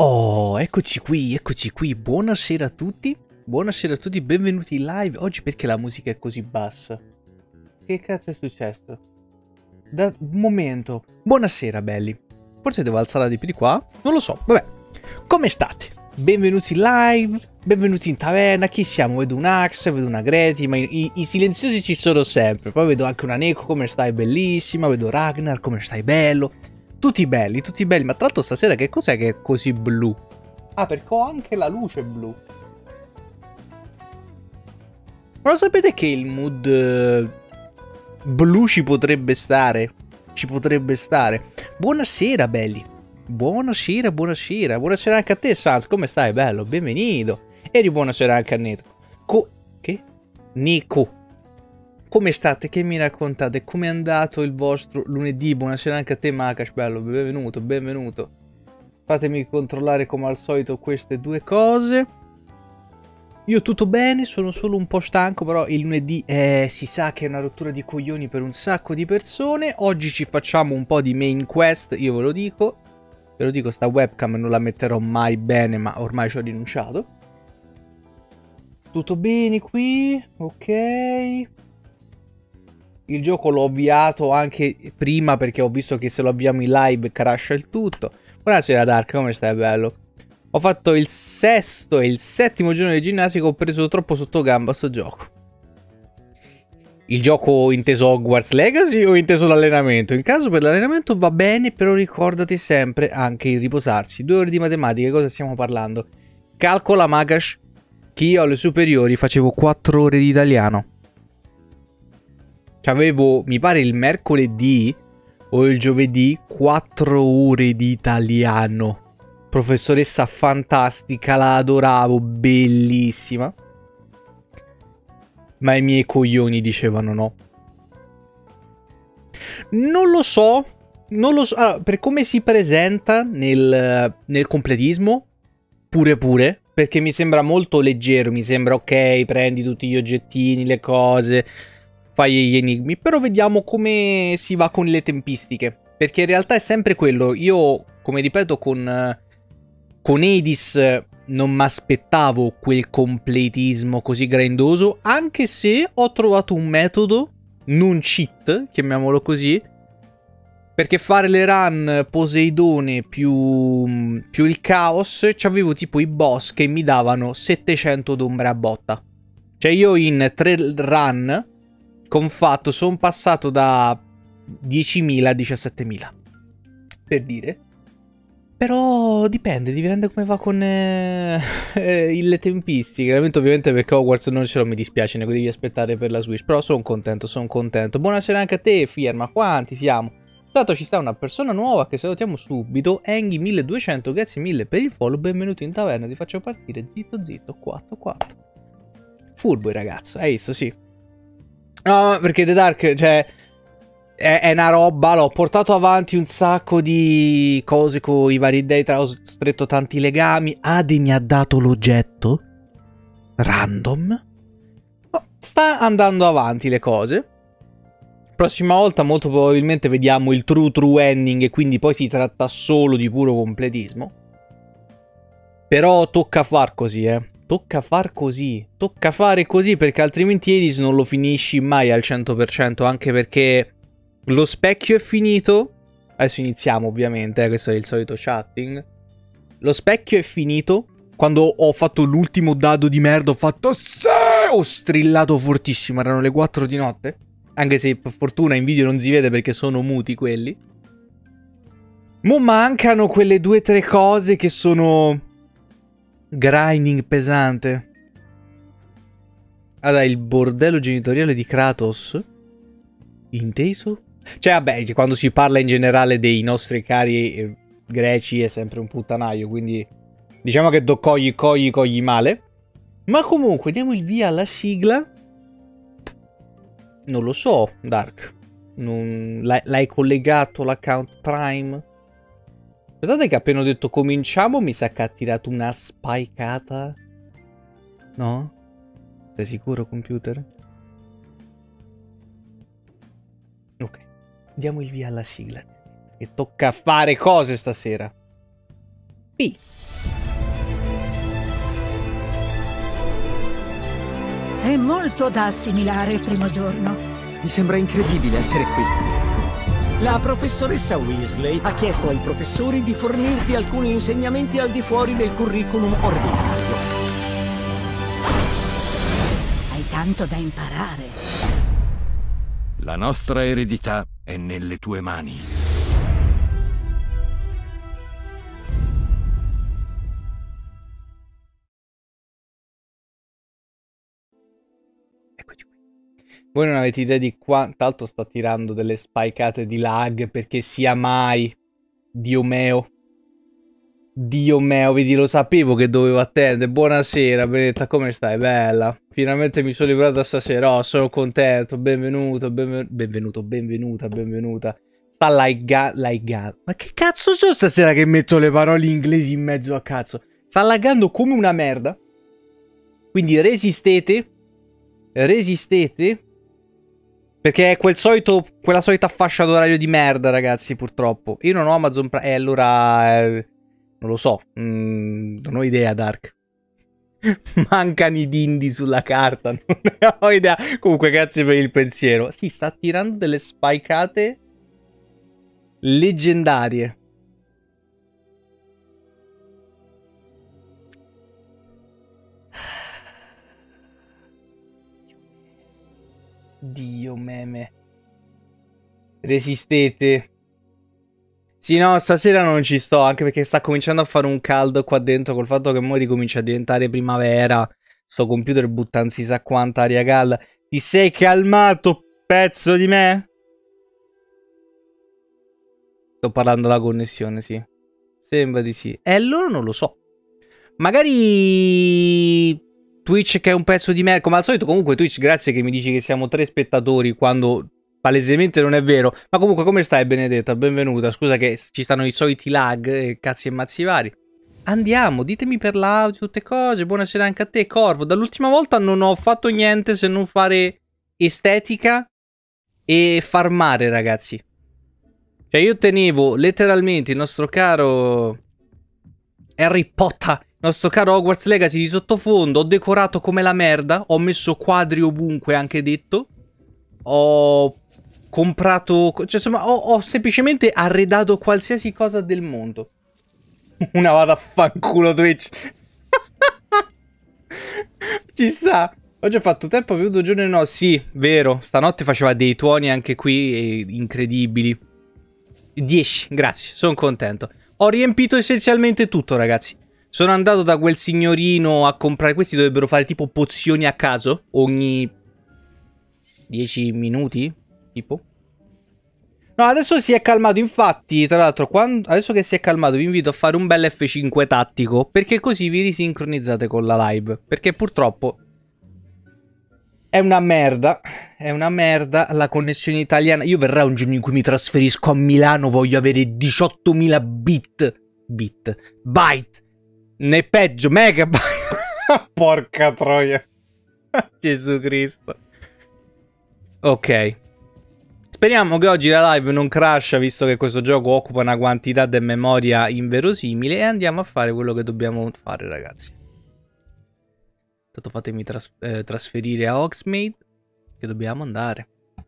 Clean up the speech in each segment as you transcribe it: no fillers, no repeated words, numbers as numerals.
Oh, eccoci qui, buonasera a tutti, benvenuti in live. Oggi perché la musica è così bassa? Che cazzo è successo? Da un momento, buonasera belli. Forse devo alzarla di più di qua? Non lo so, vabbè. Come state? Benvenuti in live, benvenuti in taverna, chi siamo? Vedo un Axe, vedo una Greti, ma i silenziosi ci sono sempre. Poi vedo anche una Neko, come stai bellissima, vedo Ragnar, come stai bello. Tutti belli, ma tra l'altro stasera che cos'è che è così blu? Ah, perché ho anche la luce blu. Ma lo sapete che il mood blu ci potrebbe stare? Ci potrebbe stare. Buonasera, belli. Buonasera. Buonasera anche a te, Sans. Come stai, bello? Benvenuto. E buonasera anche a Neto. Che? Nico. Come state? Che mi raccontate? Come è andato il vostro lunedì? Buonasera anche a te, Makash, bello, benvenuto. Fatemi controllare come al solito queste due cose. Io tutto bene, sono solo un po' stanco, però il lunedì si sa che è una rottura di coglioni per un sacco di persone. Oggi ci facciamo un po' di main quest, io ve lo dico. Ve lo dico, sta webcam non la metterò mai bene, ma ormai ci ho rinunciato. Tutto bene qui, ok. Il gioco l'ho avviato anche prima perché ho visto che se lo avviamo in live crasha il tutto. Buonasera Dark, come stai bello? Ho fatto il sesto e il settimo giorno di ginnastica, ho preso troppo sotto gamba sto gioco. Il gioco inteso Hogwarts Legacy o inteso l'allenamento? In caso per l'allenamento va bene, però ricordati sempre anche di riposarsi. 2 ore di matematica, cosa stiamo parlando? Calcola Magash che io alle superiori facevo 4 ore di italiano. Avevo, mi pare il mercoledì o il giovedì, 4 ore di italiano. Professoressa fantastica, la adoravo, bellissima. Ma i miei coglioni dicevano no. Non lo so. Allora, per come si presenta nel completismo, pure. Perché mi sembra molto leggero, mi sembra ok, prendi tutti gli oggettini, le cose, fai gli enigmi, però vediamo come si va con le tempistiche, perché in realtà è sempre quello. Io, come ripeto, con Hades non mi aspettavo quel completismo così grindoso, anche se ho trovato un metodo, non cheat, chiamiamolo così, perché fare le run Poseidone più il caos, c'avevo tipo i boss che mi davano 700 d'ombre a botta. Cioè io in 3 run confatto sono passato da 10.000 a 17.000. Per dire. Però dipende come va con le tempistiche. Ovviamente perché Hogwarts non ce lo mi dispiace, ne devi aspettare per la Switch. Però sono contento. Buonasera anche a te, Firma. Quanti siamo? Tanto ci sta una persona nuova che salutiamo subito. Enghi 1200, grazie mille per il follow. Benvenuto in taverna, ti faccio partire. Zitto, 4. Furbo il ragazzo, hai visto, sì. No, perché The Dark, cioè, è una roba, l'ho portato avanti un sacco di cose con i vari dei, ho stretto tanti legami. Ade mi ha dato l'oggetto random. Oh, sta andando avanti le cose. Prossima volta molto probabilmente vediamo il true ending e quindi poi si tratta solo di puro completismo. Però tocca far così, Tocca fare così perché altrimenti Hades non lo finisci mai al 100%, anche perché lo specchio è finito. Adesso iniziamo ovviamente, questo è il solito chatting. Lo specchio è finito. Quando ho fatto l'ultimo dado di merda ho fatto sì! Ho strillato fortissimo, erano le 4 di notte. Anche se per fortuna in video non si vede perché sono muti quelli. Mo mancano quelle 2-3 cose che sono grinding pesante. Allora, il bordello genitoriale di Kratos. Inteso? Cioè, vabbè, quando si parla in generale dei nostri cari greci è sempre un puttanaio, quindi diciamo che cogli male. Ma comunque, diamo il via alla sigla. Non lo so, Dark. L'hai collegato l'account Prime? Guardate che appena ho detto cominciamo mi sa che ha tirato una spikata. No? Sei sicuro, computer? Ok. Diamo il via alla sigla. Che tocca fare cose stasera. P. È molto da assimilare il primo giorno. Mi sembra incredibile essere qui. La professoressa Weasley ha chiesto ai professori di fornirvi alcuni insegnamenti al di fuori del curriculum ordinario. Hai tanto da imparare. La nostra eredità è nelle tue mani. Eccoci qui. Voi non avete idea di quanto altro sta tirando delle spikate di lag, perché sia mai. Dio mio. Dio mio, vedi, lo sapevo che dovevo attendere. Buonasera, Benetta, come stai? Bella. Finalmente mi sono liberato stasera. Oh, sono contento. Benvenuto, benvenuta. Sta laggando. Ma che cazzo c'ho stasera che metto le parole inglesi in mezzo a cazzo? Sta laggando come una merda. Quindi resistete. Resistete. Perché è quella solita fascia d'orario di merda, ragazzi, purtroppo. Io non ho Amazon Prime. Allora... non lo so. Non ho idea, Dark. Mancano i dindi sulla carta. Non ne ho idea. Comunque, grazie per il pensiero. Sì, sta tirando delle spikate leggendarie. Dio meme. Resistete. Sì, no, stasera non ci sto, anche perché sta cominciando a fare un caldo qua dentro, col fatto che mo ricomincia a diventare primavera. Sto computer butta non si sa quanta aria calda. Ti sei calmato, pezzo di me? Sto parlando della connessione, sì. Sembra di sì. E allora non lo so. Magari Twitch che è un pezzo di me. Come al solito, comunque Twitch, grazie che mi dici che siamo 3 spettatori quando palesemente non è vero. Ma comunque come stai, Benedetta? Benvenuta. Scusa che ci stanno i soliti lag e cazzi e mazzi vari. Andiamo, ditemi per l'audio tutte cose. Buonasera anche a te, Corvo. Dall'ultima volta non ho fatto niente se non fare estetica e farmare, ragazzi. Cioè io tenevo letteralmente il nostro caro Harry Potter, il nostro caro Hogwarts Legacy di sottofondo. Ho decorato come la merda. Ho messo quadri ovunque, anche detto. Ho comprato... Cioè insomma ho semplicemente arredato qualsiasi cosa del mondo. Una vada a fanculo Twitch. Ci sta. Oggi ho fatto tempo, ho bevuto giorno e no. Sì, vero. Stanotte faceva dei tuoni anche qui incredibili. 10, grazie, sono contento. Ho riempito essenzialmente tutto, ragazzi. Sono andato da quel signorino a comprare. Questi dovrebbero fare tipo pozioni a caso ogni 10 minuti, tipo. No, adesso si è calmato, infatti, tra l'altro, adesso che si è calmato vi invito a fare un bel F5 tattico, perché così vi risincronizzate con la live. Perché purtroppo è una merda la connessione italiana. Io verrà un giorno in cui mi trasferisco a Milano, voglio avere 18.000 byte, né peggio, megabyte. Porca troia. Gesù Cristo. Ok. Speriamo che oggi la live non crasha, visto che questo gioco occupa una quantità di memoria inverosimile, e andiamo a fare quello che dobbiamo fare, ragazzi. Intanto fatemi trasferire a Hogsmeade, che dobbiamo andare.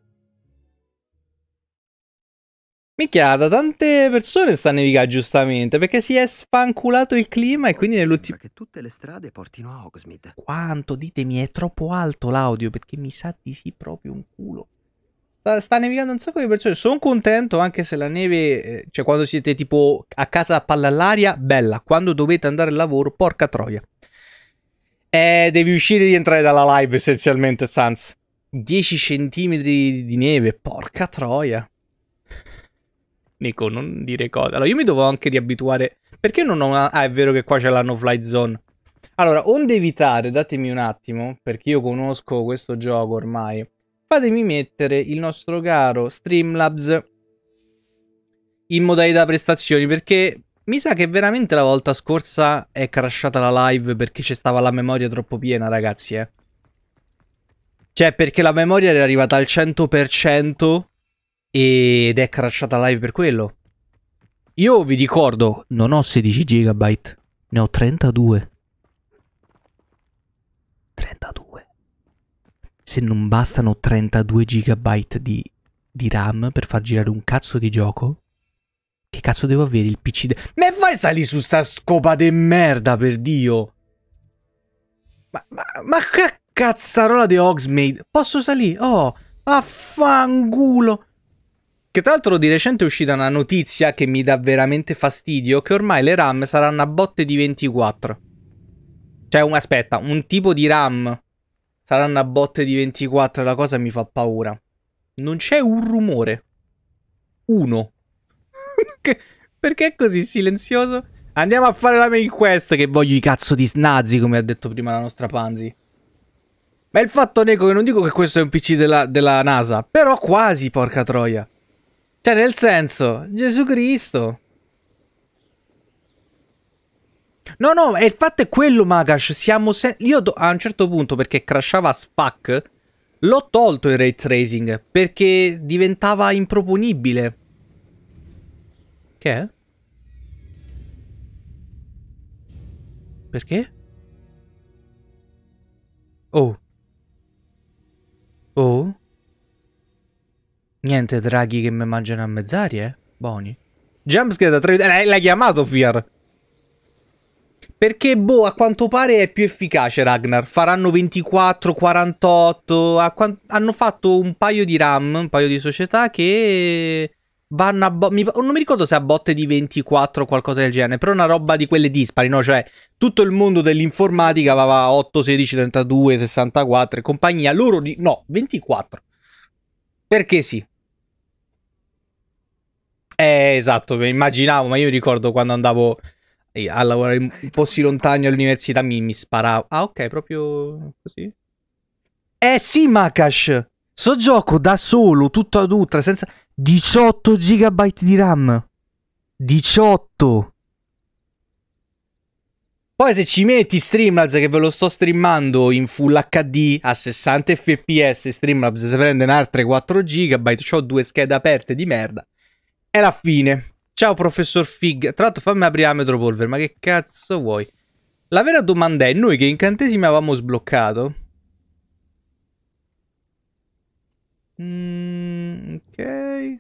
Minchia, da tante persone sta a nevicare, giustamente, perché si è spanculato il clima e quindi nell'ultimo... Che tutte le strade portino a Hogsmeade. Quanto? Ditemi, è troppo alto l'audio, perché mi sa di sì proprio un culo. Sta nevicando un sacco di persone. Sono contento, anche se la neve, cioè quando siete tipo a casa a palla all'aria, bella. Quando dovete andare al lavoro, porca troia. Devi uscire e rientrare dalla live, essenzialmente, Sans. 10 centimetri di neve, porca troia. Nico, non dire cose. Allora, io mi dovevo anche riabituare. Perché non ho una... Ah, è vero che qua c'è la no-fly zone. Allora, onde evitare, datemi un attimo, perché io conosco questo gioco ormai. Fatemi mettere il nostro caro Streamlabs in modalità prestazioni, perché mi sa che veramente la volta scorsa è crashata la live perché c'è stava la memoria troppo piena, ragazzi, Cioè, perché la memoria era arrivata al 100% ed è crashata la live per quello. Io vi ricordo, non ho 16 GB, ne ho 32. 32. Se non bastano 32 GB di RAM per far girare un cazzo di gioco, che cazzo devo avere il PC? Me fai salire su sta scopa de merda, per Dio! Ma che cazzarola di Hogsmeade? Posso salire? Oh, affanculo! Che tra l'altro di recente è uscita una notizia che mi dà veramente fastidio, che ormai le RAM saranno a botte di 24. Cioè, aspetta, un tipo di RAM saranno a botte di 24 e la cosa mi fa paura. Non c'è un rumore. Uno. Perché è così silenzioso? Andiamo a fare la main quest, che voglio i cazzo di snazzi, come ha detto prima la nostra Panzi. Ma il fatto, Neko, che non dico che questo è un PC della NASA, però quasi, porca troia. Cioè, nel senso, Gesù Cristo. No, il fatto è quello, Magash. Io a un certo punto, perché crashava SPAC, l'ho tolto il ray tracing, perché diventava improponibile. Che è? Perché? Oh. Oh. Niente draghi che mi mangiano a mezz'aria, Boni. Jumpscare da 3... L'hai chiamato, Fiar? Perché, boh, a quanto pare è più efficace, Ragnar. Faranno 24, 48... Hanno fatto un paio di RAM, un paio di società che... vanno a non mi ricordo se a botte di 24 o qualcosa del genere, però una roba di quelle dispari, no? Cioè, tutto il mondo dell'informatica aveva 8, 16, 32, 64 e compagnia. Loro di... no, 24. Perché sì. Esatto, mi immaginavo, ma io ricordo quando andavo a lavorare in posti lontani all'università mi sparavo. Ah, ok, proprio così. Sì, Makash! So gioco da solo, tutto ad ultra, senza... 18 GB di RAM. 18. Poi se ci metti Streamlabs, che ve lo sto streamando in Full HD a 60 fps, Streamlabs si prende altre 4 GB, c'ho 2 schede aperte di merda. È la fine. Ciao professor Fig. Tra l'altro fammi aprire la Metropolver, ma che cazzo vuoi? La vera domanda è, noi che incantesimi avevamo sbloccato? Ok.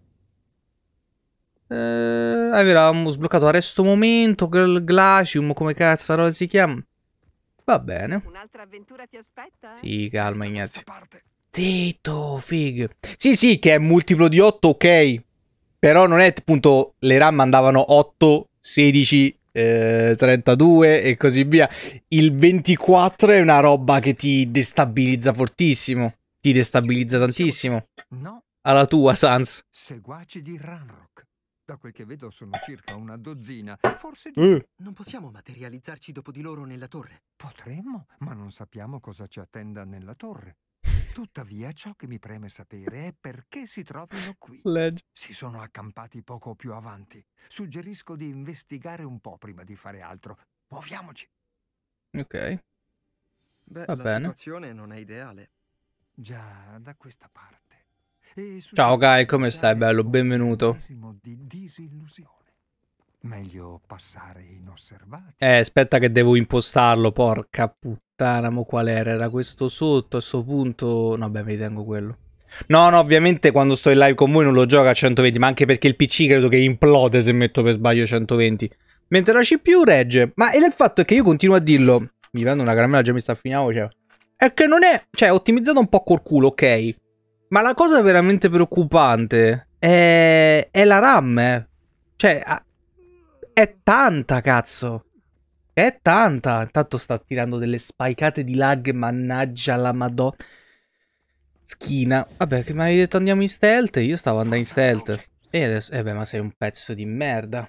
Avevamo sbloccato Arresto Momento, Glacium, come cazzo si chiama? Va bene. Un'altra avventura ti aspetta? Sì, calma Ignazio. Zitto, Fig. Sì, che è multiplo di 8, ok. Però non è appunto, le RAM andavano 8, 16, 32 e così via. Il 24 è una roba che ti destabilizza fortissimo. Ti destabilizza tantissimo. No. Alla tua, Sans. Seguaci di Ranrock. Da quel che vedo sono circa una dozzina. Forse Non possiamo materializzarci dopo di loro nella torre. potremmo, ma non sappiamo cosa ci attenda nella torre. Tuttavia, ciò che mi preme sapere è perché si trovino qui. Legge. Si sono accampati poco più avanti. Suggerisco di investigare un po' prima di fare altro. Muoviamoci. Ok. Beh, Va la bene. situazione non è ideale. Già, da questa parte. E Ciao, Guy, suggerisco come di stai, usare bello? un Benvenuto. meccanismo di disillusione. Meglio passare inosservati. Aspetta che devo impostarlo, porca puttana, mo qual era? Era questo sotto, a sto punto... No, beh, mi ritengo quello. No, ovviamente quando sto in live con voi non lo gioco a 120, ma anche perché il PC credo che implode se metto per sbaglio 120. Mentre la CPU regge. Ma il fatto è che io continuo a dirlo, mi prendo una caramella, già mi sta finendo, cioè... È che non è... Cioè, ottimizzato un po' col culo, ok? Ma la cosa veramente preoccupante è la RAM, Cioè... È tanta, cazzo. È tanta. Intanto sta tirando delle spikate di lag, mannaggia la madò. Schina. Vabbè, che mi hai detto andiamo in stealth? Io stavo andando in stealth. E adesso... beh, ma sei un pezzo di merda.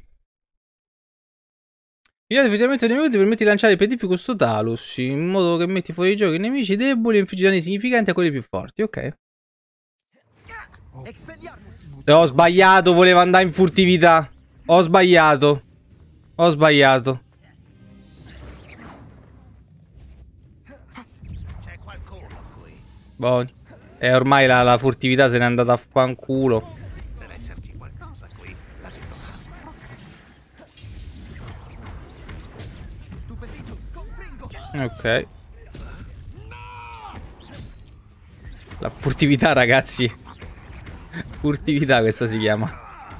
Io effettivamente nei minuti permetti di lanciare per difficult questo Talus, in modo che metti fuori gioco i nemici deboli e infliggi danni significanti a quelli più forti, ok. Ho sbagliato, volevo andare in furtività. Ho sbagliato. Boh. E ormai la furtività se n'è andata a fanculo. Ok. La furtività, ragazzi. Furtività questa si chiama.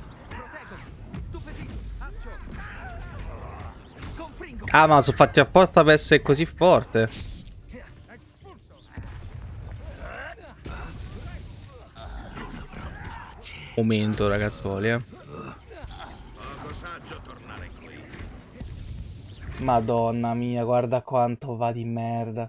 Ah, ma sono fatti apposta per essere così forte. Momento, ragazzuoli, Madonna mia, guarda quanto va di merda.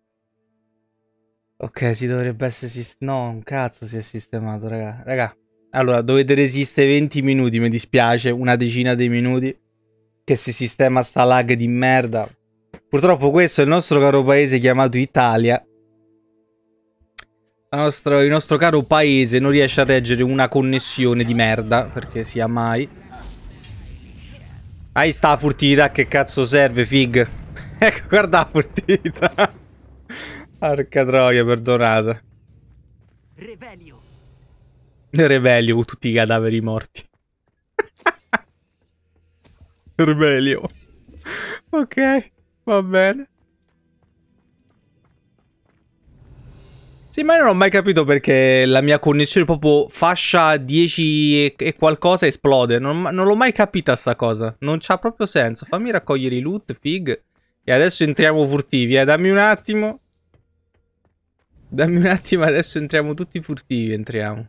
Ok, si dovrebbe essere sistemato. No, un cazzo si è sistemato, raga. Raga, allora, dovete resistere 20 minuti, mi dispiace. Una decina di minuti. Che si sistema sta lag di merda. Purtroppo questo è il nostro caro paese chiamato Italia. Il nostro caro paese non riesce a reggere una connessione di merda. Perché sia mai. Ahí sta la furtività, che cazzo serve, fig. Ecco, guarda la furtività. Porca troia, perdonata. Revelio. Revelio con tutti i cadaveri morti. Revelio. Ok, va bene. Sì, ma io non ho mai capito perché la mia connessione proprio fascia 10 e qualcosa esplode. Non l'ho mai capita sta cosa. Non c'ha proprio senso. Fammi raccogliere i loot, fig. E adesso entriamo furtivi, dammi un attimo. Dammi un attimo, adesso entriamo tutti furtivi, entriamo.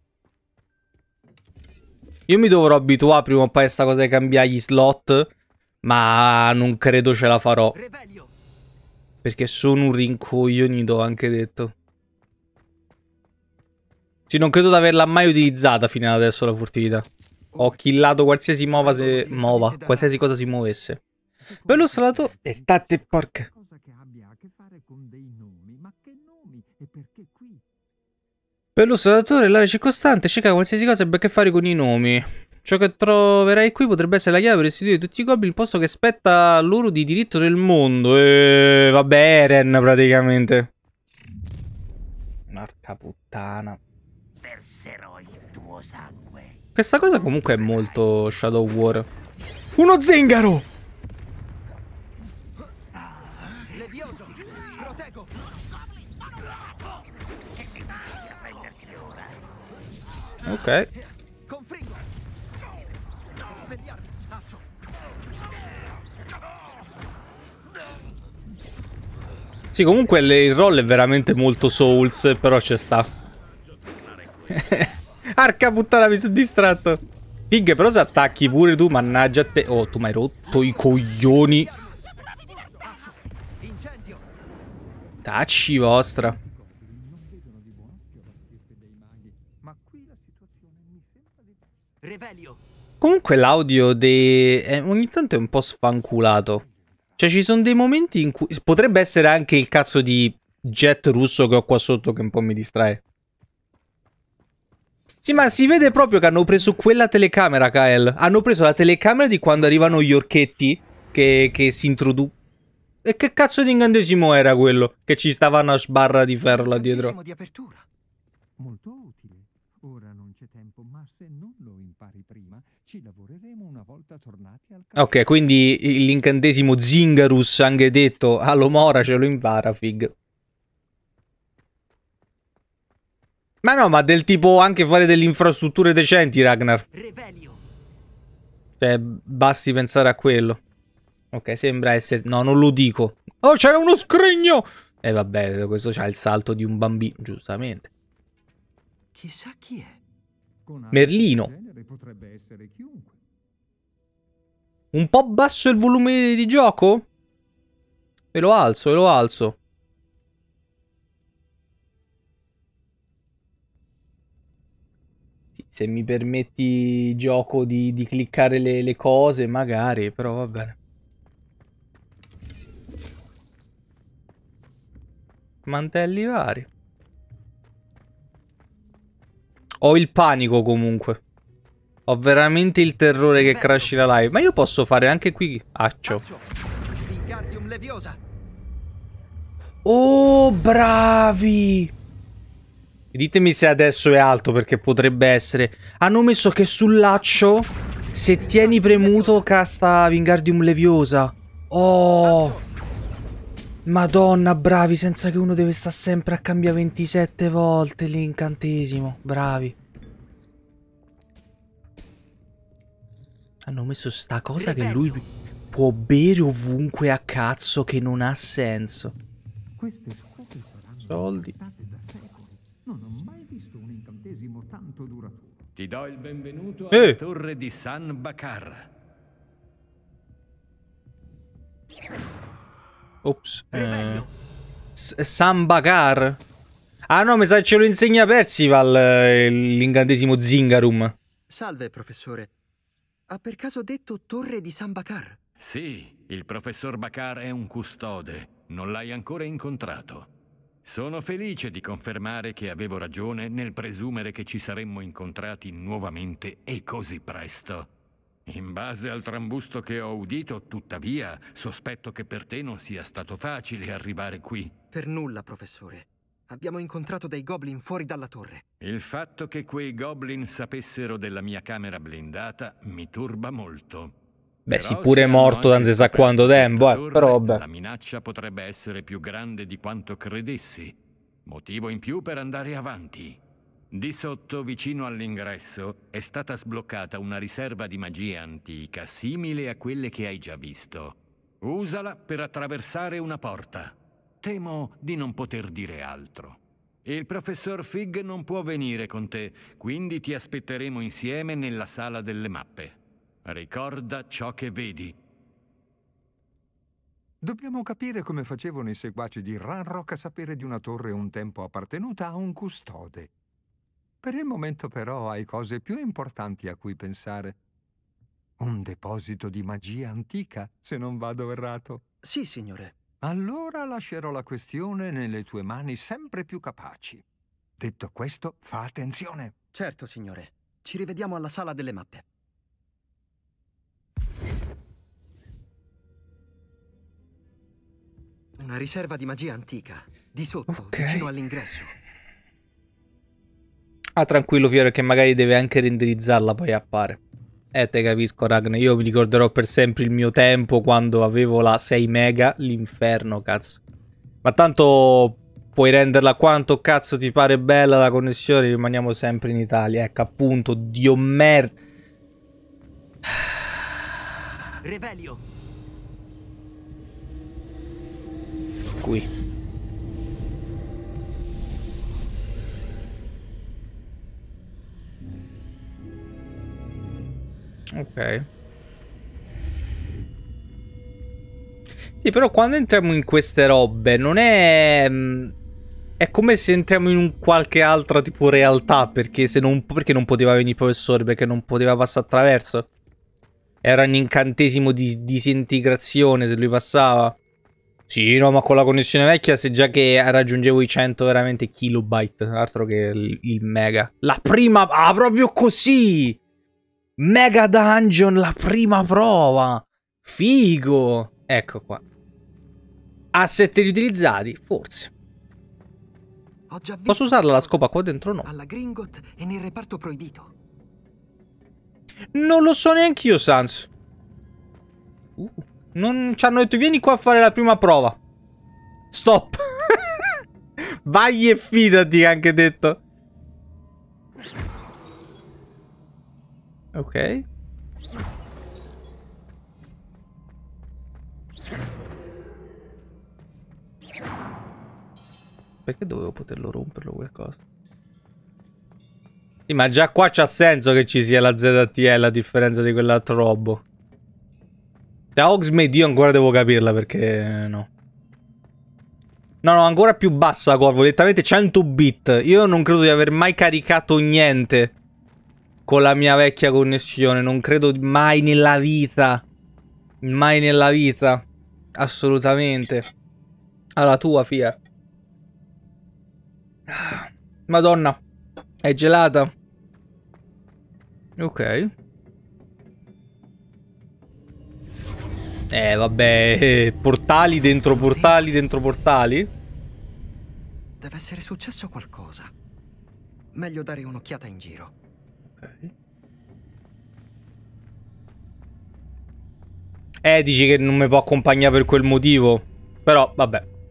Io mi dovrò abituare prima o poi a sta cosa di cambiare gli slot. Ma non credo ce la farò. Perché sono un rincoglionito, ho anche detto. Sì, non credo di averla mai utilizzata fino ad adesso la furtività. Ho killato qualsiasi qualsiasi cosa si muovesse. Per lo strato e state porca. Per l'ostratore l'area circostante cerca qualsiasi cosa ebbe a che fare con i nomi. Ciò che troverai qui potrebbe essere la chiave per restituire tutti i goblin il posto che spetta loro di diritto nel mondo. Vabbè, Eren praticamente. Porca puttana. Verserò il tuo sangue. Questa cosa comunque è molto Shadow War. Uno zingaro! Levioso, proteggo. Ok. Confringo. Svegliarmi, staccio. Sì, comunque il roll è veramente molto Souls, però ci sta. Arca puttana, mi sono distratto. Fig, però se attacchi pure tu, mannaggia a te. Oh, tu mi hai rotto i coglioni. Tacci vostra. Comunque l'audio ogni tanto è un po' sfanculato. Cioè ci sono dei momenti in cui potrebbe essere anche il cazzo di jet russo che ho qua sotto che un po' mi distrae. Sì, ma si vede proprio che hanno preso quella telecamera, Kael. Hanno preso la telecamera di quando arrivano gli orchetti che si introducono. E che cazzo di incantesimo era quello? Che ci stava una sbarra di ferro là dietro. Di apertura. Molto utile. Ora non c'è tempo, ma se non lo impari prima, ci lavoreremo una volta tornati al castello. Ok, quindi l'incantesimo Zingarus, anche detto Alomora, ce lo impara, fig. Ma no, ma del tipo anche fare delle infrastrutture decenti, Ragnar. Cioè, basti pensare a quello. Ok, sembra essere... No, non lo dico. Oh, c'era uno scrigno! Vabbè, questo c'ha il salto di un bambino, giustamente. Chissà chi è. Merlino. Potrebbe essere chiunque. Un po' basso il volume di gioco? Ve lo alzo, ve lo alzo. Sì, se mi permetti, gioco di cliccare le cose, magari, però va bene. Mantelli vari. Ho il panico comunque. Ho veramente il terrore che crashi la live. Ma io posso fare anche qui accio. Oh, bravi! Ditemi se adesso è alto, perché potrebbe essere. Hanno messo che sul laccio, se tieni premuto, casta Wingardium Leviosa. Oh! Madonna, bravi, senza che uno deve stare sempre a cambiare 27 volte l'incantesimo. Bravi. Hanno messo sta cosa che lui può bere ovunque a cazzo, che non ha senso. Queste scopre saranno Soldi. aspettate da secoli. Non ho mai visto un incantesimo tanto duraturo. Ti do il benvenuto alla torre di San Bakar. Ops. San Bakar. Ah no, mi sa che ce lo insegna Percival, l'incantesimo Zingarum. Salve, professore. Ha per caso detto torre di San Bakar? Sì, il professor Bakar è un custode. Non l'hai ancora incontrato. Sono felice di confermare che avevo ragione nel presumere che ci saremmo incontrati nuovamente e così presto. In base al trambusto che ho udito, tuttavia, sospetto che per te non sia stato facile arrivare qui. Per nulla, professore. Abbiamo incontrato dei goblin fuori dalla torre. Il fatto che quei goblin sapessero della mia camera blindata mi turba molto. Beh, Però sì, pure è se hanno morto da non anche si sa quanto scoperto tempo, questa torre, però vabbè. la minaccia potrebbe essere più grande di quanto credessi. Motivo in più per andare avanti. Di sotto, vicino all'ingresso, è stata sbloccata una riserva di magia antica, simile a quelle che hai già visto. Usala per attraversare una porta. Temo di non poter dire altro. Il professor Fig non può venire con te, quindi ti aspetteremo insieme nella sala delle mappe. Ricorda ciò che vedi. Dobbiamo capire come facevano i seguaci di Ranrock a sapere di una torre un tempo appartenuta a un custode. Per il momento però hai cose più importanti a cui pensare. Un deposito di magia antica, se non vado errato. Sì, signore. Allora lascerò la questione nelle tue mani sempre più capaci. Detto questo, fa attenzione. Certo, signore. Ci rivediamo alla sala delle mappe. Una riserva di magia antica, di sotto, vicino all'ingresso. Ah, tranquillo, Fiero, che magari deve anche renderizzarla, poi appare. Te capisco, Ragnar. Io mi ricorderò per sempre il mio tempo quando avevo la 6 mega, l'inferno, cazzo. Ma tanto puoi renderla quanto cazzo ti pare bella la connessione, rimaniamo sempre in Italia. Ecco, appunto, Dio merda. Revelio. Qui. Ok. Sì, però quando entriamo in queste robe non è... È come se entriamo in un qualche altra tipo realtà, perché se non... Perché non poteva venire il professore, perché non poteva passare attraverso. Era un incantesimo di disintegrazione se lui passava. Sì, no, ma con la connessione vecchia, se già che raggiungevo i 100 veramente kilobyte, altro che il mega. La prima... Ah, proprio così! Mega Dungeon, la prima prova! Figo! Ecco qua. Asset riutilizzati? Forse. Ho già visto. Posso usarla la scopa qua dentro? No. Alla Gringot e nel reparto proibito. Non lo so neanche io, Sans. Non ci hanno detto vieni qua a fare la prima prova. Stop. Vai e fidati, anche detto. Ok. Perché dovevo poterlo romperlo qualcosa? Sì, ma già qua c'ha senso che ci sia la ZTL a differenza di quell'altro robo. Da Hogsmeade io ancora devo capirla perché no. No, ancora più bassa, Corvo, direttamente 100 bit. Io non credo di aver mai caricato niente con la mia vecchia connessione. Non credo mai nella vita. Mai nella vita. Assolutamente. Alla tua, fia. Madonna. È gelata. Ok. Vabbè. Portali dentro portali dentro portali. Deve essere successo qualcosa. Meglio dare un'occhiata in giro. Ok. Dici che non mi può accompagnare per quel motivo. Però, vabbè.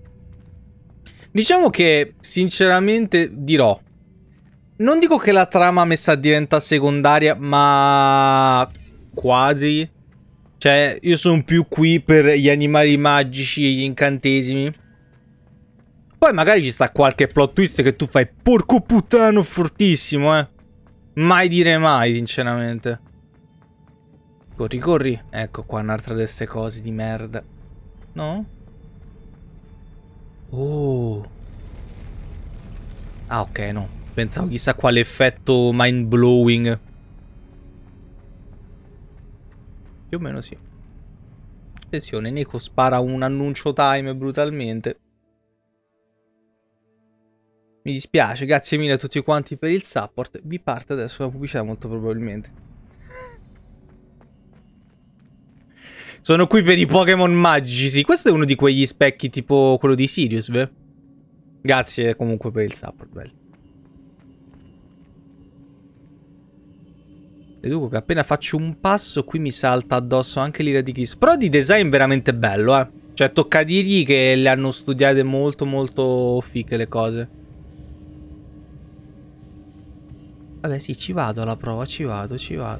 Diciamo che, sinceramente, dirò. Non dico che la trama mi sta diventando secondaria, ma quasi. Cioè, io sono più qui per gli animali magici e gli incantesimi. Poi magari ci sta qualche plot twist che tu fai porco puttano fortissimo, eh. Mai dire mai, sinceramente. Corri, corri. Ecco qua un'altra di queste cose di merda. No? Oh. Ah, ok, no. Pensavo chissà quale effetto mind blowing. Più o meno sì. Attenzione, Neko spara un annuncio time brutalmente. Mi dispiace, grazie mille a tutti quanti per il support. Vi parte adesso la pubblicità molto probabilmente. Sono qui per i Pokémon magici, sì. Questo è uno di quegli specchi tipo quello di Sirius, beh. Grazie comunque per il support, bello. Deduco che appena faccio un passo qui mi salta addosso anche l'ira di Chris. Però di design veramente bello, eh. Cioè tocca dirgli che le hanno studiate molto molto fiche le cose. Vabbè sì, ci vado alla prova, ci vado.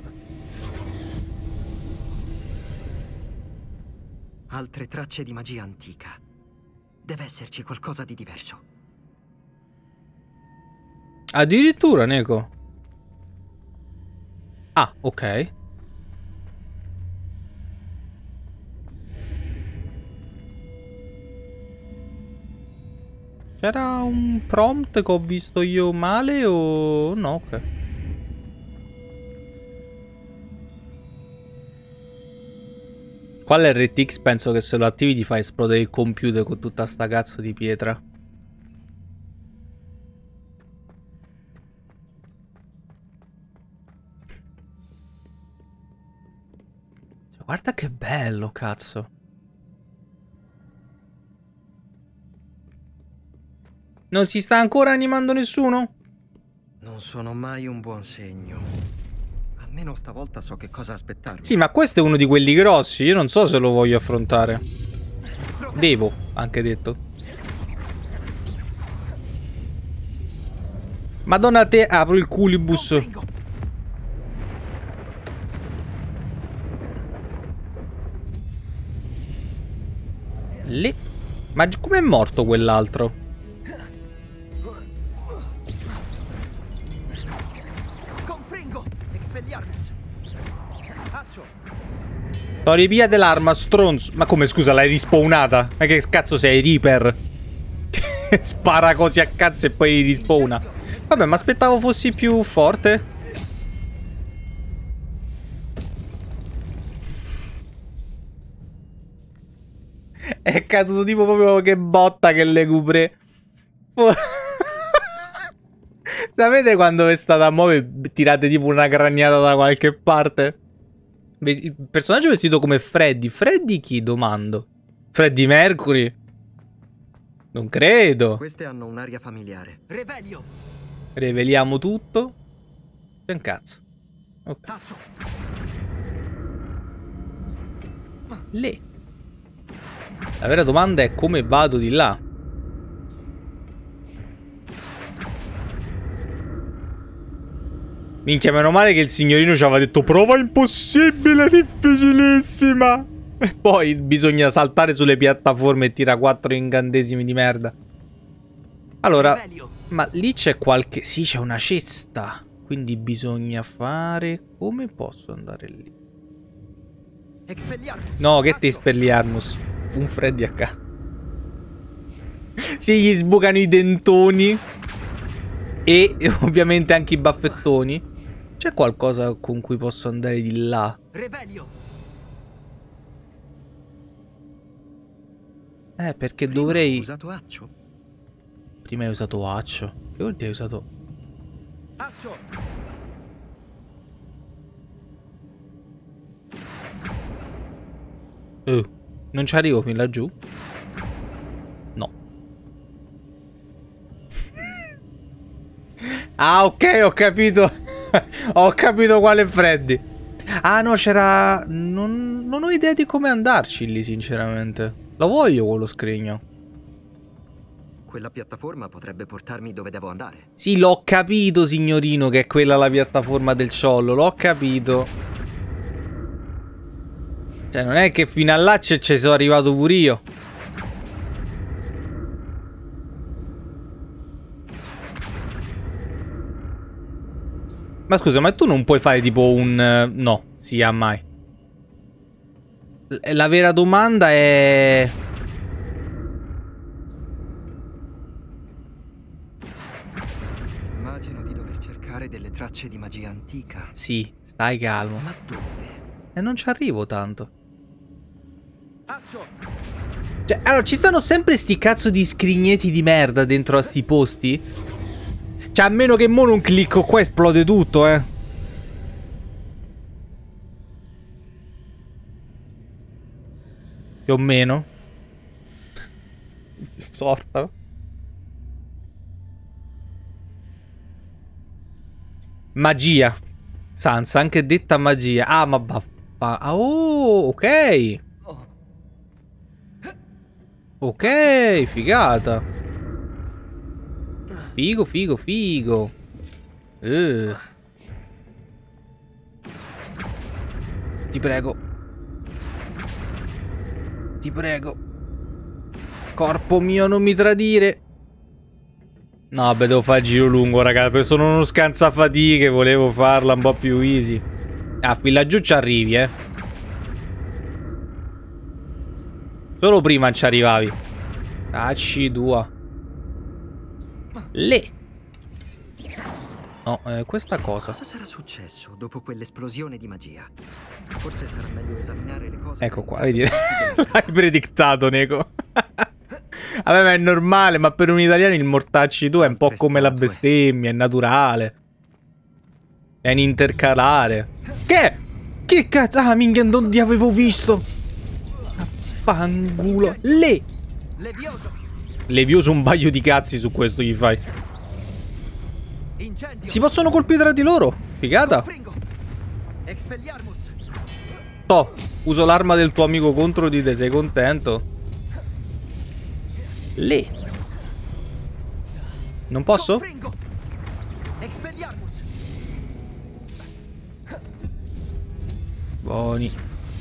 Altre tracce di magia antica. Deve esserci qualcosa di diverso. Addirittura, Neko. Ah, ok. C'era un prompt che ho visto io male o no? Ok. Qua l'RTX penso che se lo attivi ti fa esplodere il computer con tutta sta cazzo di pietra. Guarda che bello, cazzo. Non si sta ancora animando nessuno? Non sono mai un buon segno. Almeno stavolta so che cosa aspettarmi. Sì, ma questo è uno di quelli grossi. Io non so se lo voglio affrontare. Devo, anche detto. Madonna te, apro il culibus. Lì. Ma com'è morto quell'altro? Tori via dell'arma, stronzo. Ma come, scusa, l'hai rispawnata? Ma che cazzo sei, Reaper? Spara così a cazzo e poi rispawna. Vabbè, ma aspettavo fossi più forte. È caduto tipo proprio che botta che le cupre. Sapete quando è stata a muovere tirate tipo una craniata da qualche parte? Il personaggio è vestito come Freddy. Freddy chi, domando? Freddy Mercury? Non credo. Queste hanno un'aria familiare. Revelio. Riveliamo tutto. C'è un cazzo. Ok. Lì. La vera domanda è come vado di là. Minchia, meno male che il signorino ci aveva detto prova impossibile, difficilissima. E poi bisogna saltare sulle piattaforme e tira 4 incantesimi di merda. Allora, ma lì c'è qualche... Sì, c'è una cesta. Quindi bisogna fare... Come posso andare lì? No, che te Expelliarmus. Un Freddy a caso. Sì, gli sbucano i dentoni. E ovviamente anche i baffettoni. C'è qualcosa con cui posso andare di là? Perché prima dovrei... Ho usato accio. Prima hai usato accio. Che vuol dire hai usato... Accio. Non ci arrivo fin laggiù? No. Ah, ok, ho capito. Ho capito quale Freddy. Ah, no, c'era... Non ho idea di come andarci lì, sinceramente. Lo voglio quello scrigno. Quella piattaforma potrebbe portarmi dove devo andare. Sì, l'ho capito, signorino, che è quella la piattaforma del ciollo. L'ho capito. Cioè, non è che fino a là ci sono arrivato pure io. Ma scusa, ma tu non puoi fare tipo un... no, sia mai. La vera domanda è... Immagino di dover cercare delle tracce di magia antica. Sì, stai calmo. Ma dove? E non ci arrivo tanto. Cioè, allora, ci stanno sempre sti cazzo di scrignetti di merda dentro a sti posti? Cioè, a meno che mo non clicco qua esplode tutto, Più o meno. Sorta. Magia. Sans, anche detta magia. Ah, ma oh, ok. Ok, figata. Figo, figo, figo. Ti prego. Ti prego. Corpo mio, non mi tradire. No, vabbè, devo fare il giro lungo, raga. Perché sono uno scansafatiche. Volevo farla un po' più easy. Ah, fin laggiù ci arrivi, Solo prima ci arrivavi. Accidua. Le. No, questa cosa. Cosa sarà successo dopo quell'esplosione di magia? Forse sarà meglio esaminare le cose. Ecco qua, vedi? L'hai predictato, Neko. Vabbè, ma è normale, ma per un italiano il mortacci tu è un po' come la bestemmia, è naturale. È un intercalare. Che? Che cazzo? Ah, minchia, non ti avevo visto. Fangulo. Levioso un paio di cazzi su questo gli fai. Si possono colpire tra di loro. Figata. Toh, uso l'arma del tuo amico contro di te, sei contento? Lì. Non posso? Buoni.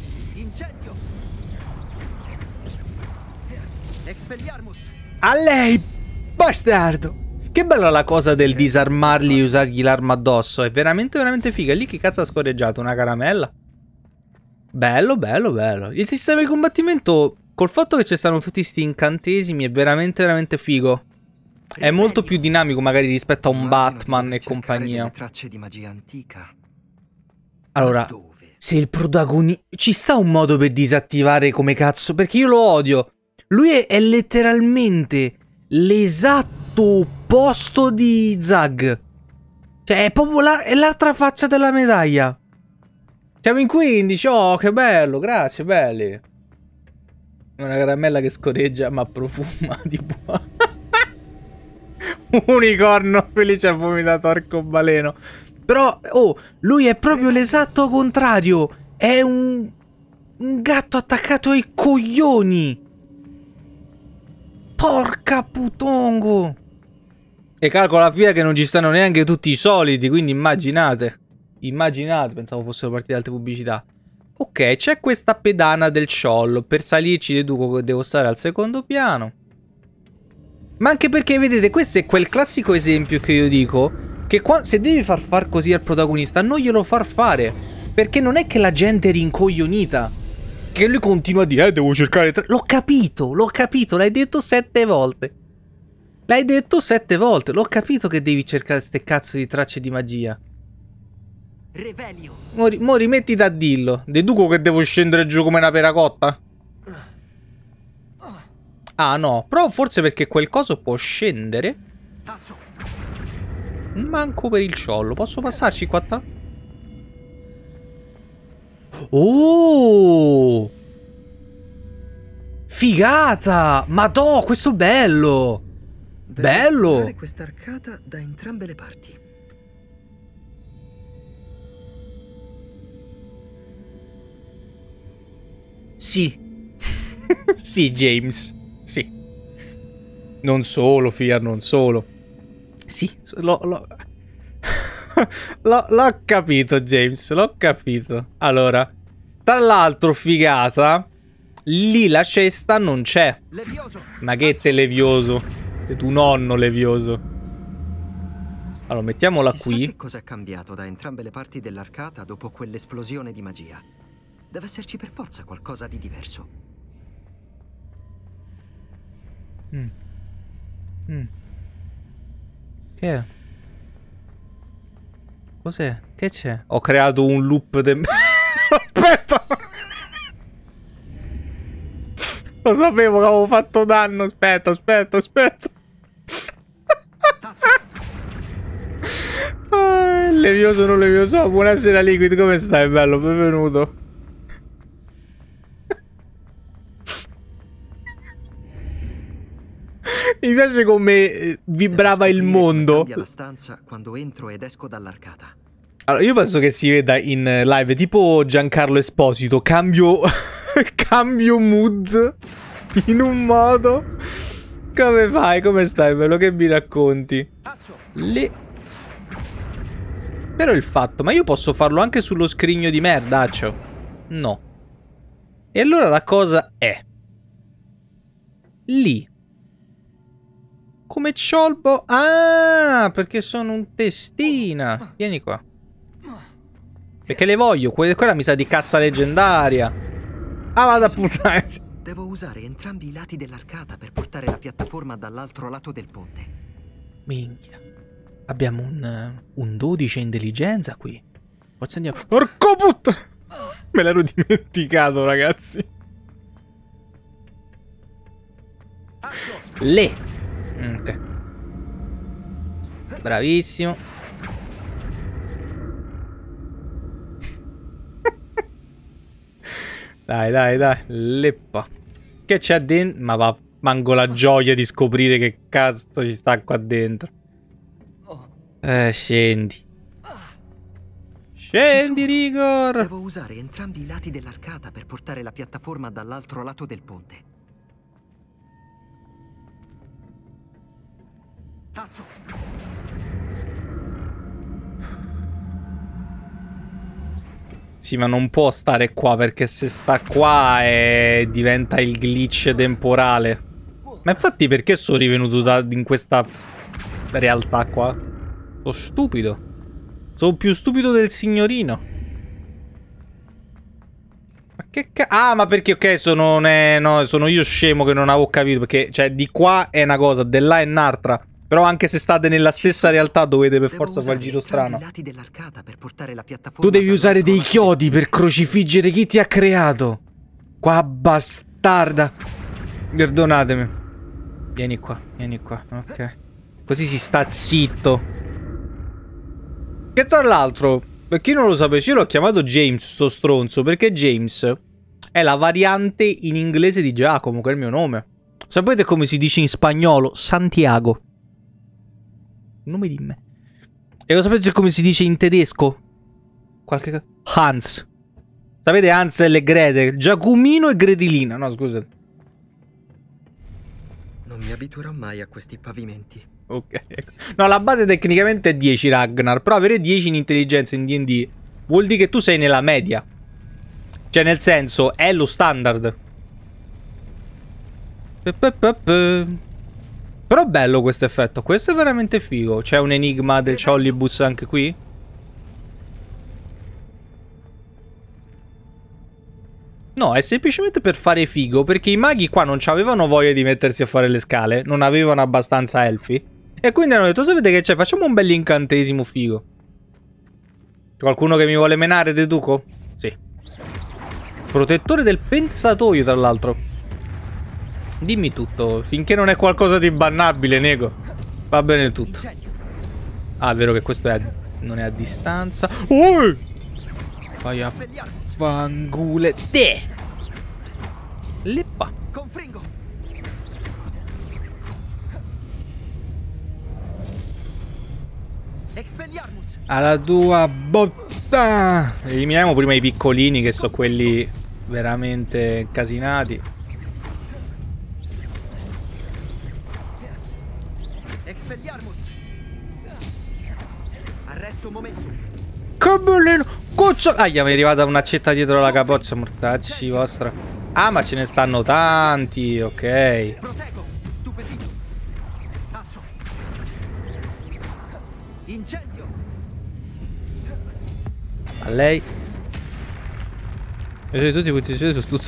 A lei, bastardo. Che bella la cosa del disarmarli e usargli l'arma addosso. È veramente, veramente figa. Lì che cazzo ha scorreggiato? Una caramella? Bello, bello, bello. Il sistema di combattimento, col fatto che ci stanno tutti sti incantesimi, è veramente, veramente figo. È molto più dinamico magari rispetto a un Batman e compagnia. Tracce di magia antica. Allora, se il protagonista... Ci sta un modo per disattivare come cazzo? Perché io lo odio. Lui è letteralmente l'esatto opposto di Zag. Cioè, è proprio l'altra faccia della medaglia. Siamo in 15. Oh, che bello. Grazie, belli. Una caramella che scorreggia ma profuma di buono. Unicorno felice ha vomitato arcobaleno. Però, oh, lui è proprio l'esatto contrario. È un gatto attaccato ai coglioni. Porca putongo. E calcola la fine che non ci stanno neanche tutti i soliti, quindi immaginate. Immaginate, pensavo fossero partite altre pubblicità. Ok, c'è questa pedana del ciollo. Per salirci deduco che devo stare al secondo piano. Ma anche perché, vedete, questo è quel classico esempio che io dico, che se devi far così al protagonista, non glielo far fare. Perché non è che la gente è rincoglionita. Che lui continua a dire, devo cercare... L'ho capito, l'hai detto 7 volte. L'hai detto 7 volte, l'ho capito che devi cercare ste cazzo di tracce di magia. Mo rimettiti a dillo. Deduco che devo scendere giù come una peracotta? Ah no, però forse perché quel coso può scendere. Manco per il ciollo. Posso passarci qua? Oh! Figata! Madò, questo bello! Bello! Questa arcata da entrambe le parti. Sì. Sì, James. Sì. Non solo, Fear, non solo. Sì, l'ho capito, James, l'ho capito. Allora, tra l'altro, figata, lì la cesta non c'è. Levioso. Ma che te Levioso? Sei tu nonno Levioso. Allora, mettiamola Chissà qui. che cos'è cambiato da entrambe le parti dell'arcata dopo quell'esplosione di magia. Deve esserci per forza qualcosa di diverso. Che è? Cos'è? Che c'è? Ho creato un loop Aspetta! Lo sapevo che avevo fatto danno. Aspetta. Levioso, non Levioso. Buonasera Liquid, come stai? Bello, benvenuto. Mi piace come vibrava il mondo. Cambia la stanza quando entro ed esco dall'arcata. Allora, io penso che si veda in live tipo Giancarlo Esposito. Cambio mood in un modo. Come fai? Come stai? Bello, che mi racconti? Lì. Però il fatto, ma io posso farlo anche sullo scrigno di merdaccio? No. E allora la cosa è lì. Come ciolbo? Ah, perché sono un testina. Vieni qua. Perché le voglio. Quella mi sa di cassa leggendaria. Ah, vado a puttane. Devo usare entrambi i lati dell'arcata per portare la piattaforma dall'altro lato del ponte. Minchia. Abbiamo un 12 intelligenza qui. Forse andiamo. Porco puttana. Me l'ero dimenticato, ragazzi. Le. Ok. Bravissimo. Dai. Leppa. Che c'è dentro? Ma va, manco la gioia di scoprire che cazzo ci sta qua dentro. Scendi. Scendi, Rigor. Devo usare entrambi i lati dell'arcata per portare la piattaforma dall'altro lato del ponte. Sì, ma non può stare qua, perché se sta qua diventa il glitch temporale. Ma infatti perché sono rivenuto in questa realtà qua? Sono stupido. Sono più stupido del signorino. Ma che ah, ma perché ok, no, sono io scemo che non avevo capito. Perché, cioè, di qua è una cosa, di là è un'altra. Però anche se state nella stessa realtà dovete per forza fare il giro strano. Tu devi usare dei chiodi per crocifiggere chi ti ha creato. Qua bastarda. Perdonatemi. Vieni qua, ok. Così si sta zitto. Che tra l'altro, per chi non lo sapesse, io l'ho chiamato James, sto stronzo, perché James è la variante in inglese di Giacomo, che è il mio nome. Sapete come si dice in spagnolo? Santiago. Nome di me. E lo sapete come si dice in tedesco? Hans. Sapete Hansel e Gretel? Giacomino e Gretelina. No, scusate. Non mi abituerò mai a questi pavimenti. Ok. No, la base tecnicamente è 10, Ragnar. Però avere 10 in intelligenza in D&D vuol dire che tu sei nella media. Cioè, nel senso, è lo standard. Però bello questo effetto. Questo è veramente figo. C'è un enigma del Chollibus anche qui? No, è semplicemente per fare figo. Perché i maghi qua non avevano voglia di mettersi a fare le scale. Non avevano abbastanza elfi. E quindi hanno detto, sapete che c'è? Facciamo un bel incantesimo figo. C'è qualcuno che mi vuole menare, Deduco? Sì. Protettore del pensatoio, tra l'altro. Dimmi tutto, finché non è qualcosa di bannabile, nego. Va bene tutto. Ah, è vero che questo non è a distanza. Oh! Vai a fangule. Te! Leppa. Alla tua botta. Eliminiamo prima i piccolini, che sono quelli veramente incasinati. Expelliarmus. Arresto un momento. Che bellino! Cozzo! Aia, mi è arrivata un'accetta dietro la capoccia, mortacci vostra. Ah, ma ce ne stanno tanti, ok. Protego. Stupefito. Taccio. Incendio. A lei. E tutti i punti su tutto.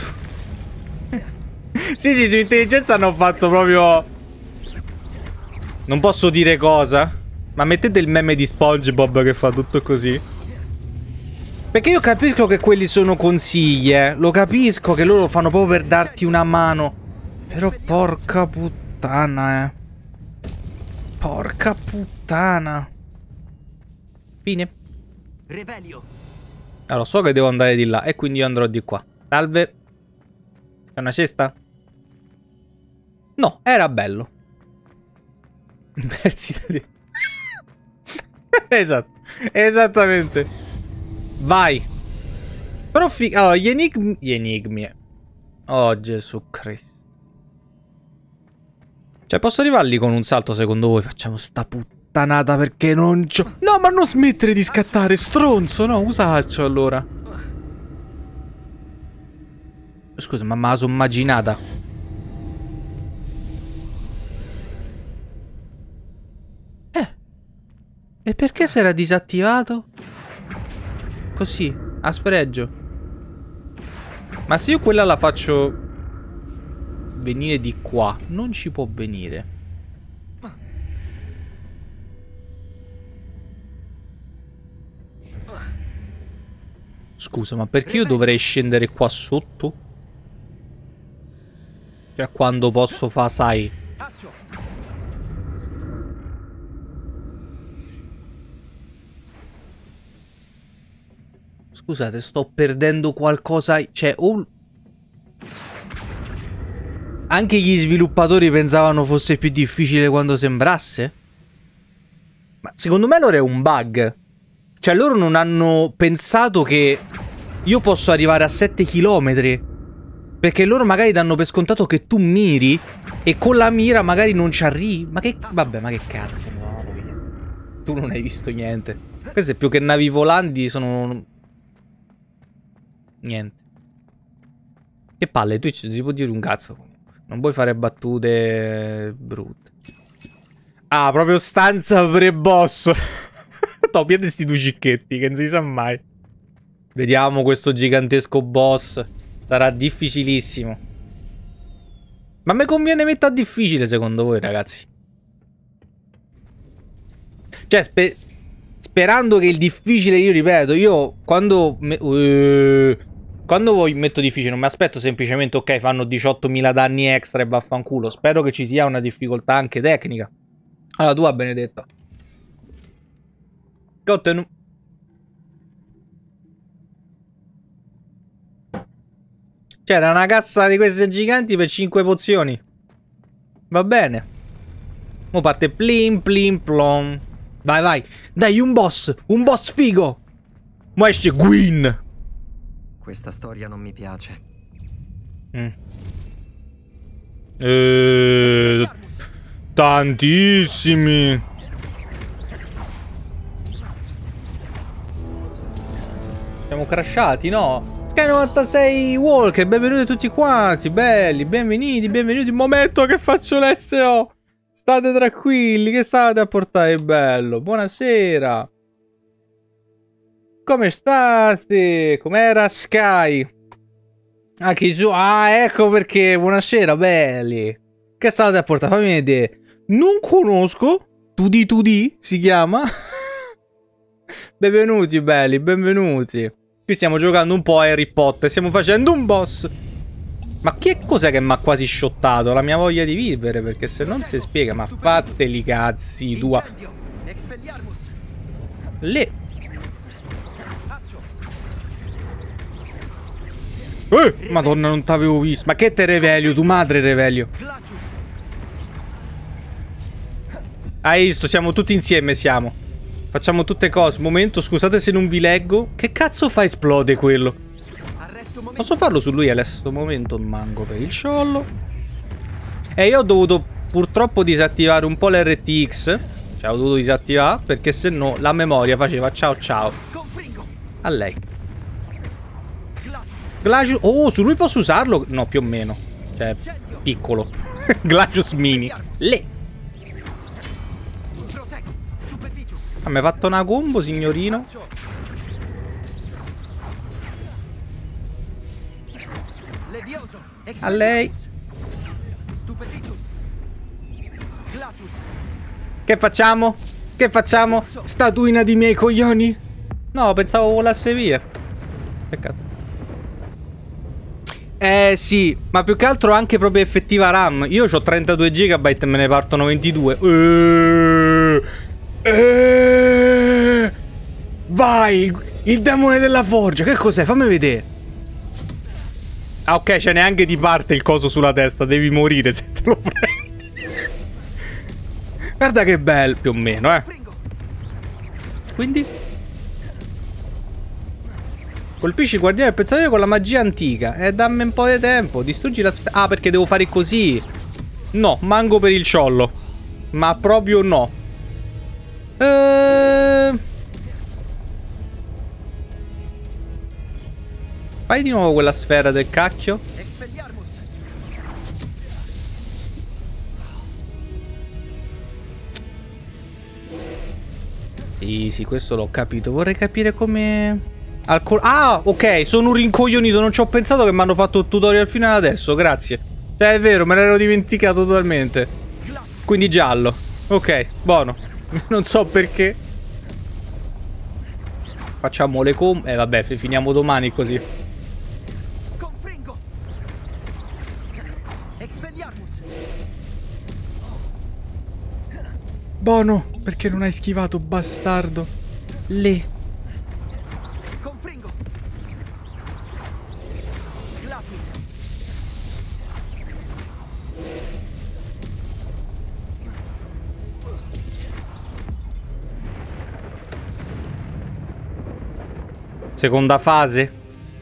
Sì, sì, su intelligenza hanno fatto proprio... Non posso dire cosa, ma mettete il meme di SpongeBob che fa tutto così. Perché io capisco che quelli sono consigli, lo capisco che loro fanno proprio per darti una mano. Però porca puttana, porca puttana. Fine. Revelio. Allora, so che devo andare di là e quindi io andrò di qua. Salve. C'è una cesta? No, era bello. Versi da te. Esatto. Esattamente. Vai. Però allora, gli enigmi. Oh, Gesù Cristo. Cioè, posso arrivarli con un salto secondo voi? Facciamo sta puttanata perché non c'ho... No, ma non smettere di scattare, stronzo. No, usaccio allora. Scusa, ma me la sono immaginata. E perché si era disattivato? Così, a sfregio. Ma se io quella la faccio venire di qua, non ci può venire. Scusa, ma perché io dovrei scendere qua sotto? Cioè, quando posso fa, sai... Scusate, sto perdendo qualcosa... Cioè, anche gli sviluppatori pensavano fosse più difficile quando sembrasse? Ma secondo me allora è un bug. Cioè, loro non hanno pensato che io posso arrivare a 7 km. Perché loro magari danno per scontato che tu miri e con la mira magari non ci arrivi. Ma che... Vabbè, ma che cazzo, no, tu non hai visto niente. Queste più che navi volanti sono... Niente. Che palle, Twitch si può dire un cazzo. Non vuoi fare battute brutte. Ah, proprio stanza pre-boss. Topiate sti due cicchetti, che non si sa mai. Vediamo questo gigantesco boss. Sarà difficilissimo. Ma mi conviene mettere difficile secondo voi, ragazzi? Cioè, sperando che il difficile, io ripeto, io quando voi metto difficile non mi aspetto semplicemente, ok, fanno 18.000 danni extra e vaffanculo. Spero che ci sia una difficoltà anche tecnica. Allora, tua benedetta. Che ottenuto? C'era una cassa di queste giganti per 5 pozioni. Va bene. Mo parte plim plim plom. Vai, vai. Dai, un boss figo. Mo esce Gwyn. Questa storia non mi piace. Tantissimi. Siamo crashati, no? Sky 96 Walker, benvenuti tutti quanti, belli, benvenuti, benvenuti. Un momento che faccio l'SO. State tranquilli, che state a portare bello. Buonasera. Come state? Com'era Sky? Anche su... Ah, ecco perché. Buonasera, belli. Che state a portare? Fammi vedere. Non conosco. 2D si chiama. Benvenuti, belli, benvenuti. Qui stiamo giocando un po' a Harry Potter. Stiamo facendo un boss. Ma che cos'è che mi ha quasi shottato? La mia voglia di vivere, perché se non si spiega. Ma fateli cazzi tua. Le. Madonna, non t'avevo visto. Ma che te Revelio? Tu madre Revelio. Hai visto? Siamo tutti insieme, siamo. Facciamo tutte cose. Momento, scusate se non vi leggo. Che cazzo fa esplode quello? Posso farlo su lui adesso? Momento, manco per il sciollo. Io ho dovuto purtroppo disattivare un po' l'RTX. Cioè ho dovuto disattivare perché se no la memoria faceva ciao ciao. A lei. Glacius. Oh, su lui posso usarlo? No, più o meno. Cioè, piccolo. Glacius mini. Le. Ah, mi hai fatto una combo, signorino? A lei. Che facciamo? Che facciamo? Statuina di miei coglioni? No, pensavo volasse via. Peccato. Sì, ma più che altro anche proprio effettiva RAM. Io ho 32 GB e me ne partono 22. Vai, il demone della forgia. Che cos'è? Fammi vedere. Ah, ok, c'è neanche di parte il coso sulla testa. Devi morire se te lo prendi. Guarda che bello, più o meno, eh. Quindi colpisci il guardiano del pensiero con la magia antica. Dammi un po' di tempo. Distruggi la sfera. Ah, perché devo fare così. No, manco per il ciollo. Ma proprio no. Fai di nuovo quella sfera del cacchio. Sì, questo l'ho capito. Vorrei capire come... Ah, ok, sono un rincoglionito. Non ci ho pensato che mi hanno fatto il tutorial fino ad adesso. Grazie. Cioè, è vero, me l'ero dimenticato totalmente. Quindi giallo. Ok, buono. Non so perché. Facciamo le vabbè, finiamo domani così. Buono, perché non hai schivato, bastardo. Le. Seconda fase.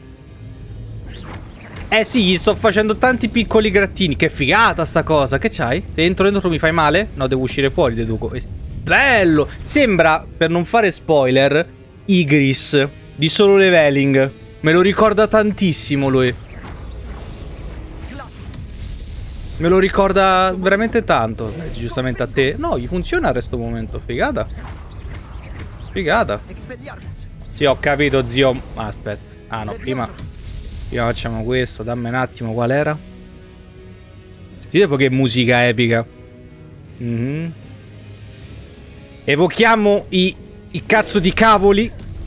Sì, gli sto facendo tanti piccoli grattini. Che figata sta cosa. Che c'hai? Se entro dentro mi fai male? No, devo uscire fuori, deduco. Bello. Sembra, per non fare spoiler, Igris di Solo Leveling. Me lo ricorda tantissimo lui. Me lo ricorda veramente tanto. Giustamente a te. No, gli funziona a questo momento. Figata. Figata. Sì, ho capito, zio. Aspetta. Ah, no, prima facciamo questo. Dammi un attimo, qual era? Sentite poi che musica epica. Evochiamo i cazzo di cavoli.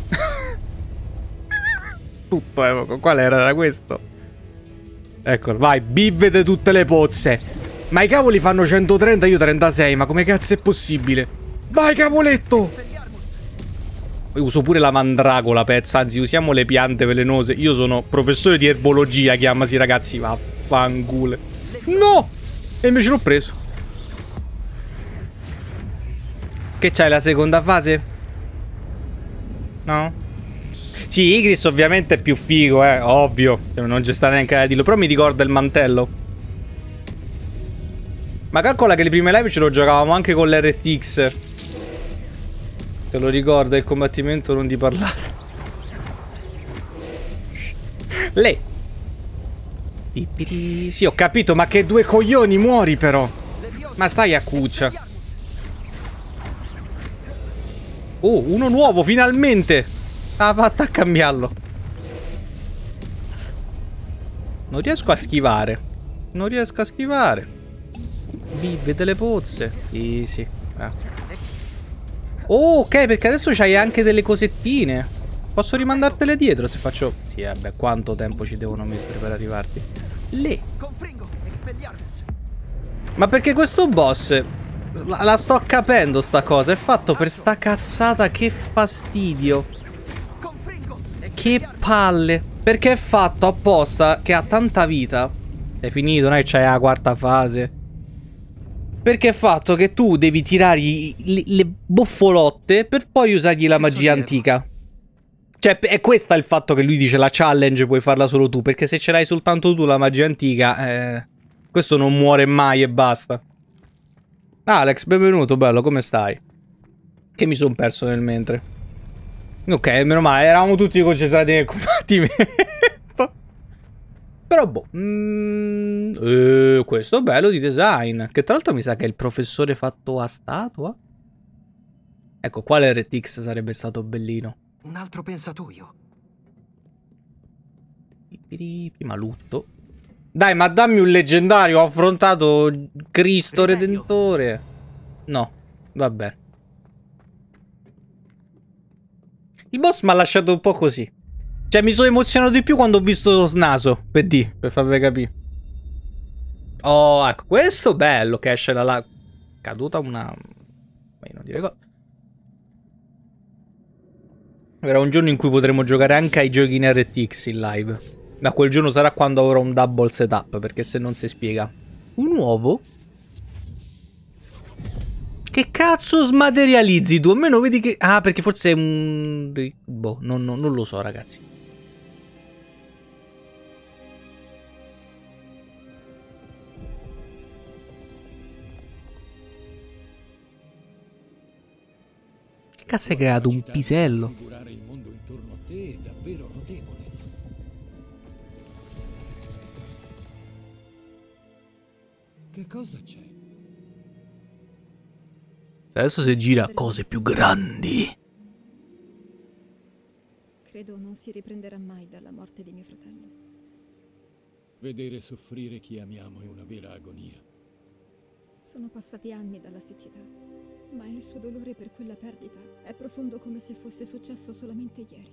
Tutto evoco. Qual era? Era questo? Eccolo, vai. Bivvede tutte le pozze. Ma i cavoli fanno 130, io 36. Ma come cazzo è possibile? Vai, cavoletto! Uso pure la mandragola, pezzo. Anzi, usiamo le piante velenose. Io sono professore di erbologia, chiamasi, ragazzi. Vaffanculo. No! E invece l'ho preso. Che c'hai, la seconda fase? No? Sì, Igris ovviamente è più figo, ovvio. Non c'è sta neanche da dirlo. Però mi ricorda il mantello. Ma calcola che le prime live ce lo giocavamo anche con l'RTX. Te lo ricorda il combattimento, non di parlare. Lei. Sì, ho capito, ma che due coglioni, muori però. Ma stai a cuccia. Oh, uno nuovo, finalmente. Ah, fatta a cambiarlo. Non riesco a schivare. Non riesco a schivare. Vive delle pozze. Sì, sì. Oh, ok, perché adesso c'hai anche delle cosettine. Posso rimandartele dietro se faccio... Sì, vabbè, quanto tempo ci devono mettere per arrivarti? Lì. Ma perché questo boss... La sto capendo sta cosa. È fatto per sta cazzata. Che fastidio. Che palle. Perché è fatto apposta che ha tanta vita. È finito, non è che c'hai la quarta fase. Perché è fatto che tu devi tirare le boffolotte per poi usargli la magia antica. Cioè, è questo il fatto che lui dice la challenge puoi farla solo tu. Perché se ce l'hai soltanto tu la magia antica, questo non muore mai e basta. Alex, benvenuto, bello, come stai? Che mi sono perso nel mentre. Ok, meno male, eravamo tutti concentrati nel combattimento. Però boh. Questo è bello di design. Che tra l'altro mi sa che è il professore fatto a statua. Ecco, quale RTX sarebbe stato bellino. Un altro pensatoio. Prima lutto. Dai, ma dammi un leggendario. Ho affrontato Cristo Rimedio. Redentore. No, vabbè. Il boss mi ha lasciato un po' così. Cioè, mi sono emozionato di più quando ho visto lo snaso. Per farvi capire. Oh, ecco, questo bello che esce dalla... Caduta una... non dire cosa. Era un giorno in cui potremo giocare anche ai giochi in RTX in live. Ma quel giorno sarà quando avrò un double setup, perché se non si spiega. Un uovo? Che cazzo smaterializzi tu? Almeno vedi che... Ah, perché forse è un... Boh, non lo so, ragazzi. Che cazzo hai creato? Un pisello? Configurare il mondo intorno a te è davvero notevole. Che cosa c'è? Adesso si gira cose più grandi. Credo non si riprenderà mai dalla morte di mio fratello. Vedere soffrire chi amiamo è una vera agonia. Sono passati anni dalla siccità, ma il suo dolore per quella perdita è profondo come se fosse successo solamente ieri.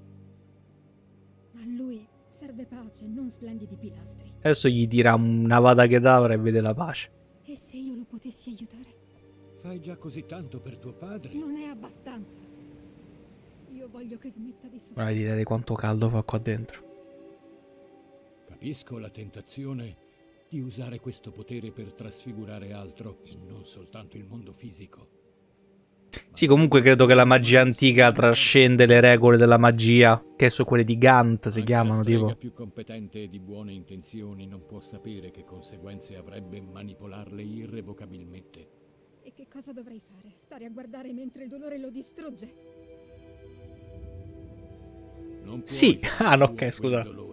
A lui serve pace, non splendidi pilastri. Adesso gli tira una vada kedavra e vede la pace. E se io lo potessi aiutare? Fai già così tanto per tuo padre? Non è abbastanza. Io voglio che smetta di Ora soffrire. vedete quanto caldo fa qua dentro. Capisco la tentazione di usare questo potere per trasfigurare altro e non soltanto il mondo fisico. Sì, comunque credo che la magia antica trascende le regole della magia, che sono quelle di Gant, si Anche chiamano, la strega tipo. più competente e di buone intenzioni non può sapere che conseguenze avrebbe manipolarle irrevocabilmente. E che cosa dovrei fare? Stare a guardare mentre il dolore lo distrugge? Non puoi Sì, fare ah no, tuo ok, quel scusa. dolore.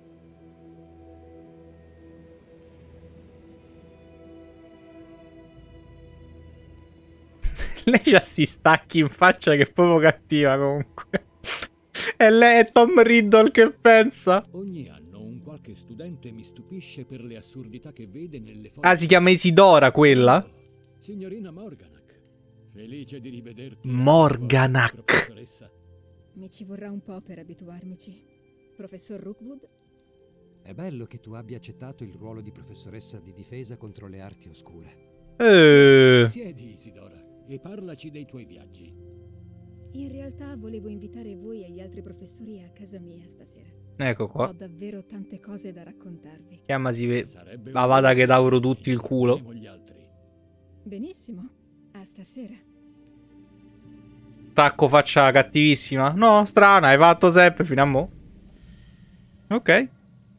Lei c'ha sti stacchi in faccia che è proprio cattiva comunque. E lei è Tom Riddle che pensa. Ogni anno un qualche studente mi stupisce per le assurdità che vede nelle foto. Ah, si chiama Isidora quella? Signorina Morganak, felice di rivederti. Morganak. Professoressa. Mi ci vorrà un po' per abituarmici. Professor Rookwood? È bello che tu abbia accettato il ruolo di professoressa di difesa contro le arti oscure. Siedi, Isidora, e parlaci dei tuoi viaggi. In realtà volevo invitare voi e gli altri professori a casa mia stasera. Ecco Ho qua. davvero tante cose da raccontarvi. Chiamasi Sarebbe la vada che davro davvero tutto il culo. gli altri. Benissimo, a stasera. Stacco faccia cattivissima. No, strana, hai fatto sempre fino a mo'. Ok.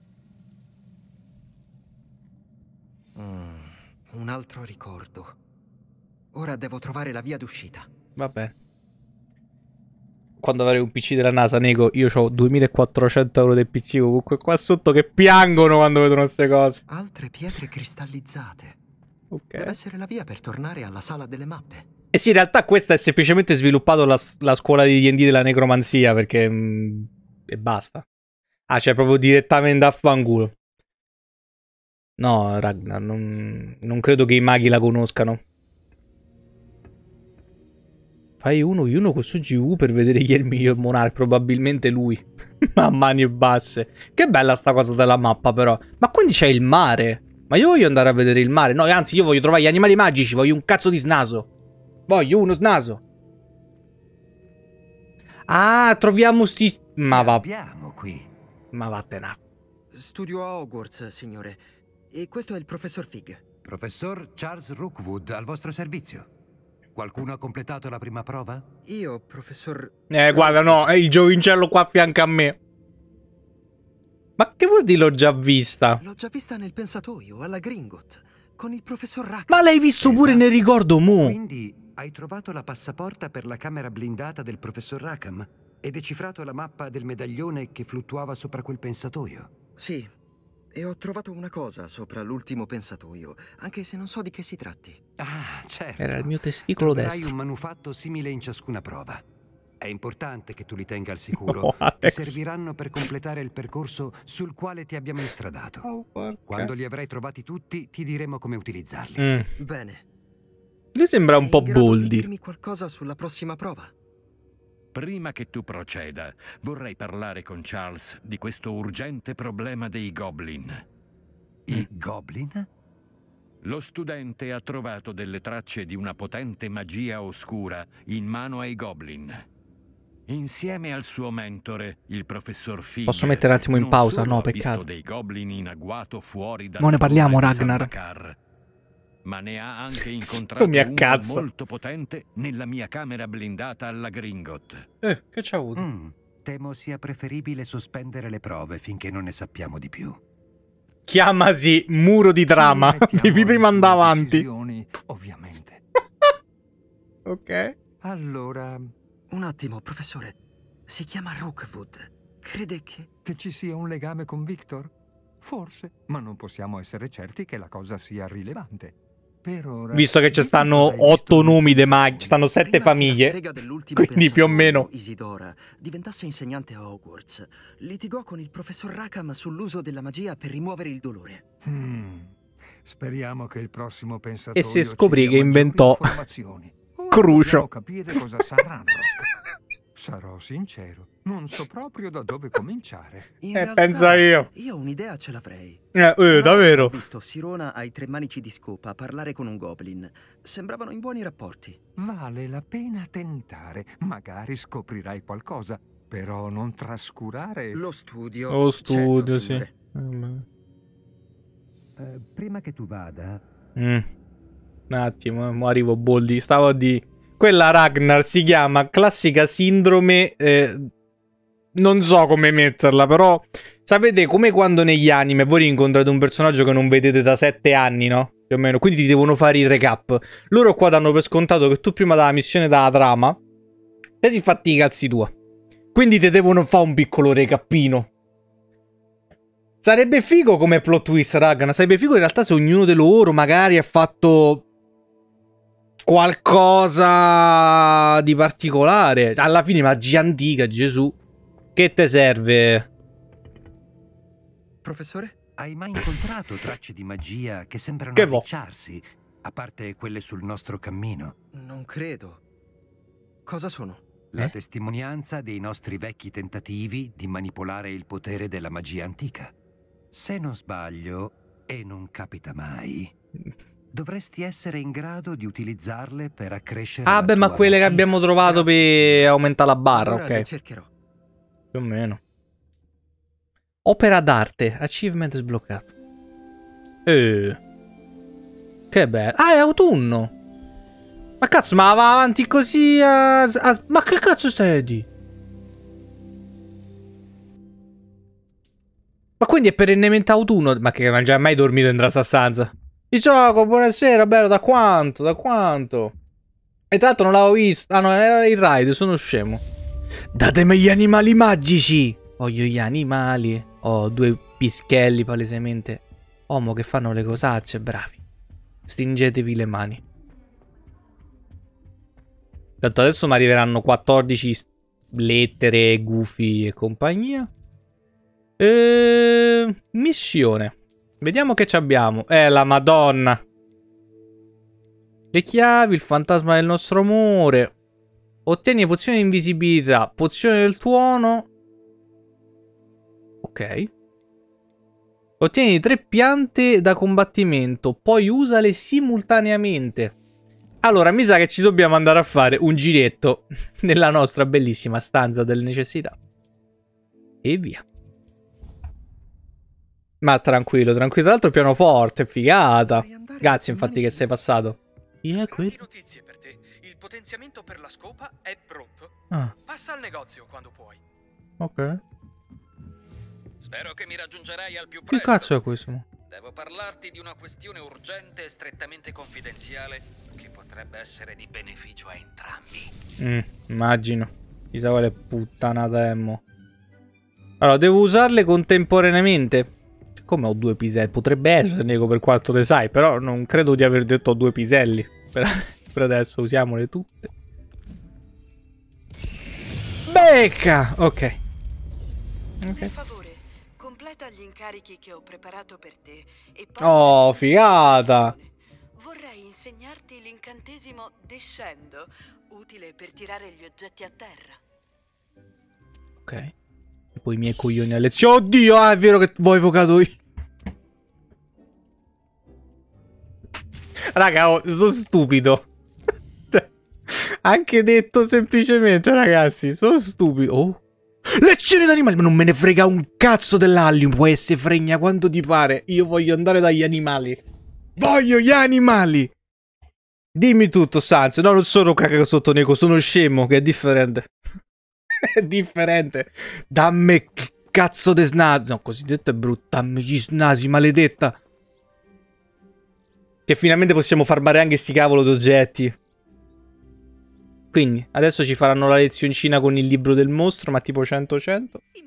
Un altro ricordo. Ora devo trovare la via d'uscita. Vabbè. Quando avrei un PC della NASA, nego, io ho 2400 euro del PC comunque qua sotto che piangono quando vedono queste cose. Altre pietre cristallizzate. Ok. Deve essere la via per tornare alla sala delle mappe. Eh sì, in realtà questa è semplicemente sviluppato la scuola di D&D della necromanzia, perché... e basta. Ah, cioè proprio direttamente a fanculo. No, Ragnar, non credo che i maghi la conoscano. Fai uno con su GV per vedere chi è il miglior monarca, probabilmente lui. A mani basse. Che bella sta cosa della mappa però. Ma quindi c'è il mare. Ma io voglio andare a vedere il mare. No, anzi, io voglio trovare gli animali magici, voglio un cazzo di snaso. Voglio uno snaso. Ah, troviamo sti... Ma va... Abbiamo qui. Ma vattene. Studio a Hogwarts, signore. E questo è il professor Fig. Professor Charles Rookwood al vostro servizio. Qualcuno ha completato la prima prova? Io, professor... Guarda, no, è il giovincello qua a fianco a me. Ma che vuol dire l'ho già vista? L'ho già vista nel pensatoio, alla Gringotts. con il professor Rackham. Ma l'hai visto pure nel ricordo, mo? Quindi hai trovato la passaporta per la camera blindata del professor Rackham e decifrato la mappa del medaglione che fluttuava sopra quel pensatoio? Sì, e ho trovato una cosa sopra l'ultimo pensatoio, anche se non so di che si tratti. Ah, certo. Era il mio testicolo Troverai destro. un manufatto simile in ciascuna prova. È importante che tu li tenga al sicuro. No, Ti Alex. serviranno per completare il percorso sul quale ti abbiamo instradato. Quando li avrai trovati tutti, ti diremo come utilizzarli. Bene. Lui sembra un po' È in grado di Boldi. dirmi qualcosa sulla prossima prova? Prima che tu proceda, vorrei parlare con Charles di questo urgente problema dei Goblin. I Goblin? Lo studente ha trovato delle tracce di una potente magia oscura in mano ai Goblin. Insieme al suo mentore, il professor Fig. Posso mettere un attimo in non pausa? solo No, ha peccato. visto dei Goblin in agguato fuori dal Ma ne parliamo, torre di Ragnar. Sabakar, ma ne ha anche incontrato mi uno accazzo. molto potente nella mia camera blindata alla Gringot. Che c'ha avuto? Temo sia preferibile sospendere le prove finché non ne sappiamo di più. Chiamasi muro di drama. Devi prima andare avanti. Decisioni, ovviamente. Ok. Allora, Un attimo, professore. Si chiama Rookwood. Crede che ci sia un legame con Victor? Forse, ma non possiamo essere certi che la cosa sia rilevante. Per ora, Visto che ci dimmi stanno cosa hai visto 8 nel nomi de pensatoio. mag, ci stanno 7 prima che la famiglie. strega dell'ultimo Quindi più o meno. pensatoio, Isidora, diventasse insegnante a Hogwarts, litigò con il professor Rackham sull'uso della magia per rimuovere il dolore. Speriamo che il prossimo pensatoio E se scoprì ci dia che maggiori inventò informazioni. Ora Crucio. dobbiamo capire cosa sa Ranrock. Sarò sincero, non so proprio da dove cominciare. In realtà, pensa io. Io un'idea ce l'avrei. Una volta Davvero. Ho visto Sirona ai 3 manici di scopa parlare con un goblin. Sembravano in buoni rapporti. Vale la pena tentare, magari scoprirai qualcosa, però non trascurare. Lo studio. Lo studio, certo, sì. signore. Prima che tu vada, Un attimo, mo arrivo Boldi. Stavo a di. Quella Ragnar si chiama classica sindrome. Non so come metterla, però. Sapete come quando negli anime voi incontrate un personaggio che non vedete da 7 anni, no? Più o meno. Quindi ti devono fare il recap. Loro qua danno per scontato che tu prima dalla missione dalla trama te si fatti i cazzi tua. Quindi ti devono fare un piccolo recapino. Sarebbe figo come plot twist, Ragnar. Sarebbe figo in realtà se ognuno di loro magari ha fatto qualcosa di particolare. Alla fine magia antica, Gesù. Che te serve? Professore? hai mai incontrato tracce di magia che sembrano Che vo- arricciarsi, a parte quelle sul nostro cammino? Non credo. Cosa sono? La testimonianza dei nostri vecchi tentativi di manipolare il potere della magia antica. Se non sbaglio, e non capita mai, dovresti essere in grado di utilizzarle per accrescere Ah, la beh, ma tua quelle che magia. abbiamo trovato per aumentare la barra, Ora le ok. cercherò. Più o meno. Opera d'arte. Achievement sbloccato. Che bello. Ah, è autunno. Ma cazzo, ma va avanti così ma che cazzo stai a dire? Ma quindi è perennemente autunno? Ma che non c'è mai dormito in questa stanza? Di gioco, buonasera, bello, da quanto? Da quanto? E tra l'altro non l'avevo visto. Ah no, era il raid, sono scemo. Datemi gli animali magici. Voglio gli animali. Oh, 2 pischelli palesemente. Uomo che fanno le cosacce, bravi. Stringetevi le mani. Tanto adesso mi arriveranno 14 lettere, gufi e compagnia. Missione. Vediamo che ci abbiamo. La Madonna. Le chiavi, il fantasma del nostro amore. Ottieni pozione di invisibilità, pozione del tuono. Ok. Ottieni 3 piante da combattimento, poi usale simultaneamente. Allora, mi sa che ci dobbiamo andare a fare un giretto nella nostra bellissima stanza delle necessità. E via. Ma tranquillo, tranquillo. Tra l'altro pianoforte, figata. Grazie infatti che sei passato. Chi è quello? Notizie per te. Il potenziamento per la scopa è pronto. Ah, Passa al negozio quando puoi. ok. Spero che mi raggiungerai al più Che presto. cazzo è questo? Devo parlarti di una questione urgente e strettamente confidenziale che potrebbe essere di beneficio a entrambi. Immagino. Chissà quale puttanata è mo. Allora, devo usarle contemporaneamente. Come ho 2 piselli? Potrebbe essere, nego, per quanto ne sai, però non credo di aver detto 2 piselli. Per adesso usiamole tutte. Becca! Ok. Per favore, completa gli incarichi che ho preparato per te e poi Oh, figata! vorrei insegnarti l'incantesimo Descendo, utile per tirare gli oggetti a terra. Ok. E poi i miei coglioni a lezione. Oddio, ah, è vero che ho evocato io. Raga, oh, sono stupido. Cioè, anche detto semplicemente, ragazzi, sono stupido. Oh. Lezione d'animali, ma non me ne frega un cazzo dell'Allium, può essere fregna quanto ti pare. Io voglio andare dagli animali. Voglio gli animali. Dimmi tutto, Sans. No, non sono cacca sotto Neko, sono scemo, che è differente. È differente. Dammi cazzo de snasi. No, cosiddetto è brutto. Dammi gli snasi, maledetta. Che finalmente possiamo farmare anche sti cavolo d'oggetti. Quindi, adesso ci faranno la lezioncina con il libro del mostro, ma tipo 100-100.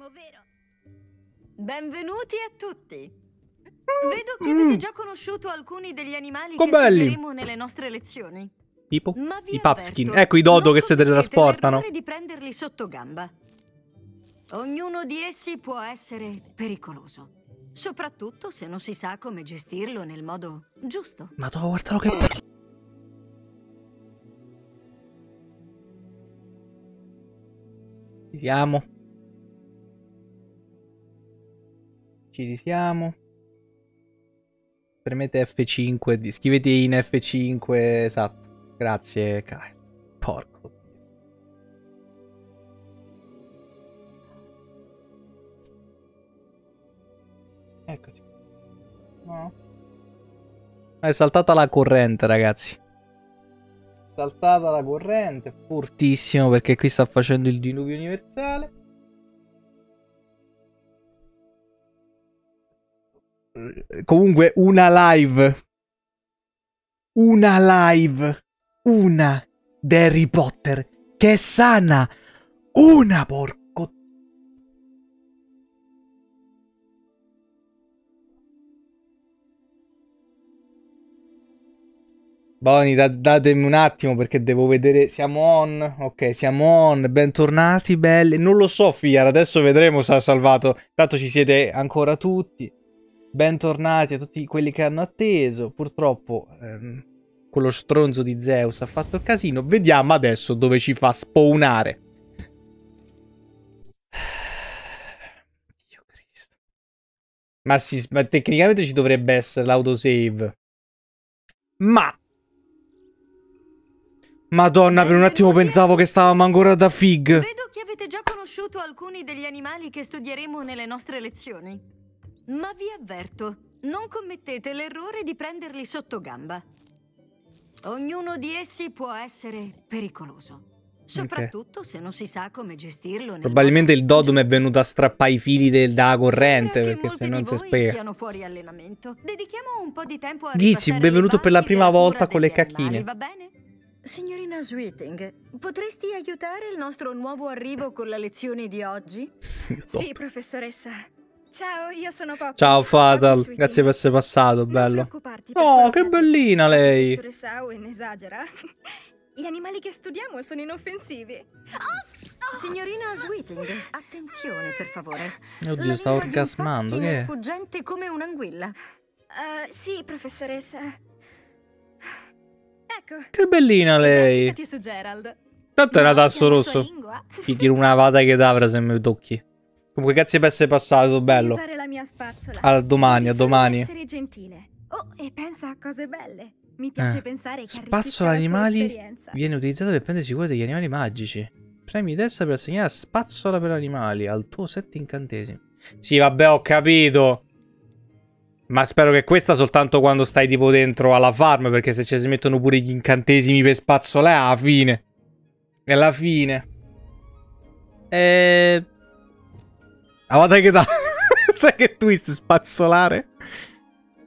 Benvenuti a tutti. Vedo che avete già conosciuto alcuni degli animali Che che belli. studieremo nelle nostre lezioni. Tipo? Ma vi I Papskin. avverto, Ecco i dodo non che si teletrasportano. l'errore di prenderli sotto gamba. Ognuno di essi può essere pericoloso. Soprattutto se non si sa come gestirlo nel modo giusto. Madonna, guardalo che... Ci siamo. Ci risiamo. Premete F5. Scrivete in F5. Esatto. Grazie, Kai. Porco. Eccoci. No. È saltata la corrente, ragazzi. Saltata la corrente. Fortissimo perché qui sta facendo il diluvio universale. Comunque una live. Una live. Una di Harry Potter. Che è sana. Una, porco. Boni, datemi un attimo perché devo vedere. Siamo on. Ok, siamo on. Bentornati, belli. Non lo so, Fiar. Adesso vedremo se ha salvato. Tanto ci siete ancora tutti. Bentornati a tutti quelli che hanno atteso. Purtroppo quello stronzo di Zeus ha fatto il casino. Vediamo adesso dove ci fa spawnare. Dio Cristo. Ma sì, ma tecnicamente ci dovrebbe essere l'autosave. Ma... Madonna, per un attimo pensavo che stavamo ancora da Fig. Vedo che avete già conosciuto alcuni degli animali che studieremo nelle nostre lezioni. Ma vi avverto, non commettete l'errore di prenderli sotto gamba. Ognuno di essi può essere pericoloso. Soprattutto se non si sa come gestirlo. Probabilmente il Dodom è venuto a strappare i fili della corrente, perché se non si spiega. Siano fuori allenamento. Dedichiamo un po' di tempo a Gizzy, benvenuto per la prima volta con le cacchine. Va bene? Signorina Sweeting, potresti aiutare il nostro nuovo arrivo con la lezione di oggi? Sì, professoressa. Ciao, io sono Poppy. Ciao Fatal, grazie per essere passato, bello. Oh, che bellina lei. Professoressa Owen esagera. Gli animali che studiamo sono inoffensivi. Signorina Sweeting, attenzione per favore. Oddio, sta orgasmando, che è è? sfuggente come un'anguilla. Sì, professoressa. Ecco. Che bellina lei. Esercitati su Gerald. Tanto è una tasso rosso. Ti tiro una vada che davra se mi tocchi. Comunque grazie per essere passato, bello. Usare la mia spazzola. A domani, a domani. Essere gentile. Oh, e pensa a cose belle. Mi piace pensare che spazzola animali viene utilizzata per prendersi cura degli animali magici. Premi destra per assegnare spazzola per animali al tuo set incantesimi. Sì, vabbè, ho capito. Ma spero che questa soltanto quando stai tipo dentro alla farm, perché se ci si mettono pure gli incantesimi per spazzolare, alla fine. È alla fine. Ah, guarda che da... Sai che twist spazzolare?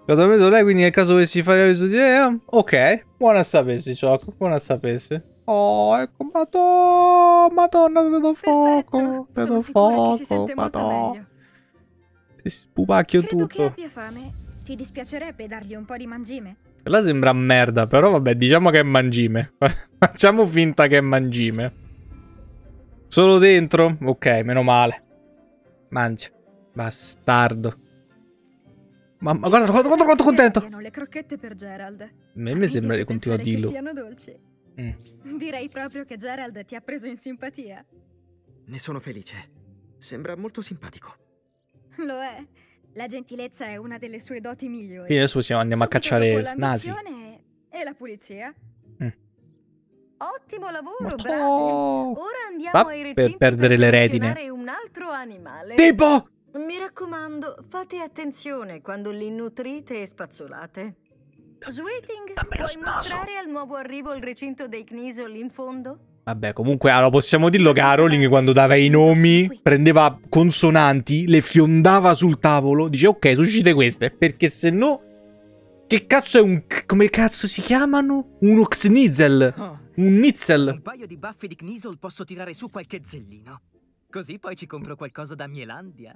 Lo vedo lei, quindi nel caso dovessi fare le sue... Ok, buona a sapersi, Ciocco, buona a sapersi. Oh, ecco, madonna, vedo fuoco, vedo fuoco, madonna. Ti spupacchio Credo tutto. che abbia fame. Ti dispiacerebbe dargli un po' di mangime? Quella sembra merda, però vabbè, diciamo che è mangime. Facciamo finta che è mangime. Solo dentro? Ok, meno male. Mangia. Bastardo. Mamma, guarda quanto contento. Le crocchette per Gerald. A me sembra che continua a dirlo. Che siano dolci. Direi proprio che Gerald ti ha preso in simpatia. Ne sono felice. Sembra molto simpatico. Lo è. La gentilezza è una delle sue doti migliori. Quindi adesso andiamo a cacciare snasi. E la pulizia? Ottimo lavoro, bravi. Ora andiamo ai recinti per perdere le retine. Un altro animale. Tipo? Mi raccomando, fate attenzione quando li nutrite e spazzolate. Sweeting, puoi mostrare al nuovo arrivo il recinto dei Knisol in fondo? Vabbè, comunque, allora possiamo dirlo che a Rowling quando dava i nomi, prendeva consonanti, le fiondava sul tavolo, dice ok, suscite queste, perché se no... Che cazzo è un... come cazzo si chiamano? Uno Xnizel. Un Nitzel. Un paio di baffi di Knisol posso tirare su qualche zellino. Così poi ci compro qualcosa da Mielandia.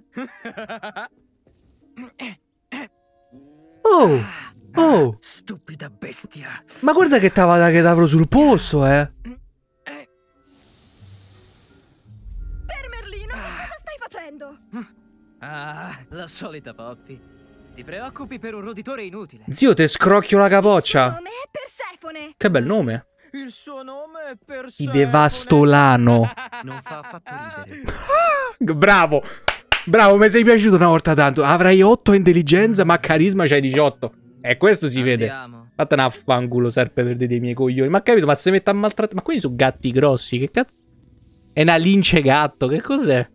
Oh! Stupida bestia. Ma guarda che tavata che davro sul posto, Per Merlino, cosa stai facendo? Ah, la solita Poppy. Ti preoccupi per un roditore inutile. Zio, te scrocchio la capoccia. Il nome è Persefone. Che bel nome. Il suo nome è Persefone. Devastolano. Non fa affatto ridere. Bravo. Bravo, mi sei piaciuto una volta tanto. Avrai 8 intelligenza, ma carisma c'hai 18. E questo si vede. Fate una fanculo, serpe per dei miei coglioni. Ma capito, ma se mette a maltrattare... Ma quelli sono gatti grossi, che cazzo? È una lince gatto, che cos'è?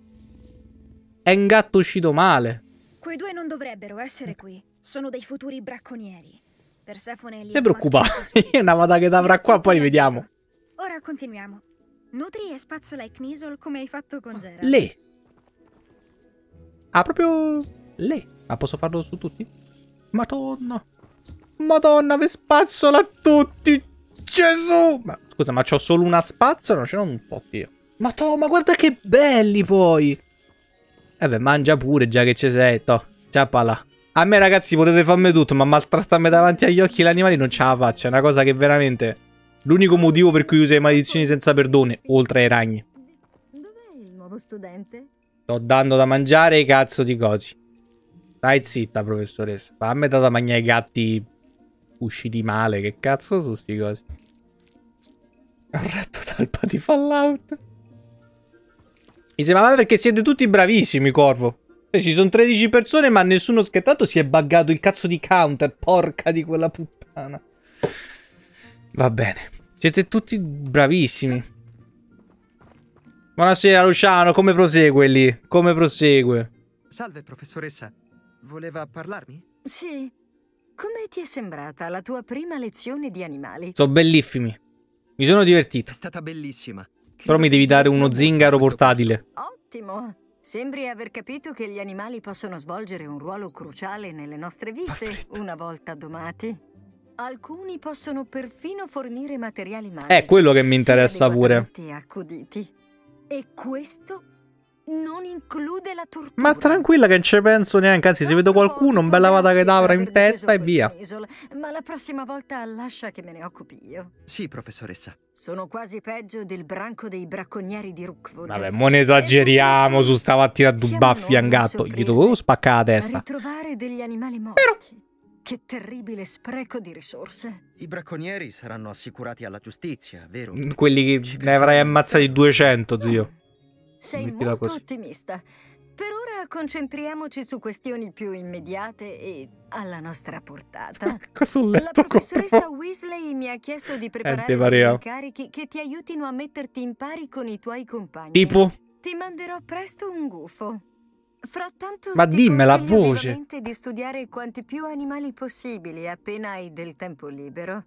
È un gatto uscito male. Quei due non dovrebbero essere qui. Sono dei futuri bracconieri. Persefone li Non ti preoccupare, è una vada che avrà qua, poi vediamo. Ora continuiamo. Nutri e spazzola i Knisol come hai fatto con Gerald. Le. Ah, proprio... le. Ma posso farlo su tutti? Madonna. Madonna, mi spazzola a tutti. Gesù. Ma scusa, ma c'ho solo una spazzola? Non ce n'ho un po' io. Ma guarda che belli poi. Beh, mangia pure, già che ci sei. Toh, ciappala. A me, ragazzi, potete farmi tutto, ma maltrattarmi davanti agli occhi gli animali non ce la faccio. È una cosa che veramente... L'unico motivo per cui uso le maledizioni senza perdone, oltre ai ragni. Dov'è il nuovo studente? Sto dando da mangiare ai cazzo di cosi. Stai zitta, professoressa. Fammi da mangiare ai gatti usciti male. Che cazzo sono sti cosi? Ho retto talpa di Fallout. Mi sembra male perché siete tutti bravissimi, Corvo. Ci sono 13 persone, ma nessuno scherzato si è buggato il cazzo di counter. Porca di quella puttana. Va bene. Siete tutti bravissimi. Buonasera, Luciano. Come prosegue lì? Come prosegue? Salve, professoressa. Voleva parlarmi? Sì. Come ti è sembrata la tua prima lezione di animali? Sono bellissimi. Mi sono divertito. È stata bellissima. Però mi devi dare uno zingaro portatile. Ottimo. Sembri aver capito che gli animali possono svolgere un ruolo cruciale nelle nostre vite una volta domati. Alcuni possono perfino fornire materiali magici. È quello che mi interessa pure. Accuditi. E questo non include la tortura. Ma tranquilla che non ci penso neanche. Anzi, se vedo qualcuno, un bel lavata che davra in testa e via. Ma la prossima volta lascia che me ne occupi io. Sì, professoressa. Sono quasi peggio del branco dei bracconieri di Rookwood. Vabbè, mo ne esageriamo su stamattina a due baffi a un gatto. Gli dovevo spaccare la testa. Ritrovare degli animali morti. Però... Che terribile spreco di risorse. I bracconieri saranno assicurati alla giustizia, vero? Quelli che ne avrai ammazzati 200, zio. Sei molto ottimista. Per ora concentriamoci su questioni più immediate e alla nostra portata. La professoressa Weasley mi ha chiesto di preparare degli incarichi che ti aiutino a metterti in pari con i tuoi compagni. Tipo? Ti manderò presto un gufo. Frattanto ma dimmela a voce. Vivamente di studiare quanti più animali possibili appena hai del tempo libero.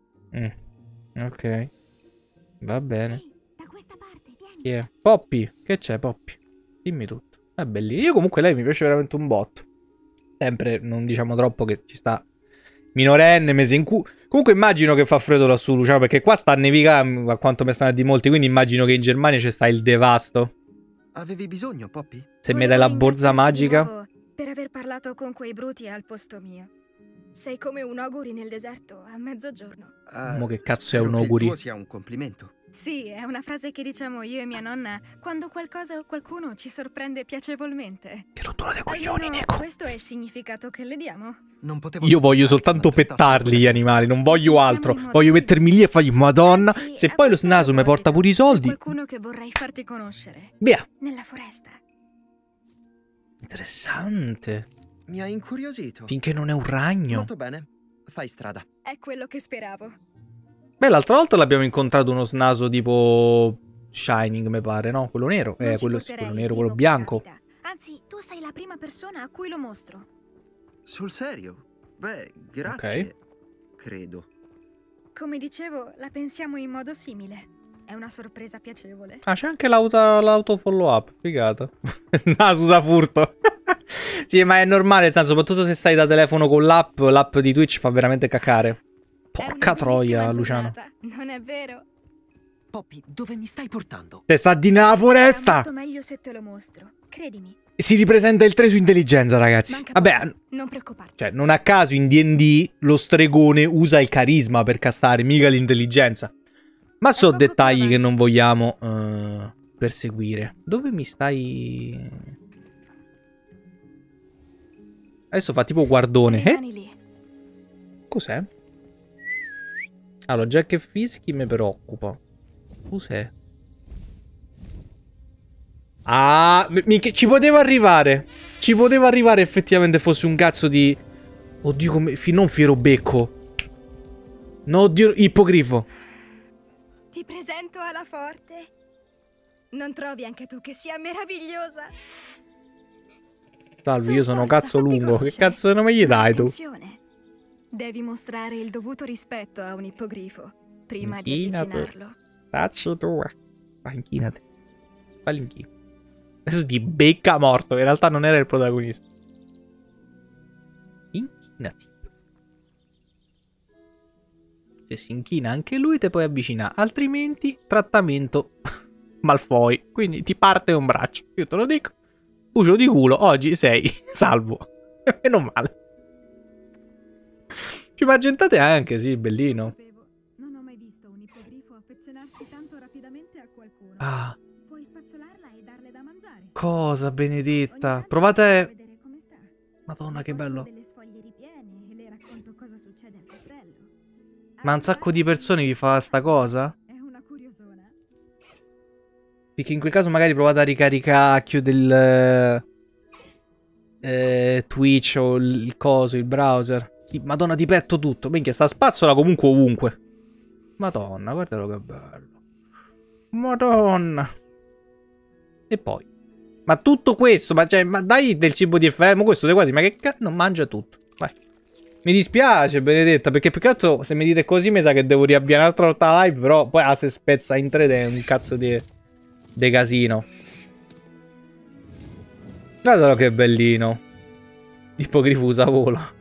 Ok. Va bene. Chi è? Poppy. Che c'è, Poppy? Dimmi tutto. È bellissimo. Io comunque lei mi piace veramente un botto. Sempre, non diciamo troppo che ci sta minorenne, mese in culo. Comunque immagino che fa freddo lassù, Luciano, perché qua sta a nevicare, a quanto mi stanno a di molti, quindi immagino che in Germania c'è sta il devasto. Avevi bisogno, Poppy? Se mi dai la borsa magica... Per aver parlato con quei bruti al posto mio. Sei come un auguri nel deserto a mezzogiorno. Mo che cazzo è un auguri? Che il tuo sia un complimento. Sì, è una frase che diciamo io e mia nonna quando qualcosa o qualcuno ci sorprende piacevolmente. Che rottura dei coglioni, Nico. Questo è il significato che le diamo? Non potevo... Io voglio soltanto pettarli gli animali, non voglio altro. Voglio mettermi lì e fargli Madonna. Anzi, se poi lo snaso mi porta pure i soldi. C'è qualcuno che vorrei farti conoscere. Via. Nella foresta. Interessante. Mi ha incuriosito. Finché non è un ragno. Molto bene. Fai strada. È quello che speravo. Beh, l'altra volta l'abbiamo incontrato uno snaso tipo Shining, mi pare, no? Quello nero. Quello sì, quello nero, quello bianco. Anzi, tu sei la prima persona a cui lo mostro. Sul serio? Beh, grazie. Okay. Credo. Come dicevo, la pensiamo in modo simile. È una sorpresa piacevole. Ah, c'è anche l'auto follow up. Figata. Naso usa furto. Sì, ma è normale, nel senso, soprattutto se stai da telefono con l'app di Twitch fa veramente cacare. Porca troia, Luciano. Non è vero? Poppy, dove mi stai portando? Te sta di nella foresta. È molto meglio se te lo mostro, credimi. Si ripresenta il 3 su intelligenza, ragazzi. Vabbè, non preoccuparti. Cioè, non a caso in D&D lo stregone usa il carisma per castare, mica l'intelligenza. Ma so dettagli che non vogliamo perseguire. Dove mi stai... Adesso fa tipo guardone. Cos'è? Allora, Jack e Fischi mi preoccupa. Cos'è? Ah, ci poteva arrivare. Ci poteva arrivare effettivamente fosse un cazzo di... Oddio, come... non fiero becco. No, oddio, ippogrifo. Ti presento alla forte. Non trovi anche tu che sia meravigliosa? Salve, io sono cazzo lungo. Che cazzo di nome gli dai tu? Devi mostrare il dovuto rispetto a un ippogrifo prima di avvicinarlo. Cazzo tua. Vai, inchinati. Fai l'inchino. Adesso ti becca morto. In realtà non era il protagonista. Inchinati. Se si inchina anche lui te puoi avvicinare. Altrimenti trattamento Malfoy. Quindi ti parte un braccio. Io te lo dico. Uscio di culo. Oggi sei salvo. Meno male. Più magentate anche, sì, bellino. Non ho mai visto un ippogrifo affezionarsi tanto rapidamente a qualcuno. Ah. Puoi spazzolarla e darle da mangiare. Cosa benedetta. Provate... Madonna, che bello. Ma un sacco di persone vi fa sta cosa? È una curiosona. Perché in quel caso magari provate a ricaricare, chiudere il Twitch o il coso, il browser. Madonna, ti petto tutto. Minchia, sta spazzola comunque ovunque. Madonna, guardalo che bello. Madonna. E poi. Ma tutto questo, ma dai del cibo di effermo, questo dei quadri, ma che cazzo, non mangia tutto. Vai. Mi dispiace, Benedetta, perché più che altro se mi dite così mi sa che devo riavviare un'altra volta la live, però poi se spezza in 3D è un cazzo di casino. Guardalo che bellino. Ippogrifo usa volo.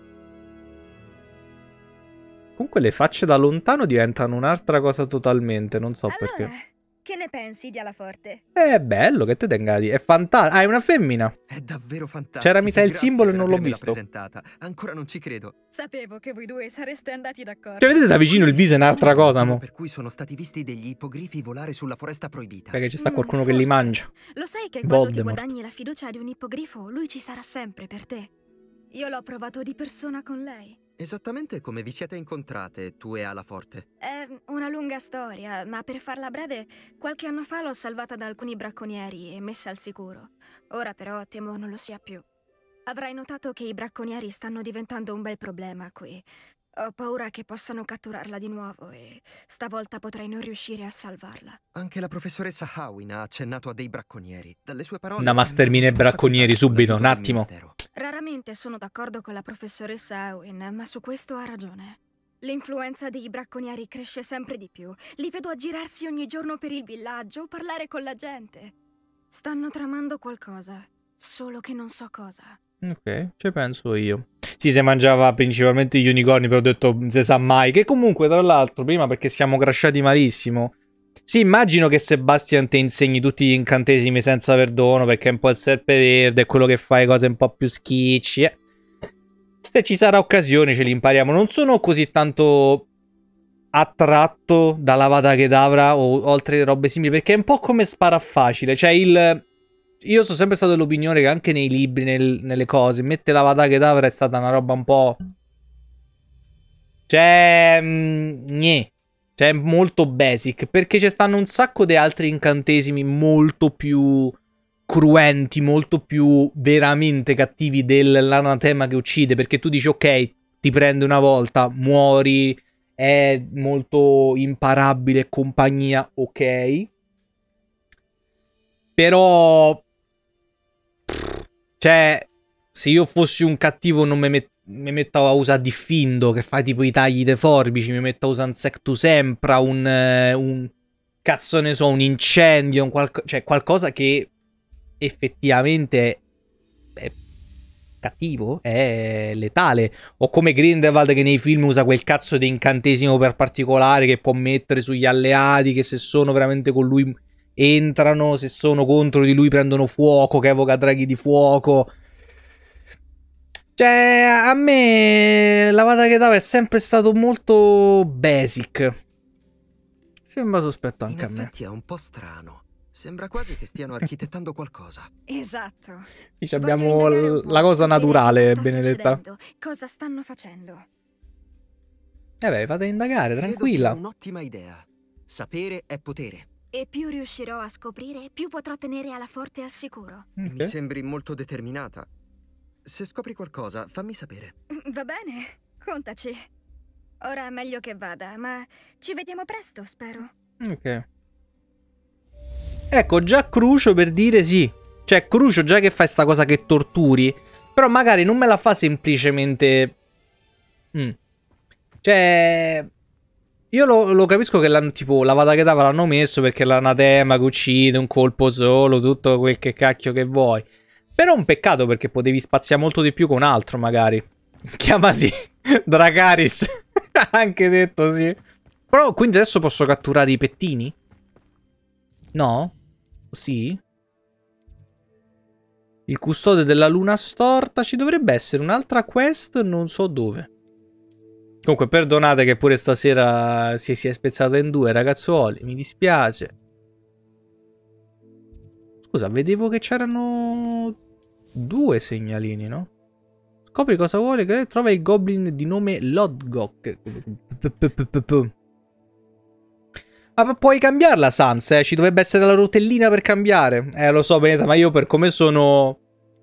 Comunque le facce da lontano diventano un'altra cosa totalmente, non so perché. Che ne pensi di Alaforte? È bello, che te tenga di... È fantastico. Ah, è una femmina. È davvero fantastico. C'era mi sa il simbolo e non l'ho visto. Presentata. Ancora non ci credo. Sapevo che voi due sareste andati d'accordo. Cioè, vedete da vicino il viso è un'altra cosa, mo. Per cui sono stati visti degli ippogrifi volare sulla foresta proibita. Perché ci sta qualcuno che li mangia. Lo sai che quando ti guadagni la fiducia di un ippogrifo, lui ci sarà sempre per te. Io l'ho provato di persona con lei. Esattamente come vi siete incontrate, tu e Alaforte? È una lunga storia, ma per farla breve, qualche anno fa l'ho salvata da alcuni bracconieri e messa al sicuro. Ora però temo non lo sia più. Avrai notato che i bracconieri stanno diventando un bel problema qui. Ho paura che possano catturarla di nuovo e stavolta potrei non riuscire a salvarla. Anche la professoressa Hawin ha accennato a dei bracconieri. Dalle sue parole... Una mastermine bracconieri subito, un attimo. Raramente sono d'accordo con la professoressa Hawin, ma su questo ha ragione. L'influenza dei bracconieri cresce sempre di più. Li vedo aggirarsi ogni giorno per il villaggio, parlare con la gente. Stanno tramando qualcosa, solo che non so cosa. Ok, ci penso io. Sì, se mangiava principalmente gli unicorni, però ho detto non si sa mai. Che comunque, tra l'altro, prima perché siamo crashati malissimo. Sì, immagino che Sebastian ti insegni tutti gli incantesimi senza perdono, perché è un po' il serpeverde, è quello che fa le cose un po' più schicci. Se ci sarà occasione ce li impariamo. Non sono così tanto attratto dalla Avada Kedavra o altre robe simili, perché è un po' come Sparafacile. Cioè io sono sempre stato dell'opinione che anche nei libri, nelle cose, mettere l'Avada Kedavra è stata una roba un po'... Cioè... Gnè. Cioè, molto basic. Perché ci stanno un sacco di altri incantesimi molto più cruenti, molto più veramente cattivi dell'anatema che uccide. Perché tu dici, ok, ti prende una volta, muori, è molto imparabile, compagnia, ok. Però... Cioè, se io fossi un cattivo non mi metto a usare Diffindo, che fa tipo i tagli dei forbici, mi metto a usare un Sectusempra, un cazzo ne so, un incendio, cioè qualcosa che effettivamente è cattivo, è letale. O come Grindelwald che nei film usa quel cazzo di incantesimo per particolare che può mettere sugli alleati, che se sono veramente con lui entrano, se sono contro di lui prendono fuoco, che evoca draghi di fuoco. Cioè, a me l'Avada Kedavra è sempre stato molto basic. Sembra sospetto anche a me. In effetti è un po' strano. Sembra quasi che stiano architettando qualcosa. Esatto. Qui abbiamo la cosa naturale, Benedetta. Cosa stanno facendo? Beh, vado a indagare, Credo tranquilla. sia un'ottima idea. Sapere è potere. E più riuscirò a scoprire, più potrò tenere alla forte al sicuro. Mi sembri molto determinata. Se scopri qualcosa, fammi sapere. Va bene, contaci. Ora è meglio che vada, ma ci vediamo presto, spero. Ok. Ecco, già Crucio per dire sì. Cioè, Crucio già che fa sta cosa che torturi, però magari non me la fa semplicemente... Cioè... Io lo capisco che tipo l'Avada Kedavra l'hanno messo perché l'anatema che uccide un colpo solo, tutto quel che cacchio che vuoi. Però è un peccato perché potevi spaziare molto di più con altro, magari. Chiamasi Dracaris. Anche detto, sì. Però quindi adesso posso catturare i pettini? No? Sì? Il custode della luna storta. Ci dovrebbe essere un'altra quest, non so dove. Comunque perdonate che pure stasera si è spezzata in due, ragazzuoli. Mi dispiace. Scusa, vedevo che c'erano... 2 segnalini, no? Scopri cosa vuole che trova il goblin di nome Lodgok. Ah, ma puoi cambiarla, Sans, ci dovrebbe essere la rotellina per cambiare. Lo so, Benetta, ma io per come sono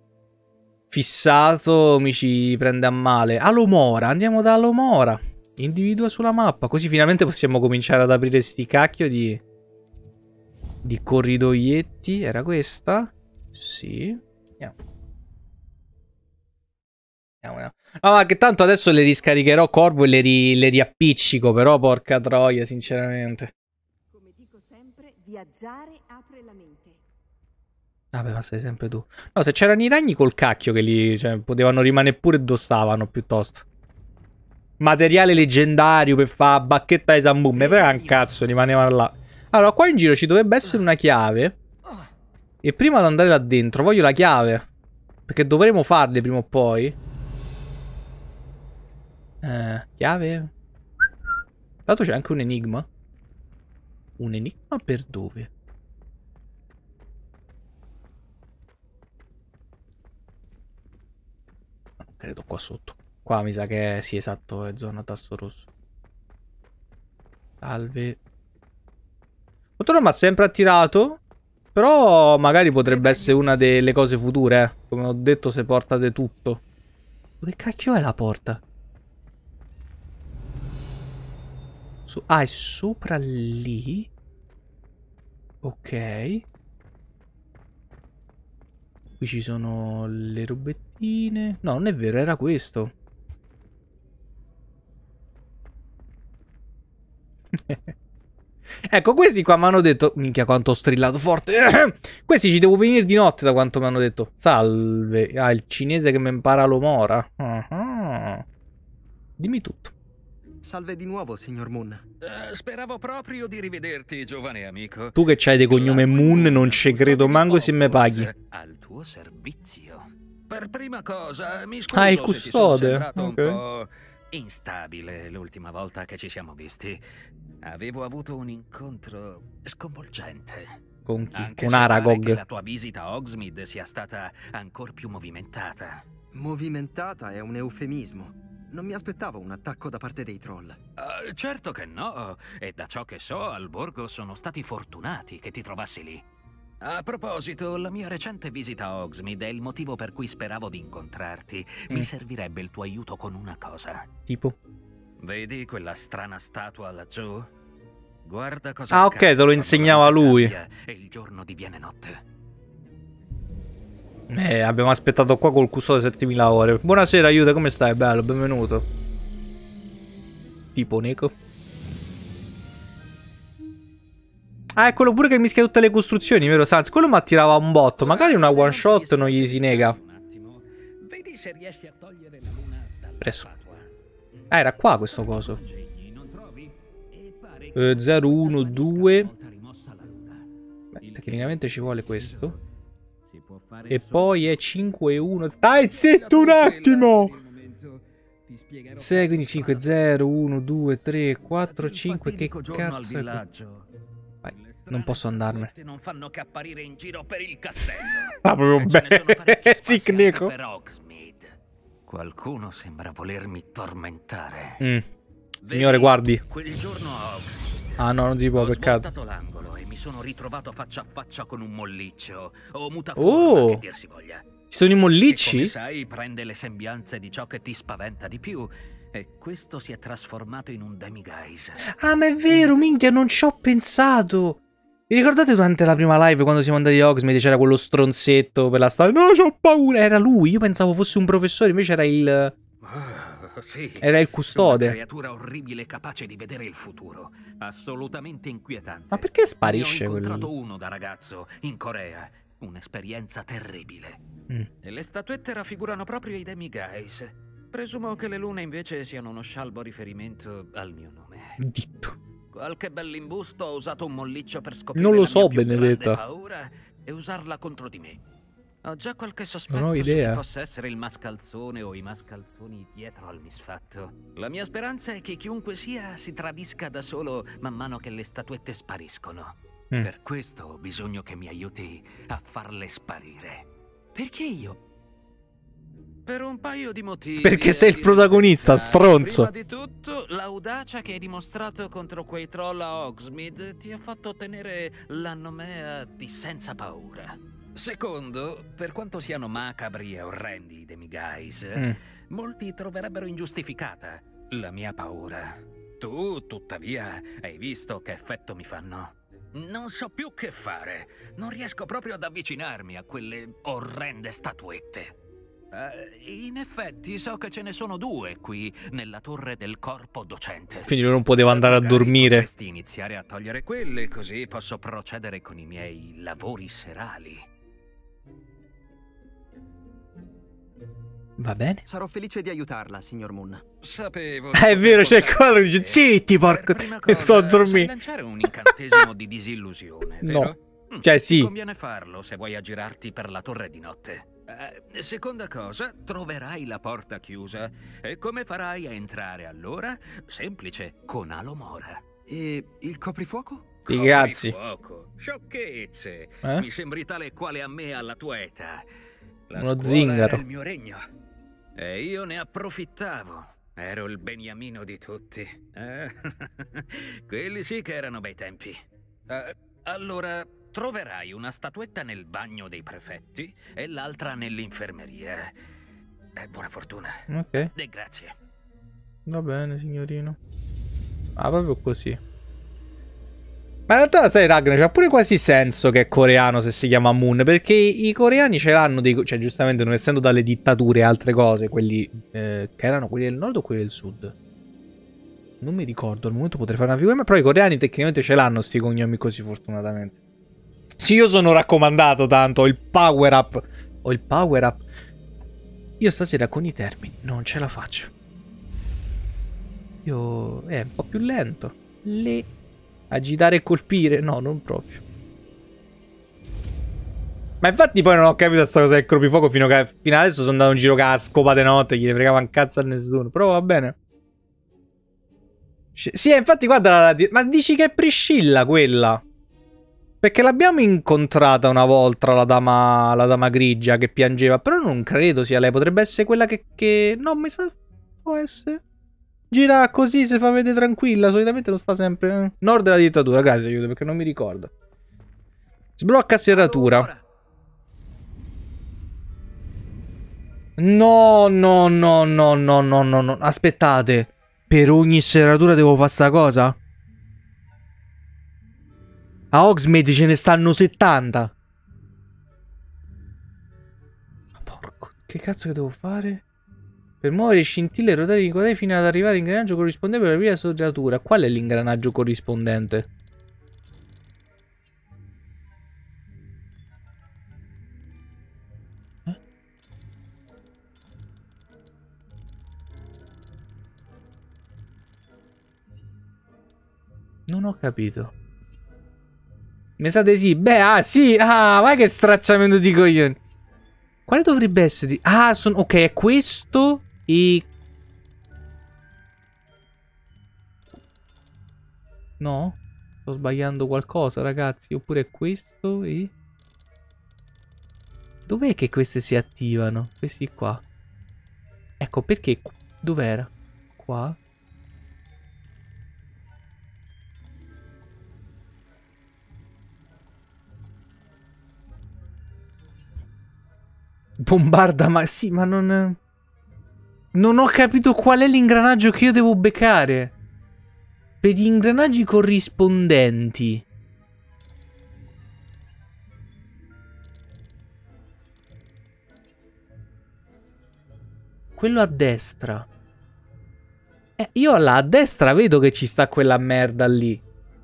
fissato mi ci prende a male. Alomora, andiamo da Alomora. Individua sulla mappa, così finalmente possiamo cominciare ad aprire sti cacchio di corridoietti. Era questa? Sì. Andiamo. No, ma che tanto adesso le riscaricherò Corvo e le riappiccico, però porca troia, sinceramente. Come dico sempre, viaggiare apre la mente. Vabbè, ma sei sempre tu. No, se c'erano i ragni col cacchio che li... Cioè, potevano rimanere pure dove stavano, piuttosto. Materiale leggendario per fare bacchetta di Zambù. Me frega un cazzo, rimanevano là. Allora, qua in giro ci dovrebbe essere una chiave. E prima di andare là dentro, voglio la chiave. Perché dovremo farle prima o poi. Chiave. Tanto c'è anche un enigma. Un enigma per dove? Non credo qua sotto. Qua mi sa che sì, esatto, è zona tasto rosso. Salve. Otto mi ha sempre attirato. Però magari potrebbe essere una delle cose future, Come ho detto, se portate tutto. Dove cacchio è la porta? Ah, è sopra lì? Ok. Qui ci sono le robettine. No, non è vero, era questo. Ecco, questi qua mi hanno detto... Minchia, quanto ho strillato forte. Questi ci devo venire di notte, da quanto mi hanno detto. Salve. Ah, il cinese che mi impara l'omora. Dimmi tutto. Salve di nuovo, signor Moon. Speravo proprio di rivederti, giovane amico. Tu che c'hai di cognome Moon, non ci credo manco se me paghi. Al tuo servizio. Per prima cosa, mi scuso il se custode. ti sono sembrato un po' instabile l'ultima volta che ci siamo visti. Avevo avuto un incontro sconvolgente. Con chi? Anche Con se pare Aragog. che la tua visita a Hogsmeade sia stata ancora più movimentata. Movimentata è un eufemismo. Non mi aspettavo un attacco da parte dei troll. Certo che no, e da ciò che so al borgo sono stati fortunati che ti trovassi lì. A proposito, la mia recente visita a Hogsmeade è il motivo per cui speravo di incontrarti. Mi servirebbe il tuo aiuto con una cosa. Tipo? Vedi quella strana statua laggiù? Guarda cosa Ah, ok, te lo insegnava lui. E il giorno diviene notte. Abbiamo aspettato qua col custode 7000 ore. Buonasera, aiuta, come stai? Bello, benvenuto. Tipo Neko. Ah, è quello pure che mischia tutte le costruzioni, vero Sans? Quello mi attirava un botto. Magari una one shot non gli si nega. Vedi se riesci a togliere la luna dalla Preso. statua. Ah, era qua questo coso. 0, 1, 2. Beh, tecnicamente ci vuole questo. E poi è 5, 1. Stai zitto un attimo! 6, quindi 5, 0, 1, 2, 3, 4, 5. Che cazzo è? Vai, non posso andarmene. Non fanno che apparire in giro per il castello. Ah, proprio bene. Sic Neko. Per Hogsmeade. Qualcuno sembra volermi tormentare. Signore, guardi. Quel giorno a Hogsmeade. Ah no, non si può, Ho peccato. svoltato l'angolo e mi sono ritrovato faccia a faccia con un molliccio o mutaforma, che dir si voglia. Ci sono i Che, mollicci? come sai, prende le sembianze di ciò che ti spaventa di più. E questo si è trasformato in un demiguise. Ah, ma è vero, minchia, non ci ho pensato. Vi ricordate durante la prima live quando siamo andati a Hogsmeade c'era quello stronzetto per la strada? No, c'ho paura. Era lui, io pensavo fosse un professore, invece era il... Sì, era il custode. Una creatura orribile capace di vedere il futuro. Assolutamente inquietante. Ma perché sparisce Ne ho quel... incontrato uno da ragazzo, in Corea. Un'esperienza terribile. E le statuette raffigurano proprio i demiguise. Presumo che le lune invece siano uno scialbo riferimento al mio nome. Ditto. Qualche bell'imbusto ho usato un molliccio per scoprire Non lo la so, mia più Benedetta. grande paura e usarla contro di me. Ho già qualche Non sospetto ho su chi idea. possa essere il mascalzone o i mascalzoni dietro al misfatto. La mia speranza è che chiunque sia si tradisca da solo man mano che le statuette spariscono. Per questo ho bisogno che mi aiuti a farle sparire. Perché io? Per un paio di motivi. Perché sei il protagonista, stronzo. Prima di tutto, l'audacia che hai dimostrato contro quei troll a Hogsmeade ti ha fatto ottenere la nomea di senza paura. Secondo, per quanto siano macabri e orrendi i demiguise, molti troverebbero ingiustificata la mia paura. Tu, tuttavia, hai visto che effetto mi fanno. Non so più che fare. Non riesco proprio ad avvicinarmi a quelle orrende statuette. In effetti so che ce ne sono 2 qui nella torre del corpo docente. Quindi lui non poteva andare a dormire. Potresti iniziare a togliere quelle, così posso procedere con i miei lavori serali. Va bene. Sarò felice di aiutarla, signor Moon. Sapevo. È vero, c'è il quadro e dice zitti, porco. E sto a Sai dormire. lanciare un incantesimo di disillusione, vero? No. Cioè, sì. Ti conviene farlo se vuoi aggirarti per la torre di notte. Seconda cosa, troverai la porta chiusa. E come farai a entrare allora? Semplice, con Alomora. E il coprifuoco? I cazzi. Coprifuoco. Sciocchezze. Eh? Mi sembri tale quale a me alla tua età. La Uno scuola zingaro. era il mio regno. E io ne approfittavo. Ero il beniamino di tutti. Quelli sì che erano bei tempi. Allora, troverai una statuetta nel bagno dei prefetti e l'altra nell'infermeria. Buona fortuna. Ok. E grazie. Va bene, signorino. Ah, proprio così. Ma in realtà, sai, Ragnar, c'ha pure quasi senso che è coreano se si chiama Moon, perché i coreani ce l'hanno dei... Cioè, giustamente, non essendo dalle dittature e altre cose, quelli che erano quelli del nord o quelli del sud? Non mi ricordo, al momento potrei fare una figura, però i coreani tecnicamente ce l'hanno sti cognomi così, fortunatamente. Sì, io sono raccomandato tanto, ho il power up. Ho il power up. Io stasera con i termini non ce la faccio. Io... è un po' più lento. Agitare e colpire? No, non proprio. Ma infatti poi non ho capito questa cosa del cropifuoco fino adesso sono andato in giro con la scopa di notte, gli fregava un cazzo a nessuno. Però va bene. Sì, infatti guarda, ma dici che è Priscilla quella? Perché l'abbiamo incontrata una volta, la dama grigia che piangeva, però non credo sia lei, potrebbe essere quella che... No, mi sa... può essere... Gira così, si fa vedere tranquilla, solitamente non sta sempre... Nord della dittatura, grazie aiuto, perché non mi ricordo. Sblocca serratura. No, no, no, no, no, no, no, no, aspettate. Per ogni serratura devo fare sta cosa? A Hogsmeade ce ne stanno 70. Ma porco, che cazzo che devo fare? Per muovere scintille e rotare i quadri fino ad arrivare all'ingranaggio corrispondente per aprire la serratura. Qual è l'ingranaggio corrispondente? Non ho capito. Mi sa di sì. Beh, ah, sì. Ah, vai che stracciamento di coglioni. Quale dovrebbe essere? Ah, sono... ok, è questo e... No? Sto sbagliando qualcosa, ragazzi. Oppure è questo e... Dov'è che queste si attivano? Questi qua. Ecco, perché... Dov'era? Qua? Bombarda, ma sì, ma non... Non ho capito qual è l'ingranaggio che io devo beccare. Per gli ingranaggi corrispondenti. Quello a destra. Io là a destra vedo che ci sta quella merda lì.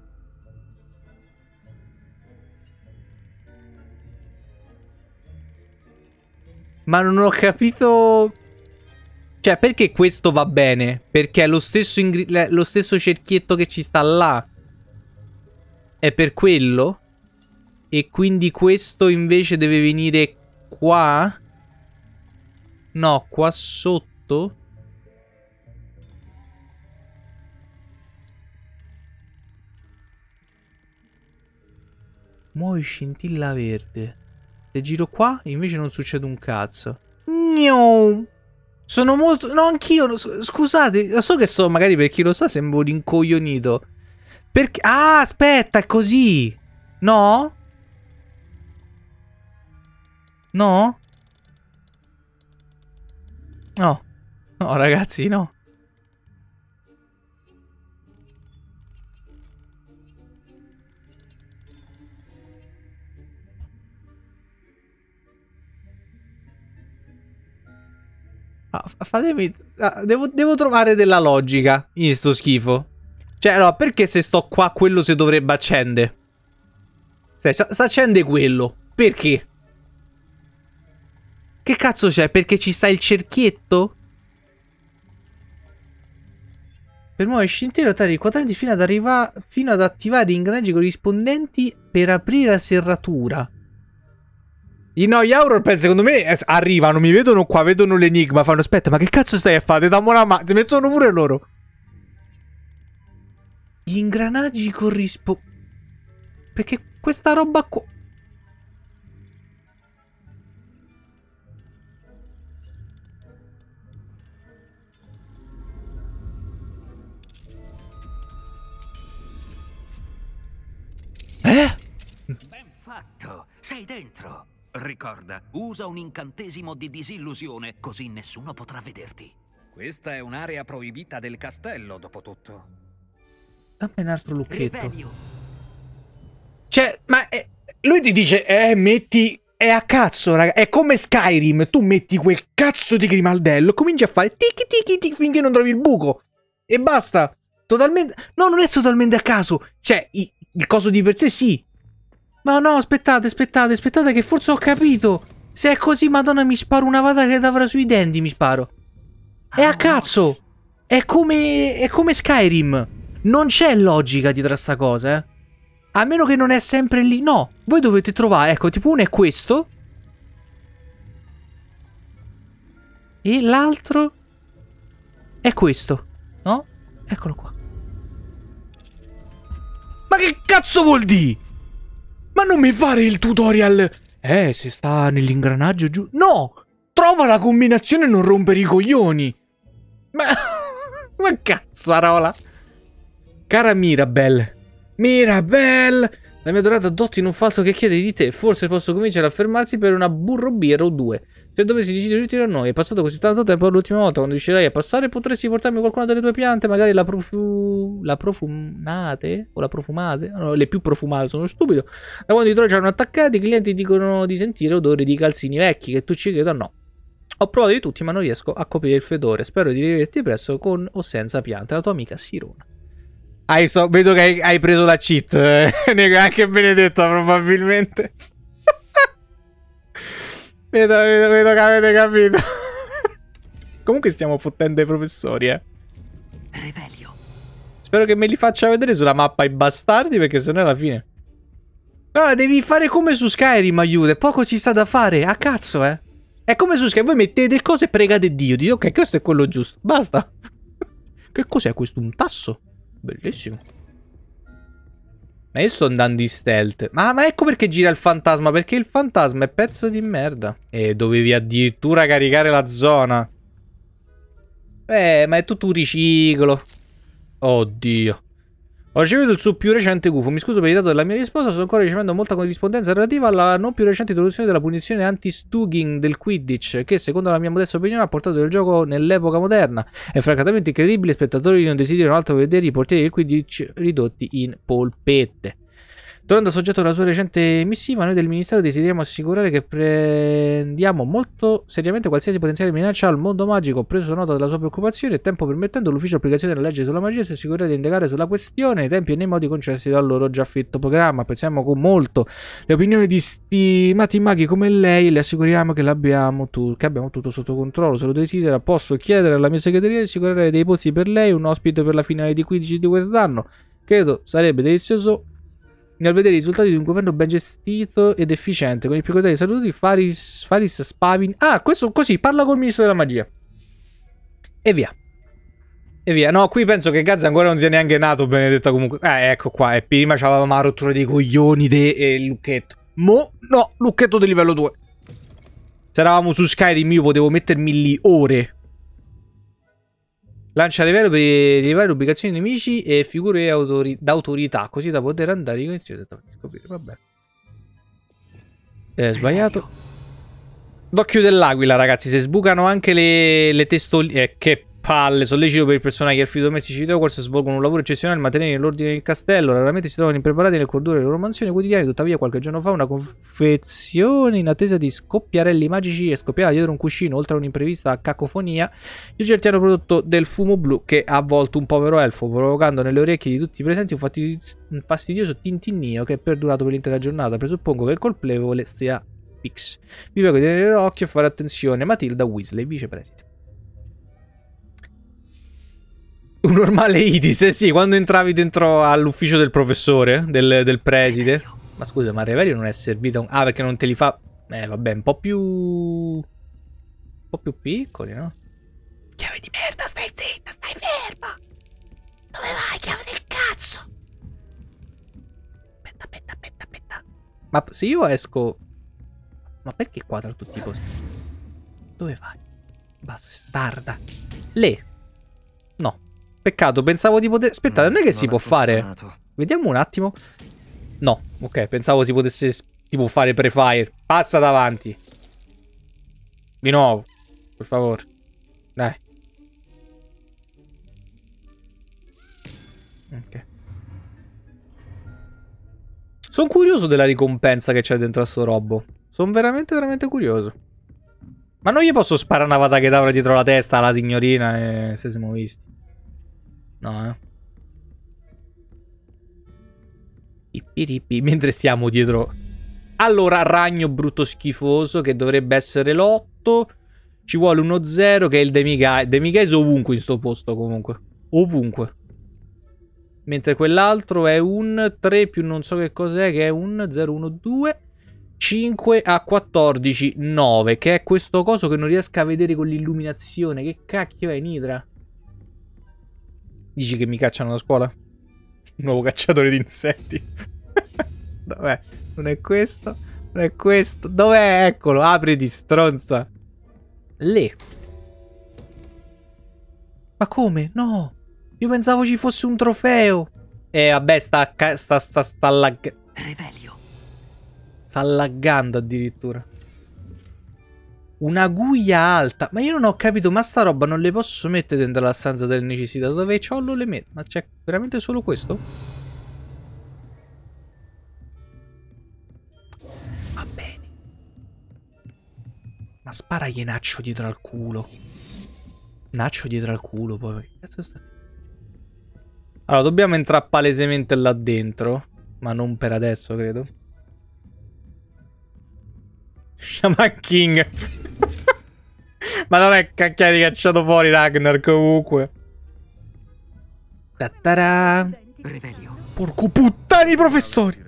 Ma non ho capito... Cioè, perché questo va bene? Perché è lo stesso cerchietto che ci sta là. È per quello? E quindi questo invece deve venire qua? No, qua sotto? Muovi scintilla verde. Se giro qua, invece non succede un cazzo. No! Sono molto... No, anch'io... Scusate, so che so, magari per chi lo sa sembro un incoglionito. Perché... Ah, aspetta, è così! No? No? No. No, ragazzi, no. Fatemi... devo trovare della logica in sto schifo. Cioè, allora, perché se sto qua quello si dovrebbe accendere? Si accende quello. Perché? Che cazzo c'è? Perché ci sta il cerchietto? Per muovere scintille e rotare i quadranti fino ad attivare gli ingranaggi corrispondenti per aprire la serratura. No, gli Auror secondo me arrivano, mi vedono qua, vedono l'enigma, fanno aspetta, ma che cazzo stai a fare? Dammi una mano, si mettono pure loro. Gli ingranaggi corrispondono... Perché questa roba qua... Ben fatto, sei dentro. Ricorda, usa un incantesimo di disillusione, così nessuno potrà vederti. Questa è un'area proibita del castello, dopo tutto. Dammi un altro lucchetto. Revelio. Cioè, ma lui ti dice, metti... È a cazzo, raga. È come Skyrim. Tu metti quel cazzo di grimaldello, cominci a fare tiki tiki tiki finché non trovi il buco. E basta. totalmente... No, non è totalmente a caso. Cioè, il coso di per sé sì. No, no, aspettate che forse ho capito. Se è così, madonna, mi sparo una vada che avrà sui denti, mi sparo. È a cazzo. È come Skyrim. Non c'è logica dietro a sta cosa, eh. A meno che non è sempre lì. No, voi dovete trovare, ecco, tipo uno è questo. E l'altro è questo, no? Eccolo qua. Ma che cazzo vuol dire? Ma non mi fare il tutorial. Se sta nell'ingranaggio giù. No! Trova la combinazione e non rompere i coglioni. Ma cazzarola. Cara Mirabelle. Mirabelle. La mia adorata Dottie non fa altro che chiede di te. Forse posso cominciare a fermarsi per una burro birra o due. Se dovessi decidere di ritirare a noi, è passato così tanto tempo l'ultima volta. Quando riuscirai a passare potresti portarmi qualcuna delle tue piante. Magari la profumate? O la profumate? No, le più profumate, sono stupido. Da quando i troll erano attaccati, i clienti dicono di sentire odori di calzini vecchi. Che tu ci creda o no? Ho provato di tutti ma non riesco a coprire il fedore. Spero di rivederti presto con o senza piante. La tua amica Sirona. Vedo che hai preso la cheat. Anche Benedetta probabilmente. Vedo che avete capito. Comunque stiamo fottendo i professori, Revelio. Spero che me li faccia vedere sulla mappa i bastardi, perché sennò è la fine. No, devi fare come su Skyrim, aiuto. Poco ci sta da fare. A cazzo, È come su Skyrim. Voi mettete cose e pregate Dio. Dite, ok, questo è quello giusto. Basta. Che cos'è questo? Un tasso? Bellissimo. Ma io sto andando in stealth. Ma ecco perché gira il fantasma. Perché il fantasma è pezzo di merda. E dovevi addirittura caricare la zona. Ma è tutto un riciclo. Oddio. Ho ricevuto il suo più recente gufo. Mi scuso per il dato della mia risposta. Sto ancora ricevendo molta corrispondenza relativa alla non più recente introduzione della punizione anti-stugging del Quidditch, che secondo la mia modesta opinione ha portato il gioco nell'epoca moderna. È francamente incredibile. I spettatori non desiderano altro vedere i portieri del Quidditch ridotti in polpette. Tornando al soggetto della sua recente missiva, noi del Ministero desideriamo assicurare che prendiamo molto seriamente qualsiasi potenziale minaccia al mondo magico. Ho preso nota della sua preoccupazione e, tempo permettendo, l'ufficio applicazione della legge sulla magia si assicurerà di indagare sulla questione nei tempi e nei modi concessi dal loro già fitto programma. Apprezziamo con molto le opinioni di stimati maghi come lei e le assicuriamo che abbiamo tutto sotto controllo. Se lo desidera, posso chiedere alla mia segreteria di assicurare dei posti per lei, un ospite per la finale di 15 di quest'anno. Credo sarebbe delizioso nel vedere i risultati di un governo ben gestito ed efficiente, con i più cordiali saluti Faris Spavin. Ah, questo così, parla col ministro della magia. E via. E via. No, qui penso che Gazza ancora non sia neanche nato, Benedetta, comunque. Ecco qua, e prima c'avevamo la rottura dei coglioni di Lucchetto. Mo, no, Lucchetto di livello 2. Se eravamo su Skyrim io potevo mettermi lì ore. Lancia livello per rilevare ubicazioni nemici e figure d'autorità, così da poter andare in scoprire. Vabbè. Sbagliato. D'occhio dell'aquila, ragazzi. Se sbucano anche le testoline. Che palle. Sollecito per i personaggi e elfi domestici di Hogwarts svolgono un lavoro eccezionale in mantenere l'ordine del castello. Raramente si trovano impreparati nel corridoio delle loro mansioni quotidiane. Tuttavia, qualche giorno fa, una confezione in attesa di scoppiarelli magici è scoppiata dietro un cuscino. Oltre a un'imprevista cacofonia, gli oggetti hanno prodotto del fumo blu che ha avvolto un povero elfo, provocando nelle orecchie di tutti i presenti un fastidioso tintinnio che è perdurato per l'intera giornata. Presuppongo che il colpevole sia Pix. Vi prego di tenere l'occhio e fare attenzione. Matilda Weasley, vicepresidente. Un normale Idis, sì, quando entravi dentro all'ufficio del professore, del preside. Ma scusa, ma Revelio non è servito un... Ah, perché non te li fa... vabbè, un po' più piccoli, no? Chiave di merda, stai zitta, stai ferma! Dove vai, chiave del cazzo? Aspetta. Ma se io esco... Ma perché qua tra tutti i costi? Dove vai? Bastarda. Le. No. Peccato, pensavo di poter... Aspettate, non è che si può fare... Vediamo un attimo. No, ok, pensavo si potesse tipo fare pre-fire. Passa davanti. Di nuovo. Per favore. Dai. Ok. Sono curioso della ricompensa che c'è dentro a sto robo. Sono veramente curioso. Ma non gli posso sparare una vada che davra dietro la testa alla signorina e se siamo visti. No, Pippiripi, mentre stiamo dietro. Allora, ragno brutto schifoso, che dovrebbe essere l'8. Ci vuole uno 0, che è il Demiguise. Demiguise ovunque in sto posto, comunque. Ovunque. Mentre quell'altro è un 3 più non so che cos'è, che è un 0, 1, 2... 5 a 14, 9, che è questo coso che non riesco a vedere con l'illuminazione. Che cacchio è, Nidra? Dici che mi cacciano da scuola? Un nuovo cacciatore di insetti. Dov'è? Non è questo? Non è questo? Dov'è? Eccolo, apriti, stronza. Lì. Ma come? No. Io pensavo ci fosse un trofeo. Vabbè, sta Revelio. Sta laggando addirittura. Una guglia alta. Ma io non ho capito, ma sta roba non le posso mettere dentro la stanza delle necessità. Dove c'ho le metto? Ma c'è veramente solo questo? Va bene. Ma sparagli Naccio dietro al culo. Naccio dietro al culo, poi. Che cazzo sta? Allora, dobbiamo entrare palesemente là dentro. Ma non per adesso, credo. Shaman King. Ma non è cacchiati cacciato fuori Ragnar comunque. Tattara. Revelio. Porco puttani professori.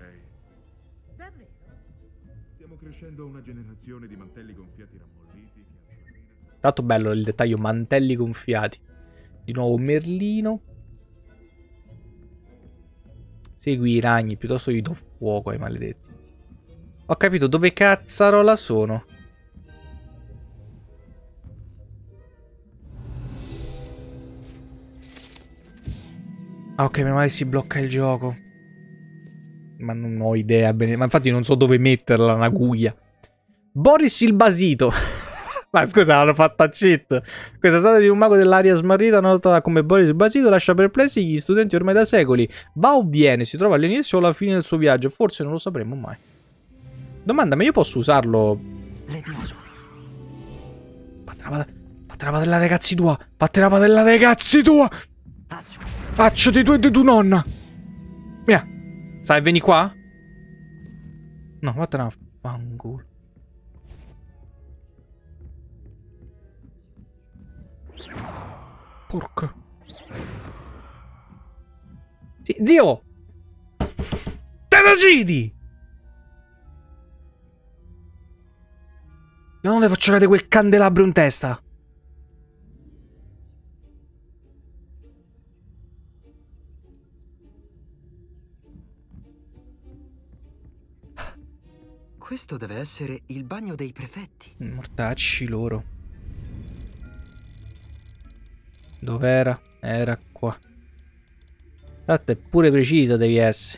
Stiamo crescendo una generazione di mantelli gonfiati rammolliti. Tanto bello il dettaglio mantelli gonfiati. Di nuovo Merlino. Segui i ragni, piuttosto gli do fuoco ai maledetti. Ho capito dove cazzarola sono. Ah, ok, meno male si blocca il gioco. Ma non ho idea bene. Ma infatti non so dove metterla una guglia. Boris il Basito. Ma scusa, l'hanno fatta cheat. Questa storia di un mago dell'aria smarrita, nota come Boris il Basito, lascia perplessi gli studenti ormai da secoli. Va o viene, si trova all'inizio o alla fine del suo viaggio. Forse non lo sapremo mai. Domanda, ma io posso usarlo? Levioso. Fate la padella dei cazzi tua. Fate la padella dei cazzi tua. Faccio di tu e di tua nonna. Via. Sai, vieni qua? No, vattene a fanculo. Porca. Zio. Te lo gidi. Non le faccio cadere quel candelabro in testa. Questo deve essere il bagno dei prefetti. Mortacci loro. Dov'era? Era qua. Tanto è pure precisa devi essere.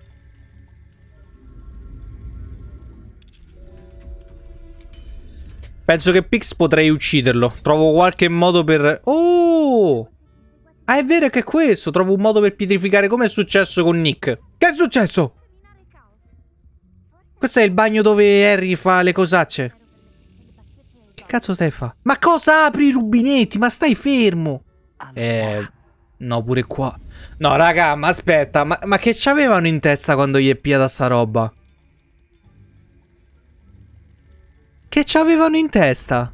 Penso che Pix potrei ucciderlo. Trovo qualche modo per... Oh! Ah, è vero che è questo. Trovo un modo per pietrificare, come è successo con Nick. Che è successo? Questo è il bagno dove Harry fa le cosacce. Che cazzo stai a fa? Ma cosa apri i rubinetti? Ma stai fermo. No, pure qua. No, raga, ma aspetta. Ma che c'avevano in testa quando gli è piata sta roba? Che c'avevano in testa?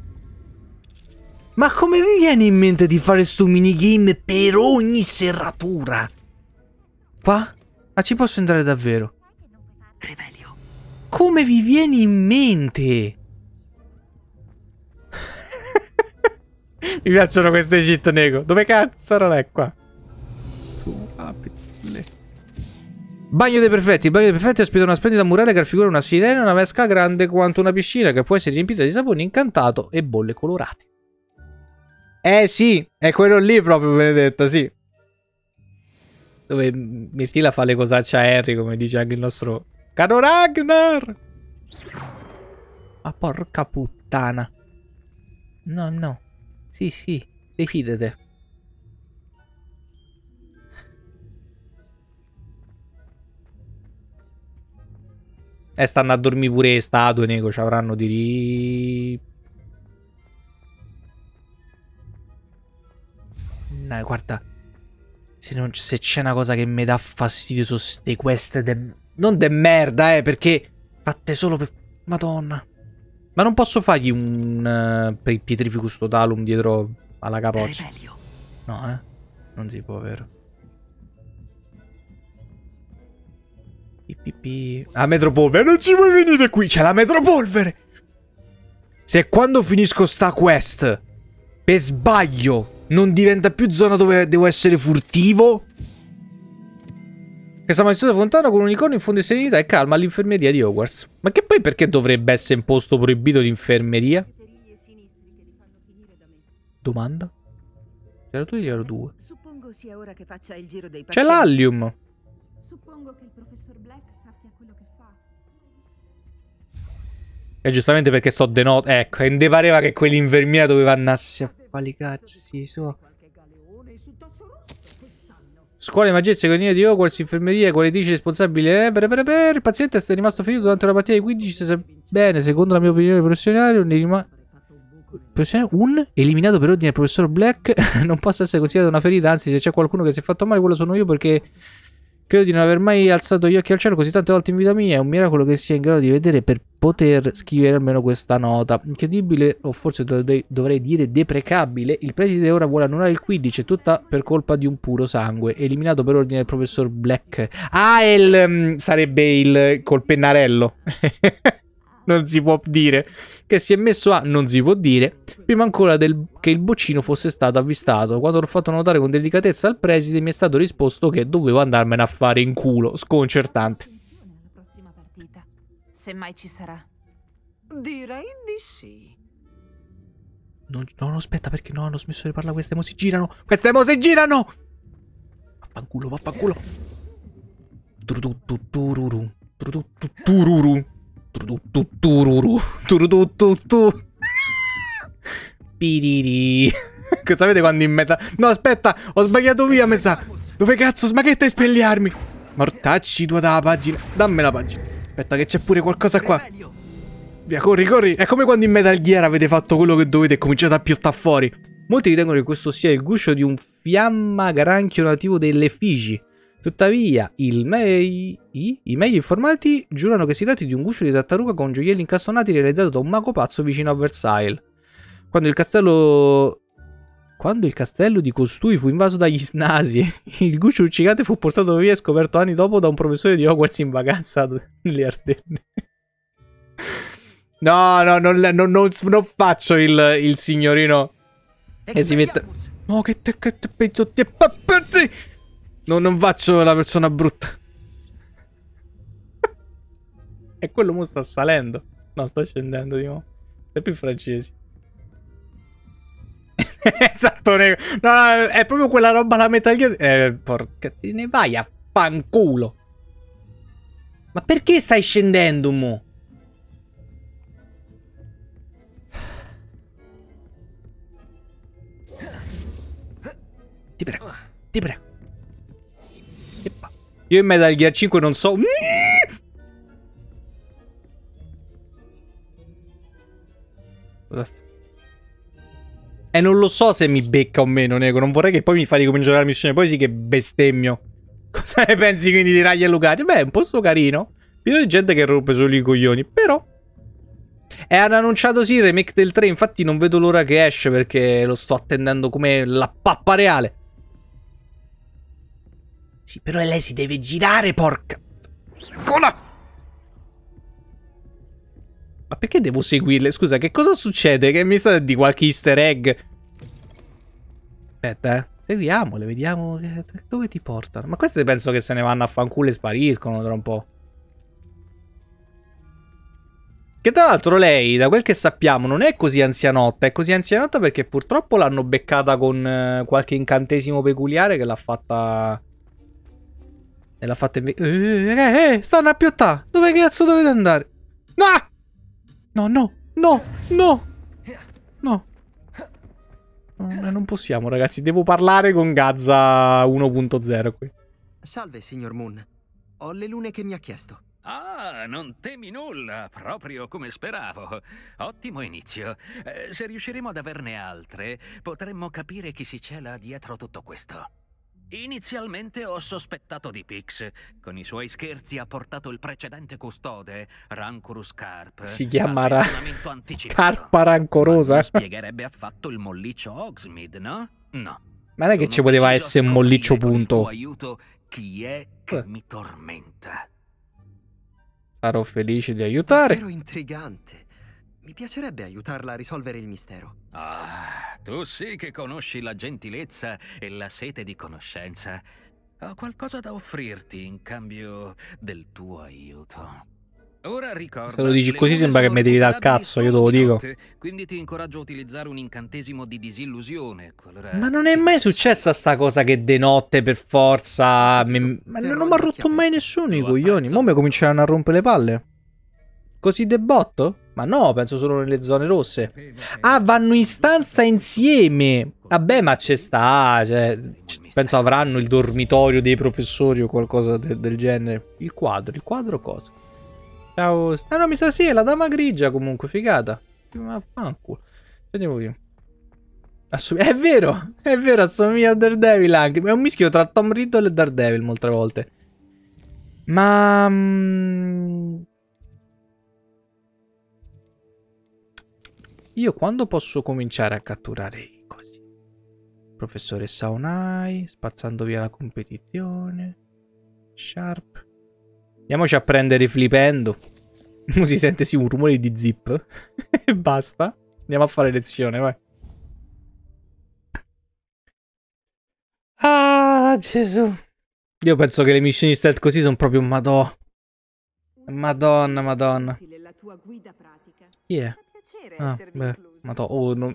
Ma come vi viene in mente di fare sto minigame per ogni serratura? Qua? Ma ci posso entrare davvero? Revelio. Come vi viene in mente? Mi piacciono queste cheat, nego. Dove cazzo non è qua? Su, aprile. Bagno dei perfetti. Il bagno dei perfetti ospita una splendida murale che raffigura una sirena e una vesca grande quanto una piscina che può essere riempita di sapone incantato e bolle colorate. Sì, è quello lì proprio, Benedetta, sì. Dove Mirtilla fa le cosacce a Harry, come dice anche il nostro caro Ragnar. Ma porca puttana. No, no. Sì, sì, defidete. Stanno a dormire pure le statue, nego, ci avranno di... No, guarda. Se c'è una cosa che mi dà fastidio su ste queste non de merda, perché fatte solo per... Madonna. Ma non posso fargli un Pietrificus Totalum dietro alla capoccia. No, non si può, vero? La metropolvere, non ci puoi venire qui, c'è la metropolvere! Se quando finisco sta quest, per sbaglio, non diventa più zona dove devo essere furtivo... Questa maestosa fontana con un unicorno infonde serenità e calma all'infermeria di Hogwarts. Ma che poi perché dovrebbe essere un posto proibito di infermeria? Domanda? C'era tu e glielo due. Suppongo sia ora che faccia il giro dei C'è pazienti. l'allium. Suppongo che il professor Black sappia quello che fa. E giustamente perché sto de notte. Ecco, e ne pareva che quell'infermiera doveva andarsi a fare i cazzi su. Scuola di magia e secondaria di Hogwarts, infermeria, qualitrice responsabile. Il paziente è rimasto ferito durante una partita di 15. Bene, secondo la mia opinione professionale, un eliminato per ordine del professor Black non possa essere considerato una ferita. Anzi, se c'è qualcuno che si è fatto male, quello sono io, perché credo di non aver mai alzato gli occhi al cielo così tante volte in vita mia. È un miracolo che sia in grado di vedere per poter scrivere almeno questa nota. Incredibile, o forse dovrei dire deprecabile. Il preside ora vuole annullare il Quidditch, tutta per colpa di un puro sangue. Eliminato per ordine del professor Black. Ah, sarebbe il col pennarello. Non si può dire. Che si è messo a non si può dire. Prima ancora che il boccino fosse stato avvistato. Quando l'ho fatto notare con delicatezza al preside, mi è stato risposto che dovevo andarmene a fare in culo. Sconcertante. Se mai ci sarà. Direi di sì. No, aspetta, perché no, hanno smesso di parlare. Queste mo si girano. Queste mo si girano. Vaffanculo, vaffanculo. Tururu. Piriri. Sapete quando in meta... No, aspetta, ho sbagliato via, mi sa. Dove cazzo smaghetta e spelliarmi? Mortacci tua dalla pagina. Dammi la pagina. Aspetta che c'è pure qualcosa qua. Via, corri. È come quando in Metal Gear avete fatto quello che dovete e cominciate a piottare fuori. Molti ritengono che questo sia il guscio di un fiammagranchio nativo delle Figi. Tuttavia, i meglio informati giurano che si tratti di un guscio di tartaruga con gioielli incastonati realizzato da un mago pazzo vicino a Versailles. Quando il castello di costui fu invaso dagli snasi, il guscio uccicante fu portato via e scoperto anni dopo da un professore di Hogwarts in vacanza nelle Ardenne. No, non faccio il signorino che si mette... No, che te no, non faccio la persona brutta. E quello mo sta salendo. No, sta scendendo di nuovo. È più francesi. Esatto, no, è proprio quella roba la Metal Gear. Porca, te ne vai a fanculo. Ma perché stai scendendo, mo? Ti prego. Io in Metal Gear 5 non so... E non lo so se mi becca o meno, Nego. Non vorrei che poi mi fa ricominciare la missione. Poi sì che bestemmio. Cosa ne pensi quindi di Raglia e Lucati? Beh, è un posto carino. Pieno di gente che rompe solo i coglioni. Però... E hanno annunciato sì il remake del 3. Infatti non vedo l'ora che esce perché lo sto attendendo come la pappa reale. Sì, però lei si deve girare, porca... Cola! Ma perché devo seguirle? Scusa, che cosa succede? Che mi state di qualche easter egg? Aspetta, seguiamole, vediamo dove ti portano. Ma queste penso che se ne vanno a fanculo e spariscono tra un po'. Che tra l'altro lei, da quel che sappiamo, non è così anzianotta. È così anzianotta perché purtroppo l'hanno beccata con qualche incantesimo peculiare che l'ha fatta... E l'ha fatta invece... stanno a piottare! Dove cazzo dovete andare? No! Non possiamo, ragazzi. Devo parlare con Gazza 1.0 qui. Salve, signor Moon. Ho le lune che mi ha chiesto. Ah, non temi nulla, proprio come speravo. Ottimo inizio. Se riusciremo ad averne altre, potremmo capire chi si cela dietro tutto questo. Inizialmente ho sospettato di Pix. Con i suoi scherzi ha portato il precedente custode, Rancorous Carp, Si chiama al pensionamento anticipato. Carpa rancorosa. Non spiegherebbe affatto il molliccio Hogsmeade, no? No. Ma non è che ci poteva essere un molliccio punto. Aiuto, chi è che mi tormenta? Sarò felice di aiutare. Davvero intrigante. Mi piacerebbe aiutarla a risolvere il mistero. Ah, tu sì che conosci la gentilezza e la sete di conoscenza. Ho qualcosa da offrirti in cambio del tuo aiuto. Ora ricorda, Se lo dici le così cure sembra che sono mi devi dar recuperabili cazzo, io te solo lo di dico. notte, quindi ti incoraggio a utilizzare un incantesimo di disillusione. qualora- Ma non è mai successa sta cosa che de notte per forza... Ma non mi ha rotto mai nessuno i coglioni. Mo' mi cominceranno a rompere le palle. Così de botto? Ma no, penso solo nelle zone rosse. Ah, vanno in stanza insieme. Vabbè, ma c'è sta, cioè, penso avranno il dormitorio dei professori o qualcosa del genere. Il quadro cosa? Ciao. Ah no, mi sa sì, è la dama grigia comunque, figata. Ma fanculo. Vediamo qui. È vero, assomiglia a Daredevil anche. È un mischio tra Tom Riddle e Daredevil molte volte. Ma... io quando posso cominciare a catturare i cosi? Professoressa Onai, spazzando via la competizione. Sharp. Andiamoci a prendere Flipendo. Non si sente sì un rumore di zip. E basta. Andiamo a fare lezione, vai. Ah, Gesù. Io penso che le missioni stealth così sono proprio Madonna. Madonna. Chi è? Ah, beh, Madonna. Oh, non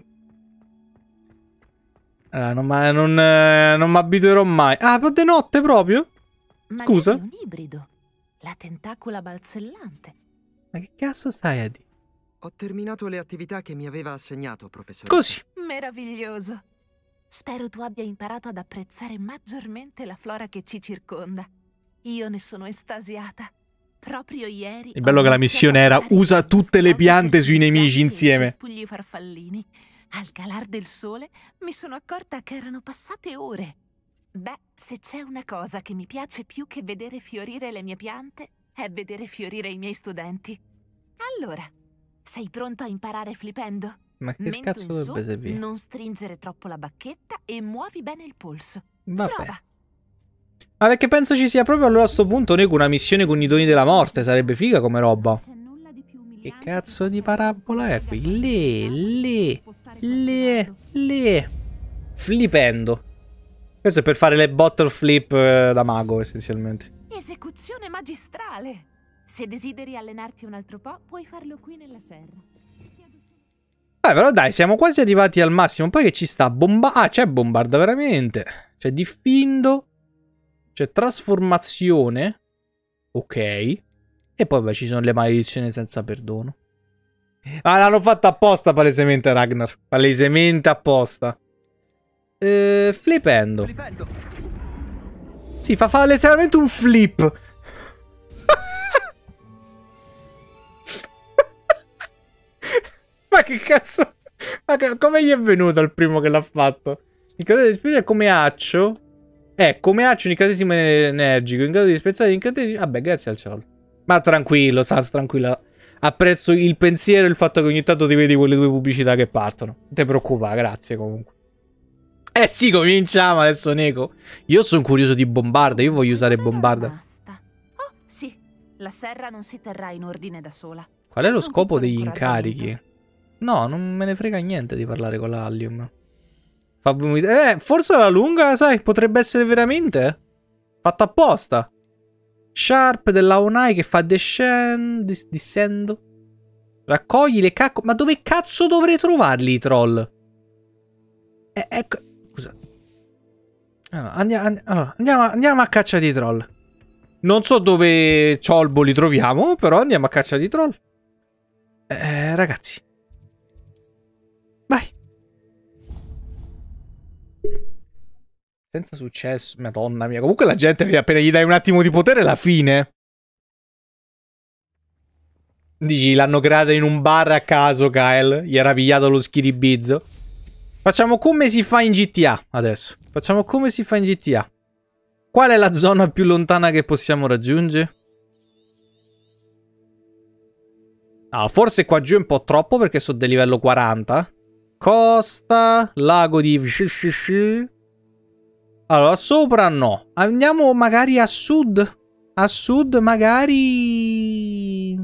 mi abituerò mai. Ah, però di notte proprio? Scusa? Ma è un ibrido. La tentacula balzellante. Ma che cazzo stai a dire? Ho terminato le attività che mi aveva assegnato, professore. Così. Meraviglioso. Spero tu abbia imparato ad apprezzare maggiormente la flora che ci circonda. Io ne sono estasiata. Proprio ieri. Il bello che la missione era usa tutte le piante sui nemici insieme. Cespugli farfallini. Al calar del sole mi sono accorta che erano passate ore. Beh, se c'è una cosa che mi piace più che vedere fiorire le mie piante, è vedere fiorire i miei studenti. Allora, sei pronto a imparare Flipendo? Ma che Mento cazzo in dovrebbe su, servire? non stringere troppo la bacchetta e muovi bene il polso. Vabbè. Prova. Ma perché penso ci sia proprio allora a sto punto una missione con i doni della morte. Sarebbe figa come roba. Che cazzo di parabola è qui? Lì. Flipendo. Questo è per fare le bottle flip da mago, essenzialmente. Esecuzione magistrale. Se desideri allenarti un altro po', puoi farlo qui nella serra. Però dai, siamo quasi arrivati al massimo. Poi che ci sta? Ah, c'è bombarda veramente. C'è diffindo. C'è trasformazione. Ok. E poi beh, ci sono le maledizioni senza perdono. Ah, l'hanno fatta apposta palesemente Ragnar. Palesemente apposta. Flipendo. Sì, fa letteralmente un flip. Ma che cazzo? Ma come gli è venuto al primo che l'ha fatto? In caso di dispezzare come accio. Come accio un incantesimo energico. In caso di dispezzare l'incantesimo. Vabbè, grazie al cielo. Ma tranquillo, Sans, tranquilla. Apprezzo il pensiero e il fatto che ogni tanto ti vedi quelle due pubblicità che partono. Non ti preoccupare, grazie comunque. Sì, cominciamo adesso, Neko. Io sono curioso di bombarda. Io voglio usare bombarda. Oh, sì. La serra non si terrà in ordine da sola. Qual è lo scopo degli incarichi? No, non me ne frega niente di parlare con l'Allium. Forse alla lunga, sai, potrebbe essere veramente fatto apposta. Sharp della Onai che fa descendo. Raccogli le cacco. Ma dove cazzo dovrei trovarli i troll? Ecco. Scusa. Allora, andiamo a caccia di troll. Non so dove ciolbo li troviamo, però andiamo a caccia di troll. Ragazzi. Vai. Senza successo. Madonna mia. Comunque la gente appena gli dai un attimo di potere è la fine. Dici, l'hanno creata in un bar a caso, Kyle. Gli era pigliato lo schiribizzo. Facciamo come si fa in GTA adesso. Facciamo come si fa in GTA. Qual è la zona più lontana che possiamo raggiungere? Ah, forse qua giù è un po' troppo perché sono del livello 40. Costa, lago di... Allora, sopra no. Andiamo magari a sud. A sud magari...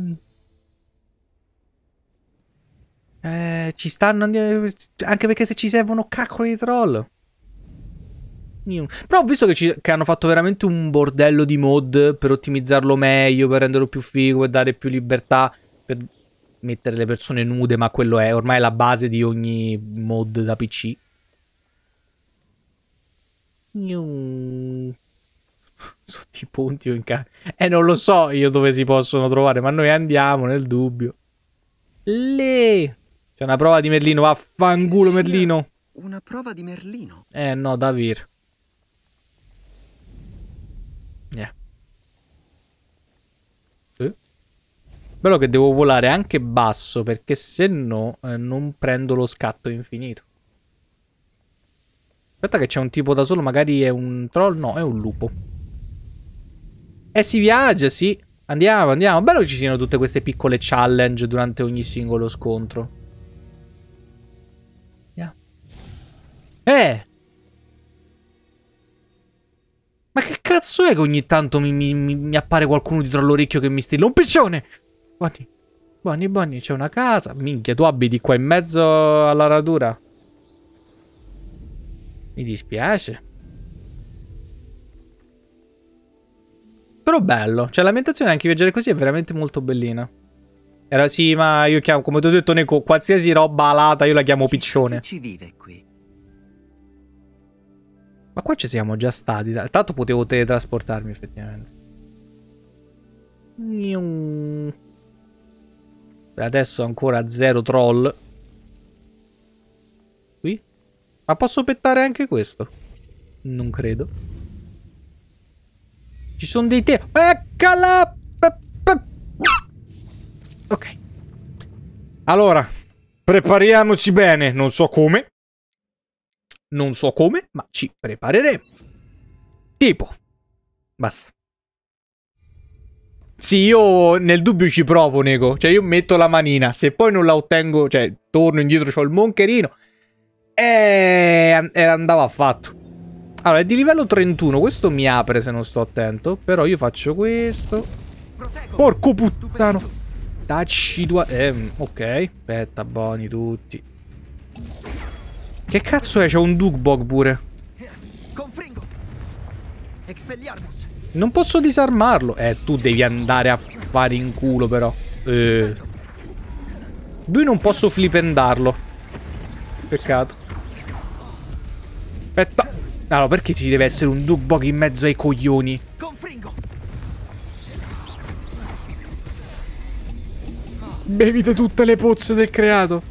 ci stanno... Anche perché se ci servono caccoli di troll. Però ho visto che hanno fatto veramente un bordello di mod per ottimizzarlo meglio, per renderlo più figo, per dare più libertà, per mettere le persone nude, ma quello è ormai la base di ogni mod da PC. Sotto i punti o in casa. Non lo so io dove si possono trovare, ma noi andiamo nel dubbio. Lì c'è una prova di Merlino, vaffanculo Merlino. Una prova di Merlino? No, Davir. Bello che devo volare anche basso, perché se no non prendo lo scatto infinito. Aspetta che c'è un tipo da solo, magari è un troll, no, è un lupo. Si viaggia, sì. Andiamo, andiamo. Bello che ci siano tutte queste piccole challenge durante ogni singolo scontro. Andiamo. Ma che cazzo è che ogni tanto mi appare qualcuno dietro all'orecchio che mi stilla? Un piccione! Bonnie, c'è una casa. Minchia, tu abiti qua in mezzo alla radura. Mi dispiace. Però bello. Cioè, l'ambientazione anche viaggiare così è veramente molto bellina. Sì, ma io chiamo, come ti ho detto, Neko, qualsiasi roba alata io la chiamo piccione. Chi ci vive qui? Ma qua ci siamo già stati. Tanto potevo teletrasportarmi, effettivamente. Adesso ancora 0 troll. Qui? Ma posso pettare anche questo? Non credo. Ci sono dei te... Eccola! Ok. Allora, prepariamoci bene. Non so come. Non so come, ma ci prepareremo. Tipo. Basta. Sì, io nel dubbio ci provo, Nego. Cioè, io metto la manina. Se poi non la ottengo, cioè, torno indietro, c'ho il moncherino. Andava affatto. Allora, è di livello 31. Questo mi apre se non sto attento. Però io faccio questo. Porco puttano. Dacci due... ok. Aspetta, buoni tutti. Che cazzo è? C'è un Dugbog pure. Non posso disarmarlo. Tu devi andare a fare in culo però. Lui non posso flippendarlo. Peccato. Aspetta. Allora, perché ci deve essere un Dugbog in mezzo ai coglioni? Bevite tutte le pozze del creato.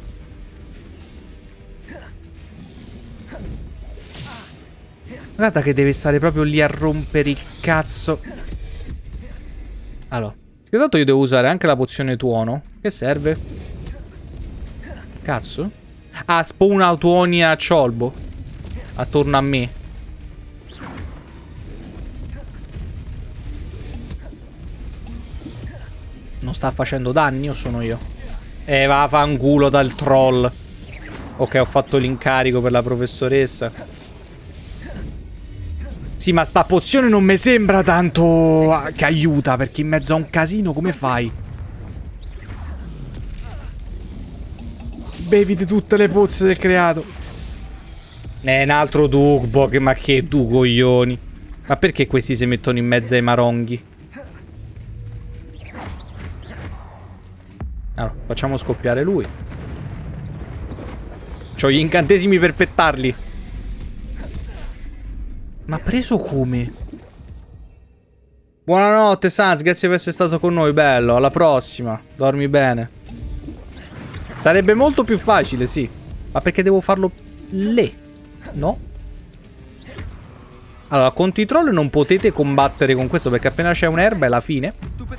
Guarda che deve stare proprio lì a rompere il cazzo. Allora, tanto io devo usare anche la pozione tuono. Che serve? Cazzo? Ah, spawna tuoni a ciolbo attorno a me. Non sta facendo danni o sono io? Vaffanculo dal troll. Ok, ho fatto l'incarico per la professoressa. Sì, ma sta pozione non mi sembra tanto che aiuta, perché in mezzo a un casino come fai? Bevite tutte le pozze del creato. Un altro Dugbog, ma che tu coglioni. Ma perché questi si mettono in mezzo ai maronghi? Allora, facciamo scoppiare lui. C'ho gli incantesimi per pettarli. Ma preso come? Buonanotte Sans, grazie per essere stato con noi, bello. Alla prossima, dormi bene. Sarebbe molto più facile, sì. Ma perché devo farlo lì? No? Allora, contro i troll non potete combattere con questo, perché appena c'è un'erba è la fine.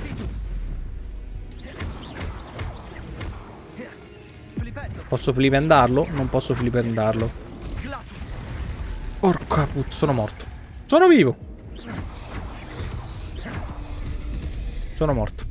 Posso flippendarlo? Non posso flippendarlo. Porca puzza, sono morto. Sono vivo. Sono morto.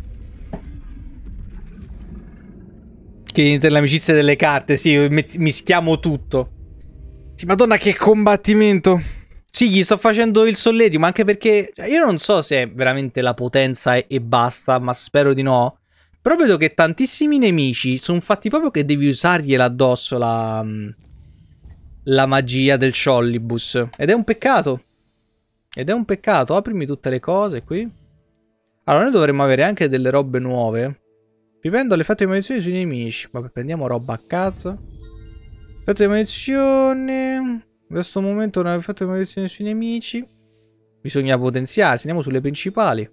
Che l'amicizia delle carte, sì, mischiamo tutto. Sì, madonna che combattimento. Sì, gli sto facendo il solletico, ma anche perché io non so se è veramente la potenza e basta, ma spero di no. Però vedo che tantissimi nemici sono fatti proprio che devi usargliela addosso la magia del Sciolibus. Ed è un peccato. Ed è un peccato. Aprimi tutte le cose qui. Allora, noi dovremmo avere anche delle robe nuove. Vivendo l'effetto di maledizione sui nemici. Vabbè, prendiamo roba a caso. Effetto di maledizione. In questo momento non ha effetto di maledizione sui nemici. Bisogna potenziarsi. Andiamo sulle principali.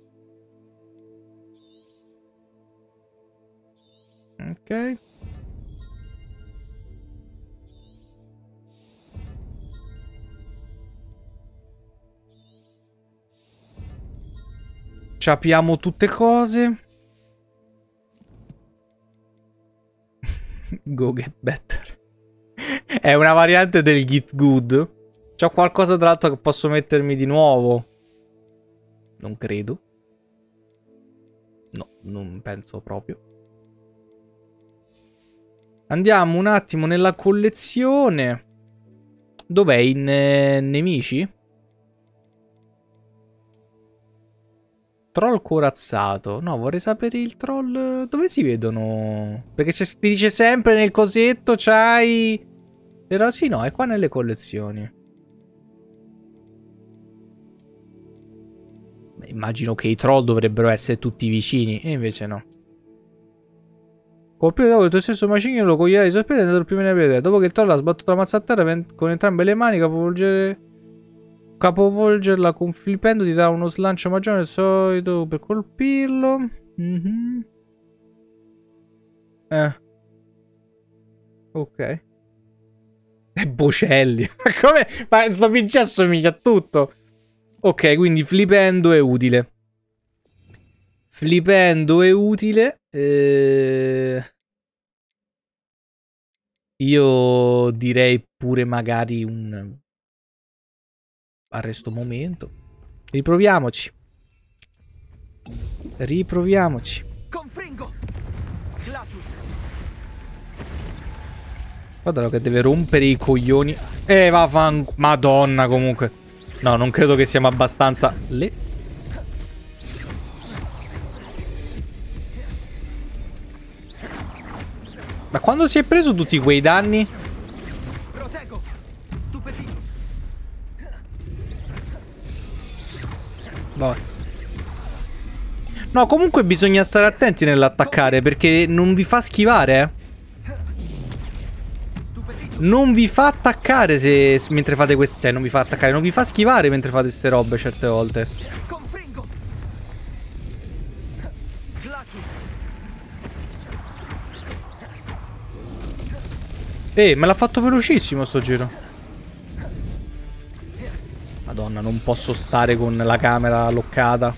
Ok. Ciapiamo tutte cose. Go get better. È una variante del Get Good. C'ho qualcosa tra l'altro che posso mettermi di nuovo? Non credo. No, non penso proprio. Andiamo un attimo nella collezione. Dov'è? In nemici? Troll corazzato. No, vorrei sapere il troll. Dove si vedono? Perché ti dice sempre nel cosetto c'hai. Però sì, no, è qua nelle collezioni. Beh, immagino che i troll dovrebbero essere tutti vicini. E invece no. Colpito dopo il tuo stesso macigno lo coglierai di sorpresa e andrò più bene a vedere. Dopo che il troll ha sbattuto la mazza a terra con entrambe le mani, capovolgerla con Flippendo ti dà uno slancio maggiore del solito per colpirlo. Ok. E Bocelli. Come? Ma sto PC assomiglia a tutto. Ok, quindi Flippendo è utile. Flippendo è utile. Io direi pure magari un arresto momento. Riproviamoci. Riproviamoci. Confringo. Guardalo che deve rompere i coglioni. Madonna comunque. No, non credo che siamo abbastanza lì. Ma quando si è preso tutti quei danni? Proteggo. Stupefito. Vabbè. No, comunque bisogna stare attenti nell'attaccare perché non vi fa schivare, eh. Non vi fa attaccare se mentre fate queste. Cioè, non vi fa attaccare, non vi fa schivare mentre fate queste robe certe volte. Me l'ha fatto velocissimo sto giro. Madonna, non posso stare con la camera loccata.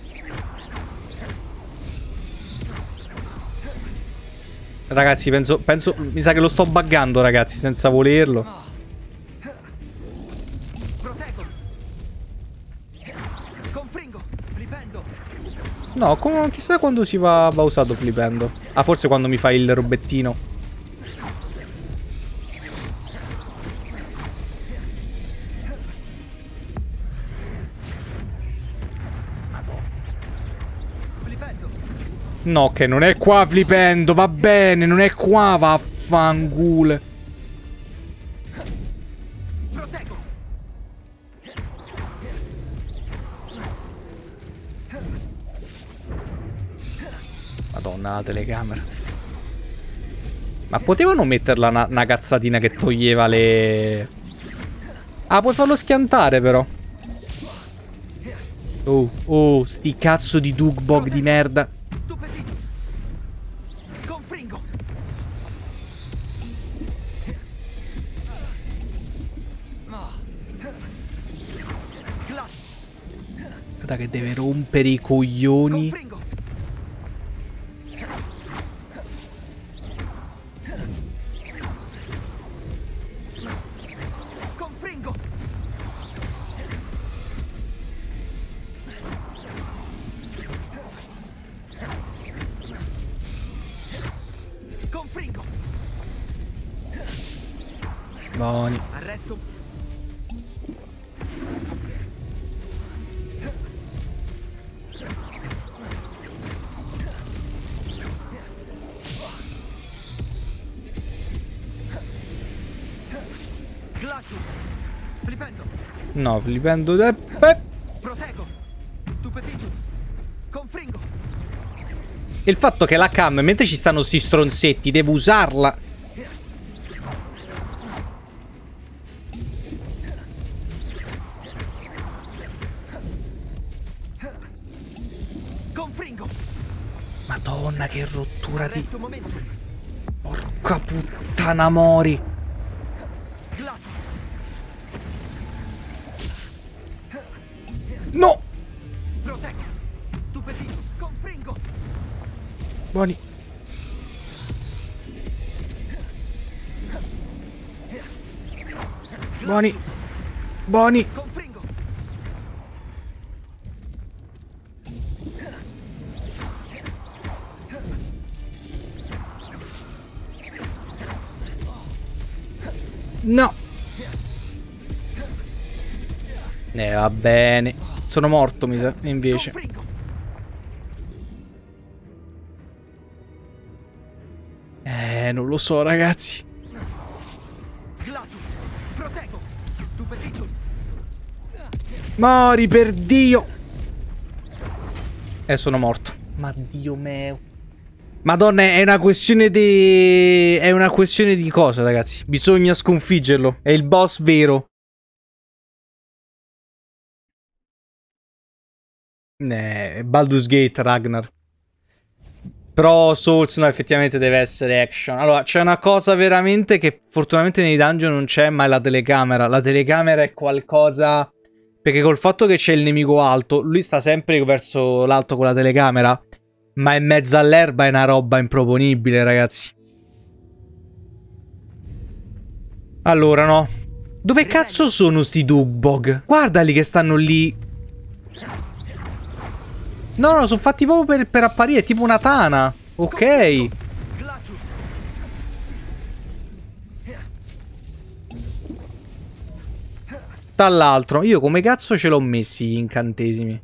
Ragazzi, penso... Mi sa che lo sto buggando, ragazzi, senza volerlo. No, chissà quando si va usato Flippendo. Ah, forse quando mi fa il robettino. No, che non è qua Flippendo, va bene, non è qua, vaffanculo. Madonna, la telecamera. Ma potevano metterla una cazzatina che toglieva le... Ah, puoi farlo schiantare però. Oh, sti cazzo di Dugbog di merda. Che deve rompere i coglioni. Buoni. Arresto. Flipendo. No, flipendo. Proteggo. Stupefigio. Confringo. Il fatto che la cam, mentre ci stanno sti stronzetti, devo usarla. Confringo. Madonna, che rottura di... Porca puttana mori. No! Proteggo. Stupefigio. Confringo. Buoni. Buoni. Buoni. Confringo. No. Va bene. Sono morto, mi sa, invece. Non lo so, ragazzi. Mori, per Dio. Sono morto. Ma Dio mio. Madonna, è una questione di... È una questione di cosa, ragazzi. Bisogna sconfiggerlo. È il boss vero. Baldur's Gate, Ragnar. Però Souls no, effettivamente deve essere action. Allora, c'è una cosa veramente che fortunatamente nei dungeon non c'è, ma è la telecamera. La telecamera è qualcosa... Perché col fatto che c'è il nemico alto, lui sta sempre verso l'alto con la telecamera, ma in mezzo all'erba è una roba improponibile, ragazzi. Allora, no. Dove cazzo sono sti Dugbog? Guardali che stanno lì. No, sono fatti proprio per apparire, tipo una tana. Ok. Dall'altro, io come cazzo ce l'ho messi gli incantesimi?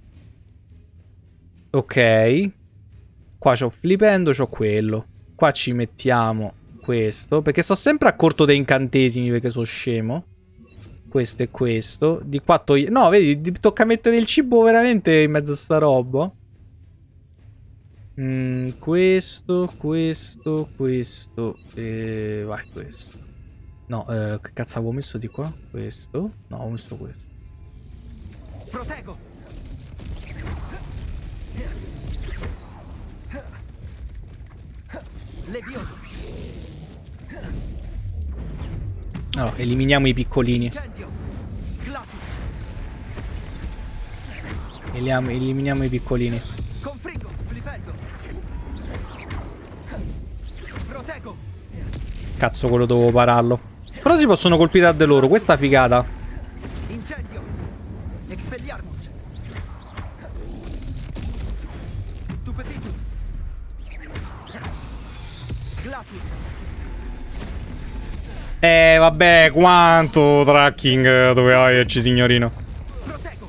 Ok. Qua c'ho flipendo, c'ho quello. Qua ci mettiamo questo, perché sto sempre a corto dei incantesimi, perché sono scemo. Questo e questo. Di qua toglie... No, vedi, tocca mettere il cibo veramente in mezzo a sta roba. Questo. Vai, questo. No, che cazzo avevo messo di qua? Questo? No, ho messo questo. Proteggo. Levioso. Allora, eliminiamo i piccolini. Eliminiamo i piccolini. Confringo, flipendo. Proteggo. Cazzo, quello dovevo pararlo. Però si possono colpire da loro, questa è figata. Incendio. Expelliarmus. Stupefigio. Glacius. Vabbè, quanto tracking doveva esserci, signorino. Proteggo.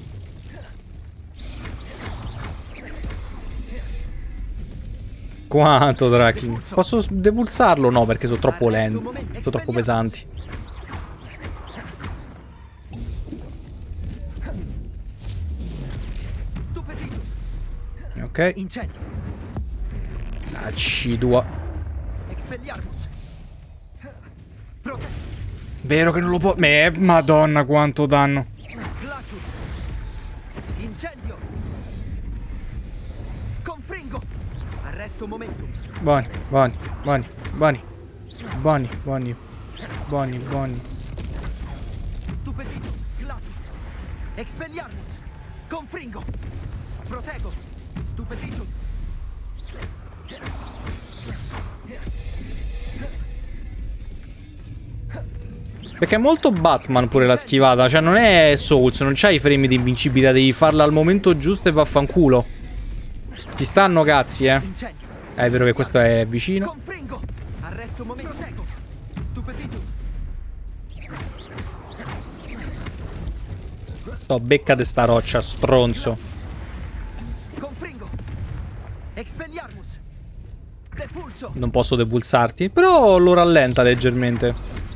Quanto tracking. Posso depulsarlo? No, perché sono troppo lenti. Sono troppo pesanti. Ok. Accidua. Vero che non lo può... Madonna, quanto danno. Incendio. Confringo. Arresto momentum. Buoni. Stupefigio. Glacius. Expelliarmus. Confringo. Proteggo. Stupefigio. Perché è molto Batman pure la schivata. Cioè non è Souls, non c'hai i frame di invincibilità. Devi farla al momento giusto e vaffanculo. Ci stanno cazzi, È vero che questo è vicino. Arresto momento. Stupefigio. Toh, beccate sta roccia, stronzo. Confringo. Expelliarmus. Depulso. Non posso depulsarti, però lo rallenta leggermente.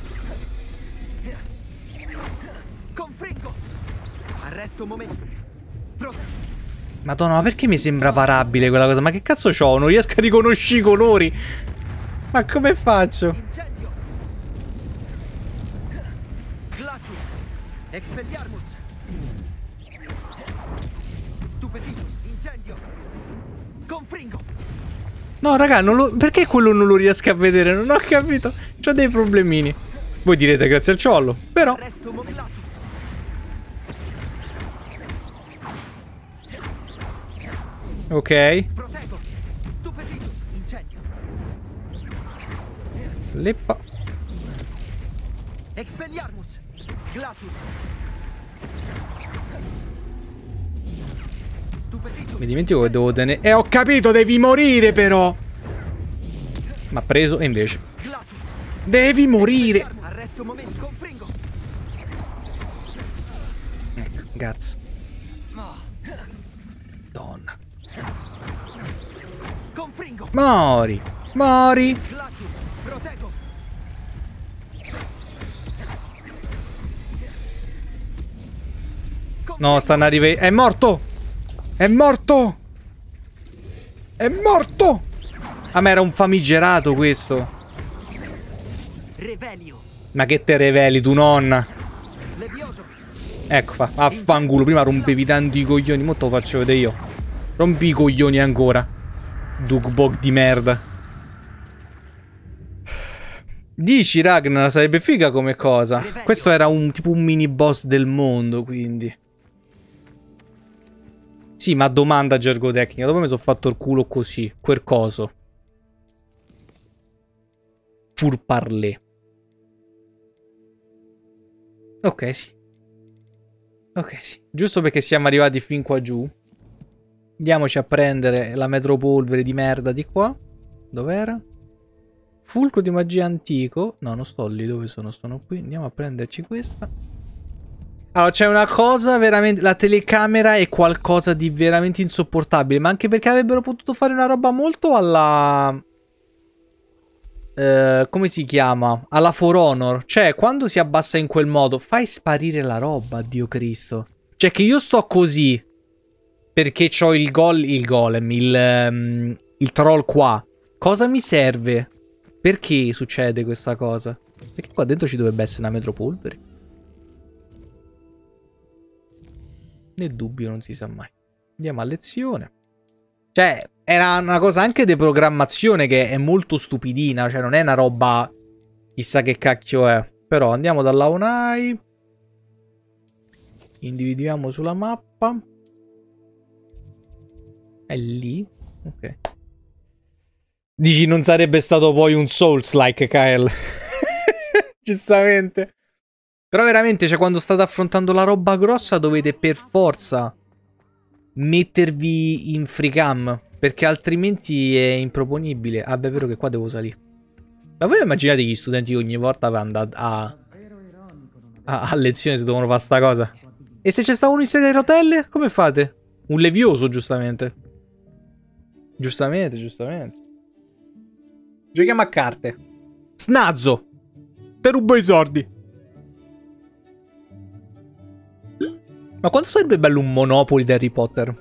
Confringo. Arresto un momento. Madonna, ma perché mi sembra parabile quella cosa? Ma che cazzo c'ho? Non riesco a riconoscere i colori. Ma come faccio? Glacius. Expelliarmus. Stupefito. Incendio. Confringo. No, raga, non lo... perché quello non lo riesco a vedere? Non ho capito. C'ho dei problemini. Voi direte grazie al ciollo, però... Ok. Leppa. Expelliarmus. Glacius. Mi dimentico che devo tenere... ho capito, devi morire però. Ma preso e invece... devi morire. Arresto un momento. Confringo. Cazzo. Donna. Confringo. Mori. Mori. Glacius. Protego. No, stanno arrivando... è morto. È morto. È morto. Ah, ma era un famigerato questo. Revelio. Ma che te reveli tu, nonna? Levioso. Ecco, fa. Affanculo. Prima rompevi tanto i coglioni. Mo te lo faccio vedere io. Rompi i coglioni ancora. Dugbog di merda. Dici, Ragnar, sarebbe figa come cosa. Questo era un tipo un mini boss del mondo, quindi. Sì, ma domanda gergotecnica. Dopo mi sono fatto il culo così. Quel coso. Pur parler. Ok, sì. Ok, sì. Giusto perché siamo arrivati fin qua giù. Andiamoci a prendere la metropolvere di merda di qua. Dov'era? Fulcro di magia antico. No, non sto lì. Dove sono? Sono qui. Andiamo a prenderci questa. Allora, c'è una cosa veramente... la telecamera è qualcosa di veramente insopportabile. Ma anche perché avrebbero potuto fare una roba molto alla... come si chiama? Alla For Honor. Cioè, quando si abbassa in quel modo, fai sparire la roba, Dio Cristo. Cioè, che io sto così perché c'ho il golem, il troll qua. Cosa mi serve? Perché succede questa cosa? Perché qua dentro ci dovrebbe essere una metropolvere. Nel dubbio non si sa mai. Andiamo a lezione. Cioè, era una cosa anche di programmazione che è molto stupidina. Cioè, non è una roba chissà che cacchio è. Però andiamo dalla Unai. Individuiamo sulla mappa. È lì. Ok. Dici non sarebbe stato poi un Souls-like, Kyle. Giustamente. Però veramente, cioè, quando state affrontando la roba grossa dovete per forza mettervi in free cam, perché altrimenti è improponibile. Ah, beh, è vero che qua devo salire. Ma voi immaginate gli studenti che ogni volta vanno a lezione se devono fare sta cosa? E se c'è sta uno in sedia a rotelle, come fate? Un levioso, giustamente. Giustamente, giustamente. Giochiamo a carte. Snazzo. Te rubo i soldi. Ma quanto sarebbe bello un Monopoly di Harry Potter?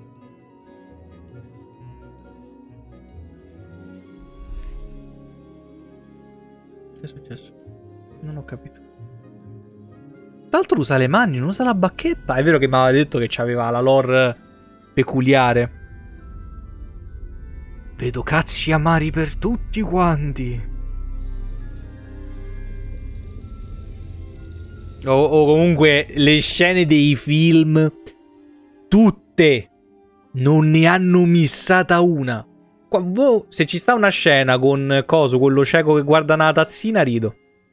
Che è successo? Non ho capito. Tra l'altro usa le mani, non usa la bacchetta. È vero che mi aveva detto che c'aveva la lore peculiare. Vedo cazzi amari per tutti quanti. O comunque le scene dei film, tutte, non ne hanno missata una. Qua, se ci sta una scena con coso, quello cieco che guarda una tazzina, rido.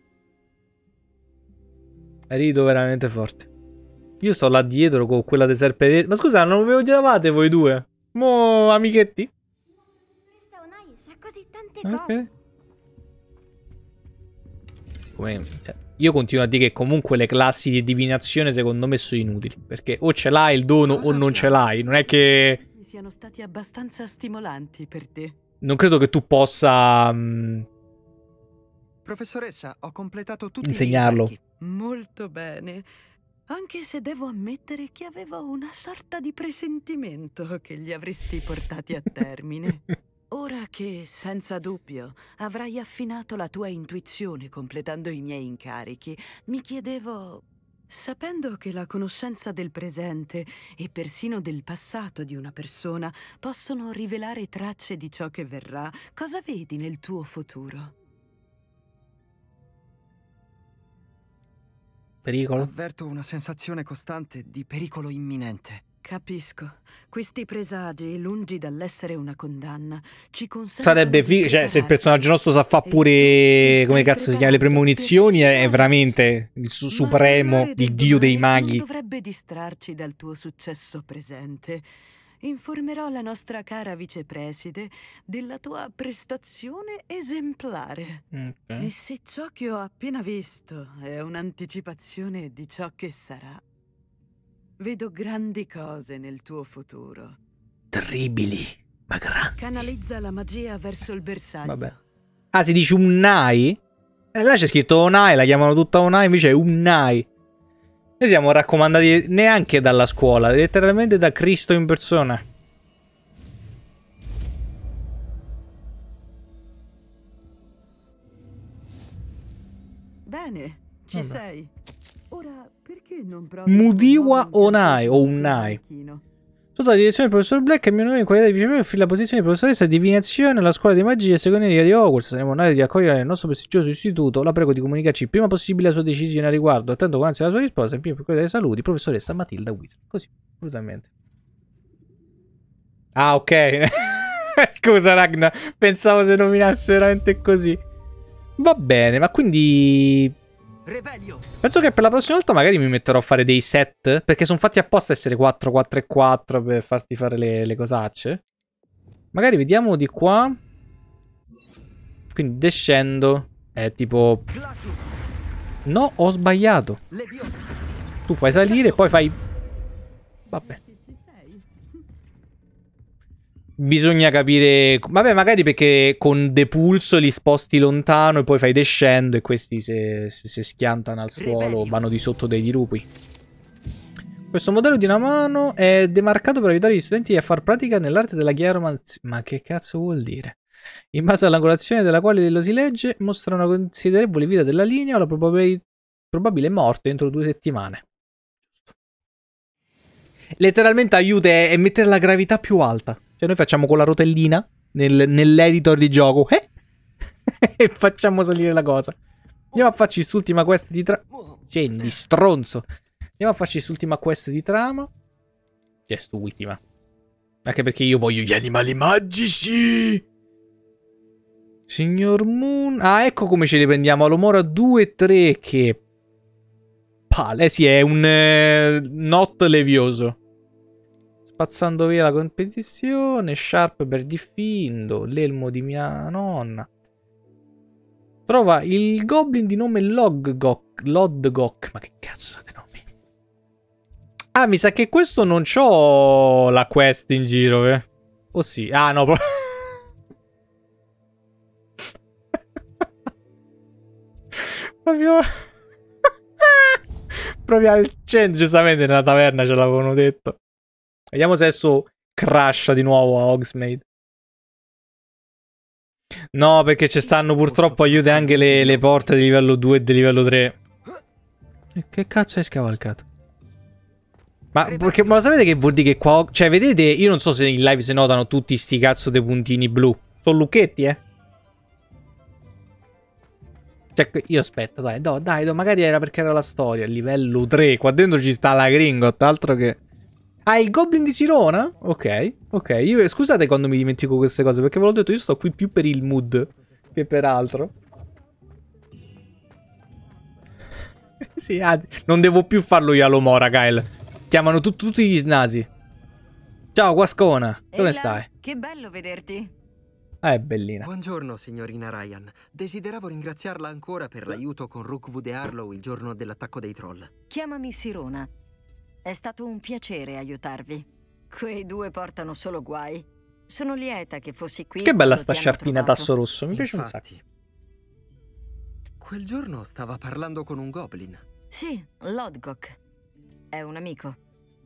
Rido veramente forte. Io sto là dietro con quella dei serpenti. Ma scusa, non ve lo chiedevate voi due? Mo, amichetti? Sa così tante cose. Come, cioè... io continuo a dire che comunque le classi di divinazione secondo me sono inutili. Perché o ce l'hai il dono o non ce l'hai. Non è che... Siano stati abbastanza stimolanti per te. Non credo che tu possa... Professoressa, ho completato tutti insegnarlo. gli incarichi. Molto bene. Anche se devo ammettere che avevo una sorta di presentimento che li avresti portati a termine. Ora che, senza dubbio, avrai affinato la tua intuizione completando i miei incarichi, mi chiedevo, sapendo che la conoscenza del presente e persino del passato di una persona possono rivelare tracce di ciò che verrà, cosa vedi nel tuo futuro? Pericolo? Avverto una sensazione costante di pericolo imminente. Capisco. Questi presagi, lungi dall'essere una condanna, ci consentono Sarebbe figo, cioè se il personaggio nostro sa fa pure, come cazzo si chiama, le premonizioni, è veramente il supremo, il dio dei maghi. Non dovrebbe distrarci dal tuo successo presente. Informerò la nostra cara vicepreside della tua prestazione esemplare. E se ciò che ho appena visto è un'anticipazione di ciò che sarà, vedo grandi cose nel tuo futuro. Terribili, ma grandi. Canalizza la magia verso il bersaglio. Vabbè. Ah, si dice Unnai? Là c'è scritto Onai, la chiamano tutta Onai, invece è Unnai. Noi siamo raccomandati neanche dalla scuola, letteralmente da Cristo in persona. Bene, ci sei. Ora, perché non provi Mudiwa Onai o Unnai. Sotto la direzione del professor Black, il mio nome in qualità di viceprefetto fila la posizione di professoressa di divinazione alla scuola di magia e secondaria di Hogwarts. Saremo onorati di accogliere nel nostro prestigioso istituto. La prego di comunicarci il prima possibile la sua decisione a riguardo. Attendo con ansia la sua risposta. In più per quella dei saluti, professoressa Matilda Weasley. Così, brutalmente. Ah, ok. Scusa, Ragna. Pensavo se nominasse veramente così. Va bene, ma quindi... penso che per la prossima volta magari mi metterò a fare dei set, perché sono fatti apposta a essere 4, 4 e 4 per farti fare le cosacce. Magari vediamo di qua. Quindi descendo. È tipo... no, ho sbagliato. Tu fai salire e poi fai... vabbè. Bisogna capire... vabbè, magari perché con depulso li sposti lontano e poi fai descendo e questi se schiantano al suolo vanno di sotto dei dirupi. Questo modello di una mano è demarcato per aiutare gli studenti a far pratica nell'arte della chiaromanzia. Ma che cazzo vuol dire? In base all'angolazione della quale lo si legge, mostra una considerevole vita della linea o la probabile morte entro 2 settimane. Letteralmente aiuta a mettere la gravità più alta. Cioè noi facciamo con la rotellina nell'editor di gioco e facciamo salire la cosa. Andiamo a farci quest'ultima quest di trama. Scendi, stronzo. Andiamo a farci quest'ultima quest di trama. Quest'ultima. Anche perché io voglio gli animali magici. Signor Moon. Ah, ecco come ce li prendiamo. All'Omora 2 e 3 che... palle, sì, è un not levioso. Spazzando via la competizione. Sharp per Diffindo. L'elmo di mia nonna. Trova il goblin di nome Lodgok. Ma che cazzo di nomi? Ah, mi sa che questo non c'ho la quest in giro, eh. Oh sì. Ah, no. Proprio... proprio al centro. Giustamente nella taverna ce l'avevano detto. Vediamo se adesso crasha di nuovo a Hogsmeade. No, perché ci stanno purtroppo aiute anche le porte di livello 2 e di livello 3. Che cazzo hai scavalcato? Ma perché, ma lo sapete che vuol dire che qua... cioè, vedete, io non so se in live si notano tutti sti cazzo dei puntini blu. Sono lucchetti, Cioè, io aspetto, dai, magari era perché era la storia. Livello 3, qua dentro ci sta la Gringot, altro che... Ah, il Goblin di Sirona? Ok. Io, scusate quando mi dimentico queste cose, perché ve l'ho detto, io sto qui più per il mood che per altro. Sì, non devo più farlo io all'Omora, Kyle. Chiamano tutti gli snasi. Ciao, Guascona. Come stai? Che bello vederti. È bellina. Buongiorno, signorina Ryan. Desideravo ringraziarla ancora per l'aiuto con Rookwood e Harlow il giorno dell'attacco dei troll. Chiamami Sirona. È stato un piacere aiutarvi. Quei due portano solo guai. Sono lieta che fossi qui. Che bella quando sta ti hanno sciarpina trovato. tasso rosso, mi piace un Infatti. sacco. Quel giorno stava parlando con un goblin. Sì, Lodgok. È un amico.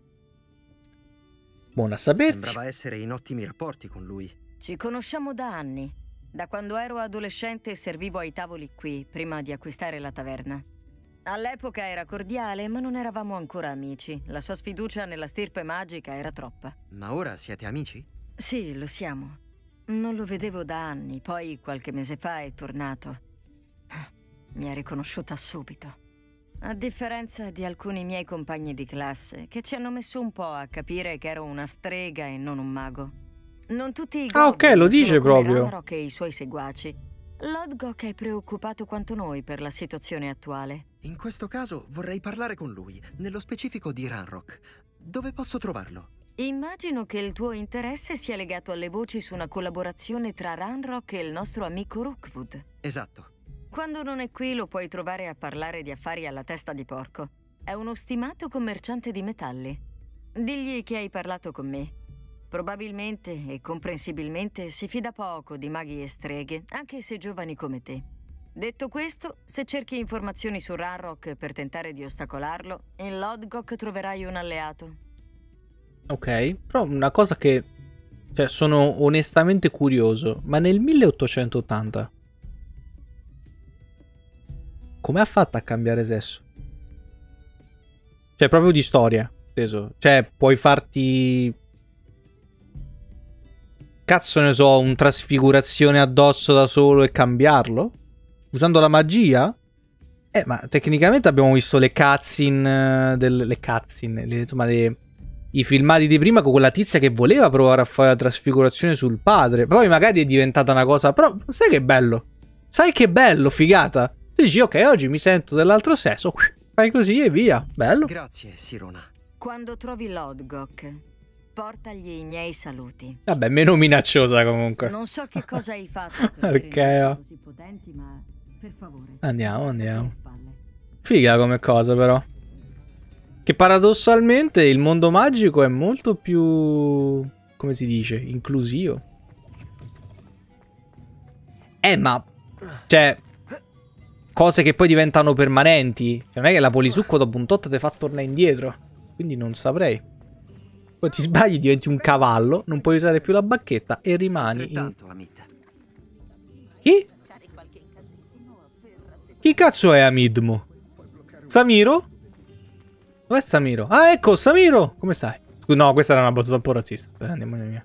Buona a sapersi. Sembrava essere in ottimi rapporti con lui. Ci conosciamo da anni. Da quando ero adolescente servivo ai tavoli qui, prima di acquistare la taverna. All'epoca era cordiale, ma non eravamo ancora amici. La sua sfiducia nella stirpe magica era troppa. Ma ora siete amici? Sì, lo siamo. Non lo vedevo da anni, poi qualche mese fa è tornato. Mi ha riconosciuta subito. A differenza di alcuni miei compagni di classe, che ci hanno messo un po' a capire che ero una strega e non un mago. Non tutti i Ah, ok, goblin lo sono dice come proprio. Ranrock e i suoi seguaci. Lodgok è preoccupato quanto noi per la situazione attuale. In questo caso vorrei parlare con lui, nello specifico di Ranrock. Dove posso trovarlo? Immagino che il tuo interesse sia legato alle voci su una collaborazione tra Ranrock e il nostro amico Rookwood. Esatto. Quando non è qui lo puoi trovare a parlare di affari alla testa di porco. È uno stimato commerciante di metalli. Digli che hai parlato con me. Probabilmente e comprensibilmente si fida poco di maghi e streghe, anche se giovani come te. Detto questo, se cerchi informazioni su Ranrock per tentare di ostacolarlo, in Lodgok troverai un alleato. Ok, però una cosa che... Cioè, sono onestamente curioso, ma nel 1880... come ha fatto a cambiare sesso? Cioè, proprio di storia, inteso. Cioè, puoi farti... Cazzo ne so, un trasfigurazione addosso da solo e cambiarlo? Usando la magia? Ma tecnicamente abbiamo visto le cutscene insomma, i filmati di prima con quella tizia che voleva provare a fare la trasfigurazione sul padre. Poi magari è diventata una cosa... Però sai che bello? Sai che bello, figata? Tu dici, ok, oggi mi sento dell'altro sesso, fai così e via. Bello. Grazie, Sirona. Quando trovi Lodgok, portagli i miei saluti. Vabbè, meno minacciosa comunque. Non so che cosa hai fatto per Ok, così potenti, ma per favore. Andiamo. Figa come cosa, però. Che paradossalmente il mondo magico è molto più... come si dice? Inclusivo. Ma... Cioè... Cose che poi diventano permanenti. Cioè, non è che la polisucco dopo un tot ti fa tornare indietro. Quindi non saprei. Poi ti sbagli, diventi un cavallo, non puoi usare più la bacchetta e rimani in... Chi? Chi cazzo è Amidmo? Samiro? Dov'è Samiro? Ah, ecco, Samiro! Come stai? No, questa era una battuta un po' razzista. Andiamo via.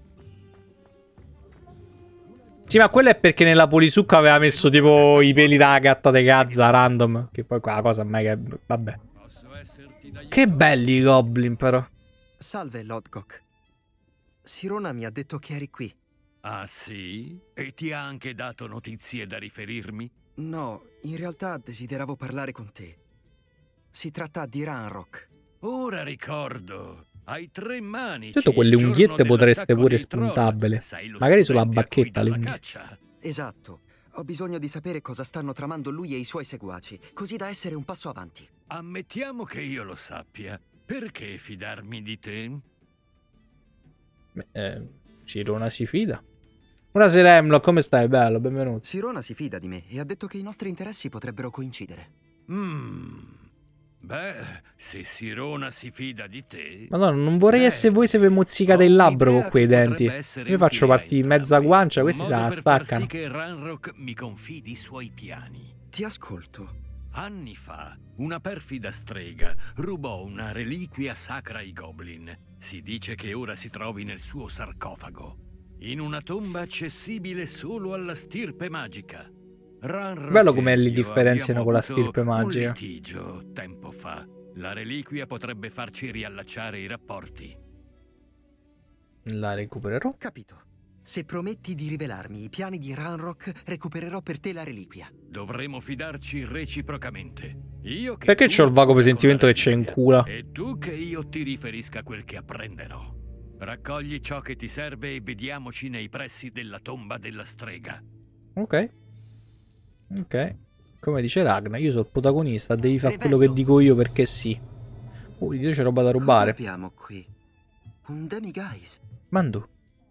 Sì, ma quello è perché nella polisucca aveva messo tipo i peli da gatta de Gazza random. Che poi quella cosa a me che... Vabbè. Che belli i goblin, però. Salve, Lodgok. Sirona mi ha detto che eri qui. Ah, sì? E ti ha anche dato notizie da riferirmi? No, in realtà desideravo parlare con te. Si tratta di Ranrock. Ora ricordo. Hai 3 manici. Certo, quelle unghiette potreste pure spuntabile. Magari sulla bacchetta le unghie. Esatto. Ho bisogno di sapere cosa stanno tramando lui e i suoi seguaci, così da essere un passo avanti. Ammettiamo che io lo sappia. Perché fidarmi di te? Sirona si fida. Buonasera Hemlock, come stai? Bello, benvenuto. Sirona si fida di me e ha detto che i nostri interessi potrebbero coincidere. Beh, se Sirona si fida di te... Madonna, non vorrei essere voi se vi mozzicate il labbro con quei denti. Io faccio partire mezza guancia, questi se la staccano. Sì che Ranrock mi confidi i suoi piani. Ti ascolto. Anni fa, una perfida strega rubò una reliquia sacra ai goblin. Si dice che ora si trovi nel suo sarcofago, in una tomba accessibile solo alla stirpe magica. Ranrock bello come li e io differenziano con la abbiamo stirpe avuto magica. un litigio tempo fa. La reliquia potrebbe farci riallacciare i rapporti. La recupererò. Capito. Se prometti di rivelarmi i piani di Ranrock, recupererò per te la reliquia. Dovremo fidarci reciprocamente. Io che Perché c'ho il vago presentimento che c'è in culo? e tu che io ti riferisca quel che apprenderò. Raccogli ciò che ti serve e vediamoci nei pressi della tomba della strega. Ok. Ok. Come dice Ragnar, io sono il protagonista, devi fare quello che dico io perché sì. Dio, c'è roba da rubare. Cosa abbiamo qui? Un demiguise. Mandu.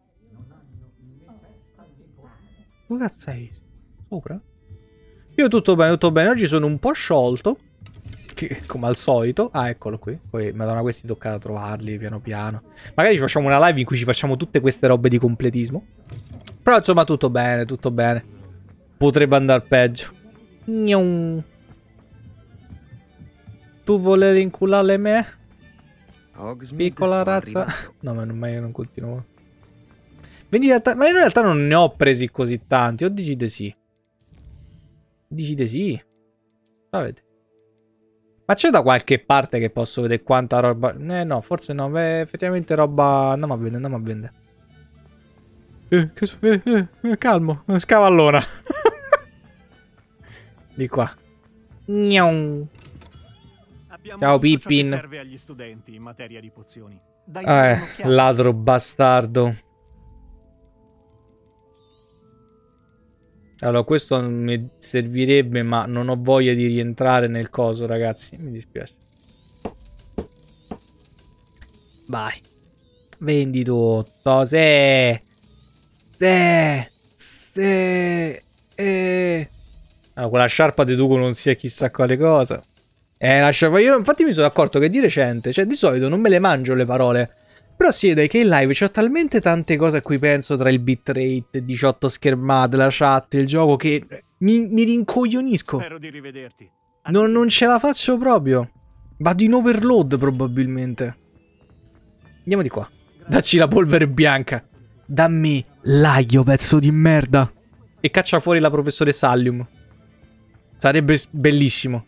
Dove cazzo sei? Sopra? Io tutto bene, tutto bene. Oggi sono un po' sciolto. Che, come al solito. Ah, eccolo qui. Poi, madonna, questi tocca trovarli piano piano. Magari facciamo una live in cui ci facciamo tutte queste robe di completismo. Però insomma tutto bene, tutto bene. Potrebbe andare peggio. Gnon. Tu volevi inculare me? Piccola razza. No, ma io non continuo. Ma in realtà non ne ho presi così tanti. O decide sì. Decide sì. Vabbè. Ma c'è da qualche parte che posso vedere quanta roba. No, forse no. Beh, effettivamente roba. Andiamo a vendere, andiamo a vendere. Calmo, scavallona. Di qua. Gnon. Ciao Pippin. Serve agli studenti in materia di pozioni. Ladro bastardo. Allora, questo mi servirebbe, ma non ho voglia di rientrare nel coso, ragazzi. Mi dispiace. Vai. Vendi tutto. Se. Allora, quella sciarpa deduco non sia chissà quale cosa. La sciarpa. Io infatti mi sono accorto che di recente, cioè di solito non me le mangio le parole. Però si vede che in live c'ho talmente tante cose a cui penso, tra il bitrate, 18 schermate, la chat, il gioco, che mi rincoglionisco. Spero di rivederti. Non ce la faccio proprio. Vado in overload probabilmente. Andiamo di qua. Dacci la polvere bianca. Dammi l'aglio, pezzo di merda. E caccia fuori la professoressa Allium. Sarebbe bellissimo.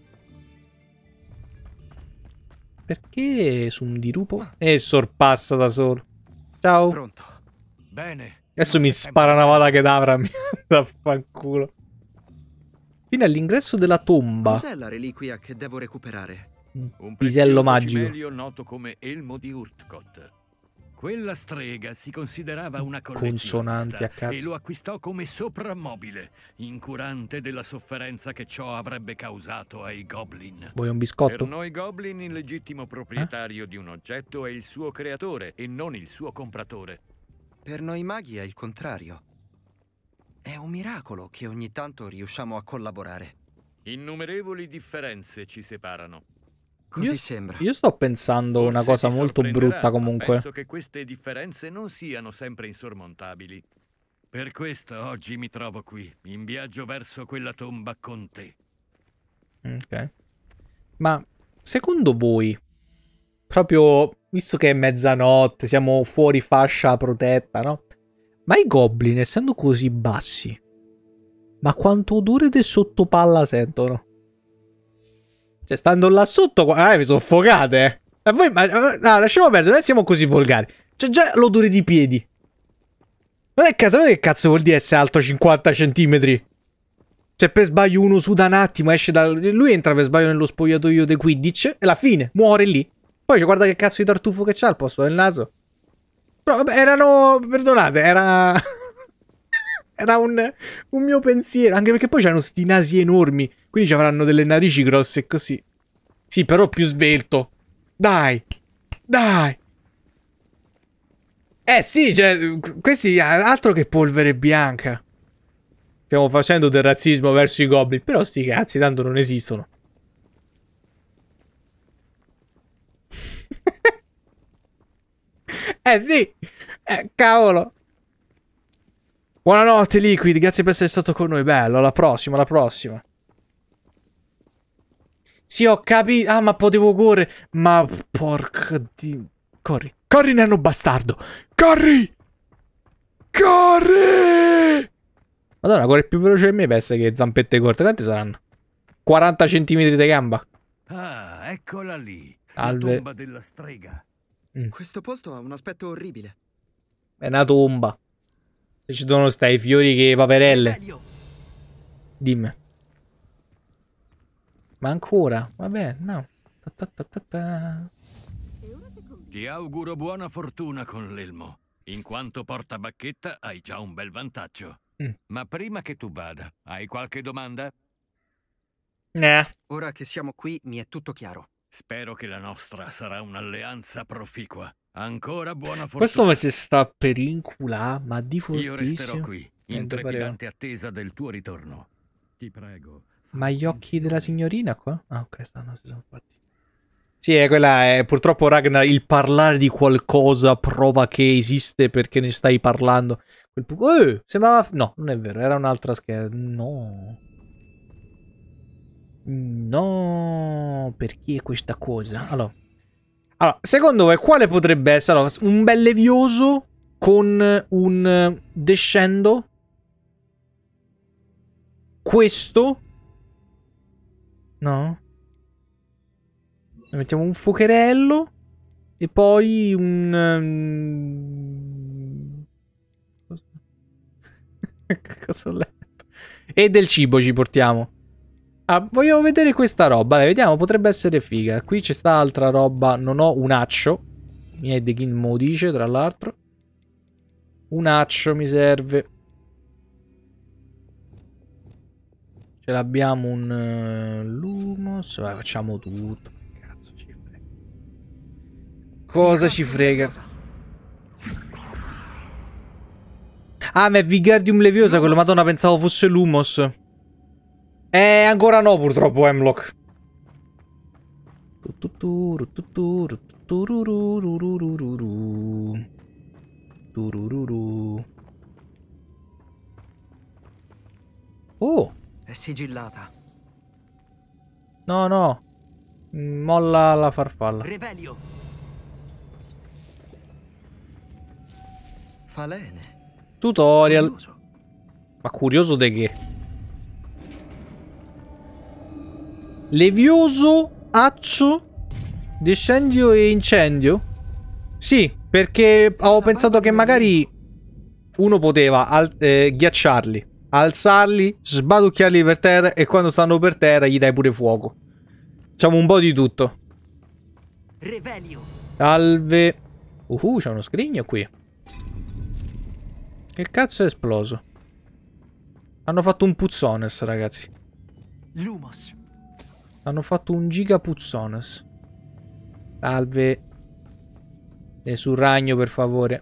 Perché su un dirupo? E sorpassa da solo. Ciao. Pronto. Bene. Adesso mi spara una vada che davra. Mi da fanculo. Fino all'ingresso della tomba. Cos'è la reliquia che devo recuperare? Un pisello prezioso magico. cimelio noto come Elmo di Urtkot. Quella strega si considerava una Consonanti a collezionista cazzo. e lo acquistò come soprammobile, incurante della sofferenza che ciò avrebbe causato ai goblin. Vuoi un biscotto? Per noi goblin il legittimo proprietario di un oggetto è il suo creatore e non il suo compratore. Per noi maghi è il contrario. È un miracolo che ogni tanto riusciamo a collaborare. Innumerevoli differenze ci separano. Così sembra. Io sto pensando Forse una cosa ti molto sorprenderà, brutta ma comunque. penso che queste differenze non siano sempre insormontabili. Per questo oggi mi trovo qui, in viaggio verso quella tomba con te. Ok. Ma secondo voi, proprio visto che è mezzanotte, siamo fuori fascia protetta, no? Ma i goblin, essendo così bassi, ma quanto odore di sottopalla sentono? Cioè, stando là sotto, mi soffocate, Ma voi, no, lasciamo perdere, non siamo così volgari. C'è già l'odore di piedi. Ma che cazzo vuol dire essere alto 50 centimetri? Se per sbaglio uno suda un attimo, esce lui entra per sbaglio nello spogliatoio dei Quidditch e alla fine muore lì. Poi guarda che cazzo di tartufo che c'ha al posto del naso. Però vabbè, erano... Perdonate, era... Era un mio pensiero. Anche perché poi c'hanno sti nasi enormi. Quindi ci avranno delle narici grosse così. Sì, però più svelto. Dai. Dai. Sì, cioè, questi altro che polvere bianca. Stiamo facendo del razzismo verso i goblin. Però sti cazzi, tanto non esistono. Sì. Cavolo. Buonanotte Liquid, grazie per essere stato con noi. Bello, alla prossima, alla prossima. Sì, ho capito. Ah, ma potevo correre. Ma porca di... Corri. Corri, nano bastardo. Corri. Corri. Madonna, corre più veloce di me per essere che zampette corte. Quante saranno? 40 centimetri di gamba. Ah, eccola lì. Alve. La tomba della strega. Questo posto ha un aspetto orribile. È una tomba. E ci sono stai fiori che paperelle. Dimmi. Ma ancora? Vabbè, no. Ti auguro buona fortuna con l'elmo. In quanto portabacchetta hai già un bel vantaggio. Ma prima che tu vada, hai qualche domanda? Ora che siamo qui mi è tutto chiaro. Spero che la nostra sarà un'alleanza proficua. Ancora buona fortuna. Questo mi si sta per inculà, ma di fortissimo. Io resterò qui, in trepidante attesa del tuo ritorno. Ti prego. Ma gli occhi della signorina qua? Ah, ok, si sono fatti. Sì, quella è purtroppo Ragnar, il parlare di qualcosa prova che esiste perché ne stai parlando. Sembrava... No, non è vero, era un'altra scheda. No. No, perché questa cosa? Allora, secondo voi quale potrebbe essere? Allora, un bel levioso con un descendo. Questo? No. Mettiamo un fuocherello. E poi un... Cosa ho letto? E del cibo ci portiamo. Vogliamo vedere questa roba. Vediamo, potrebbe essere figa. Qui c'è sta altra roba. Non ho un accio. Miei De King mo dice, tra l'altro. Un accio mi serve. Ce l'abbiamo un Lumos. Vai, facciamo tutto. Cazzo ci frega. Cosa ci frega? Ah, ma è Vigardium Leviosa quello. Madonna, pensavo fosse Lumos. Ancora no, purtroppo, Hemlock. Oh! È sigillata. No, no. Molla la farfalla. Revelio. Falene. Tutorial. Curioso. Ma curioso di che? Levioso, accio, discendio e incendio? Sì, perché avevo pensato che magari uno poteva ghiacciarli, alzarli, sbaducchiarli per terra e quando stanno per terra gli dai pure fuoco. Facciamo un po' di tutto. Revelio. Salve. C'è uno scrigno qui. Che cazzo è esploso? Hanno fatto un puzzones, ragazzi. Lumos. Hanno fatto un giga puzzones. Salve. Nessun ragno, per favore.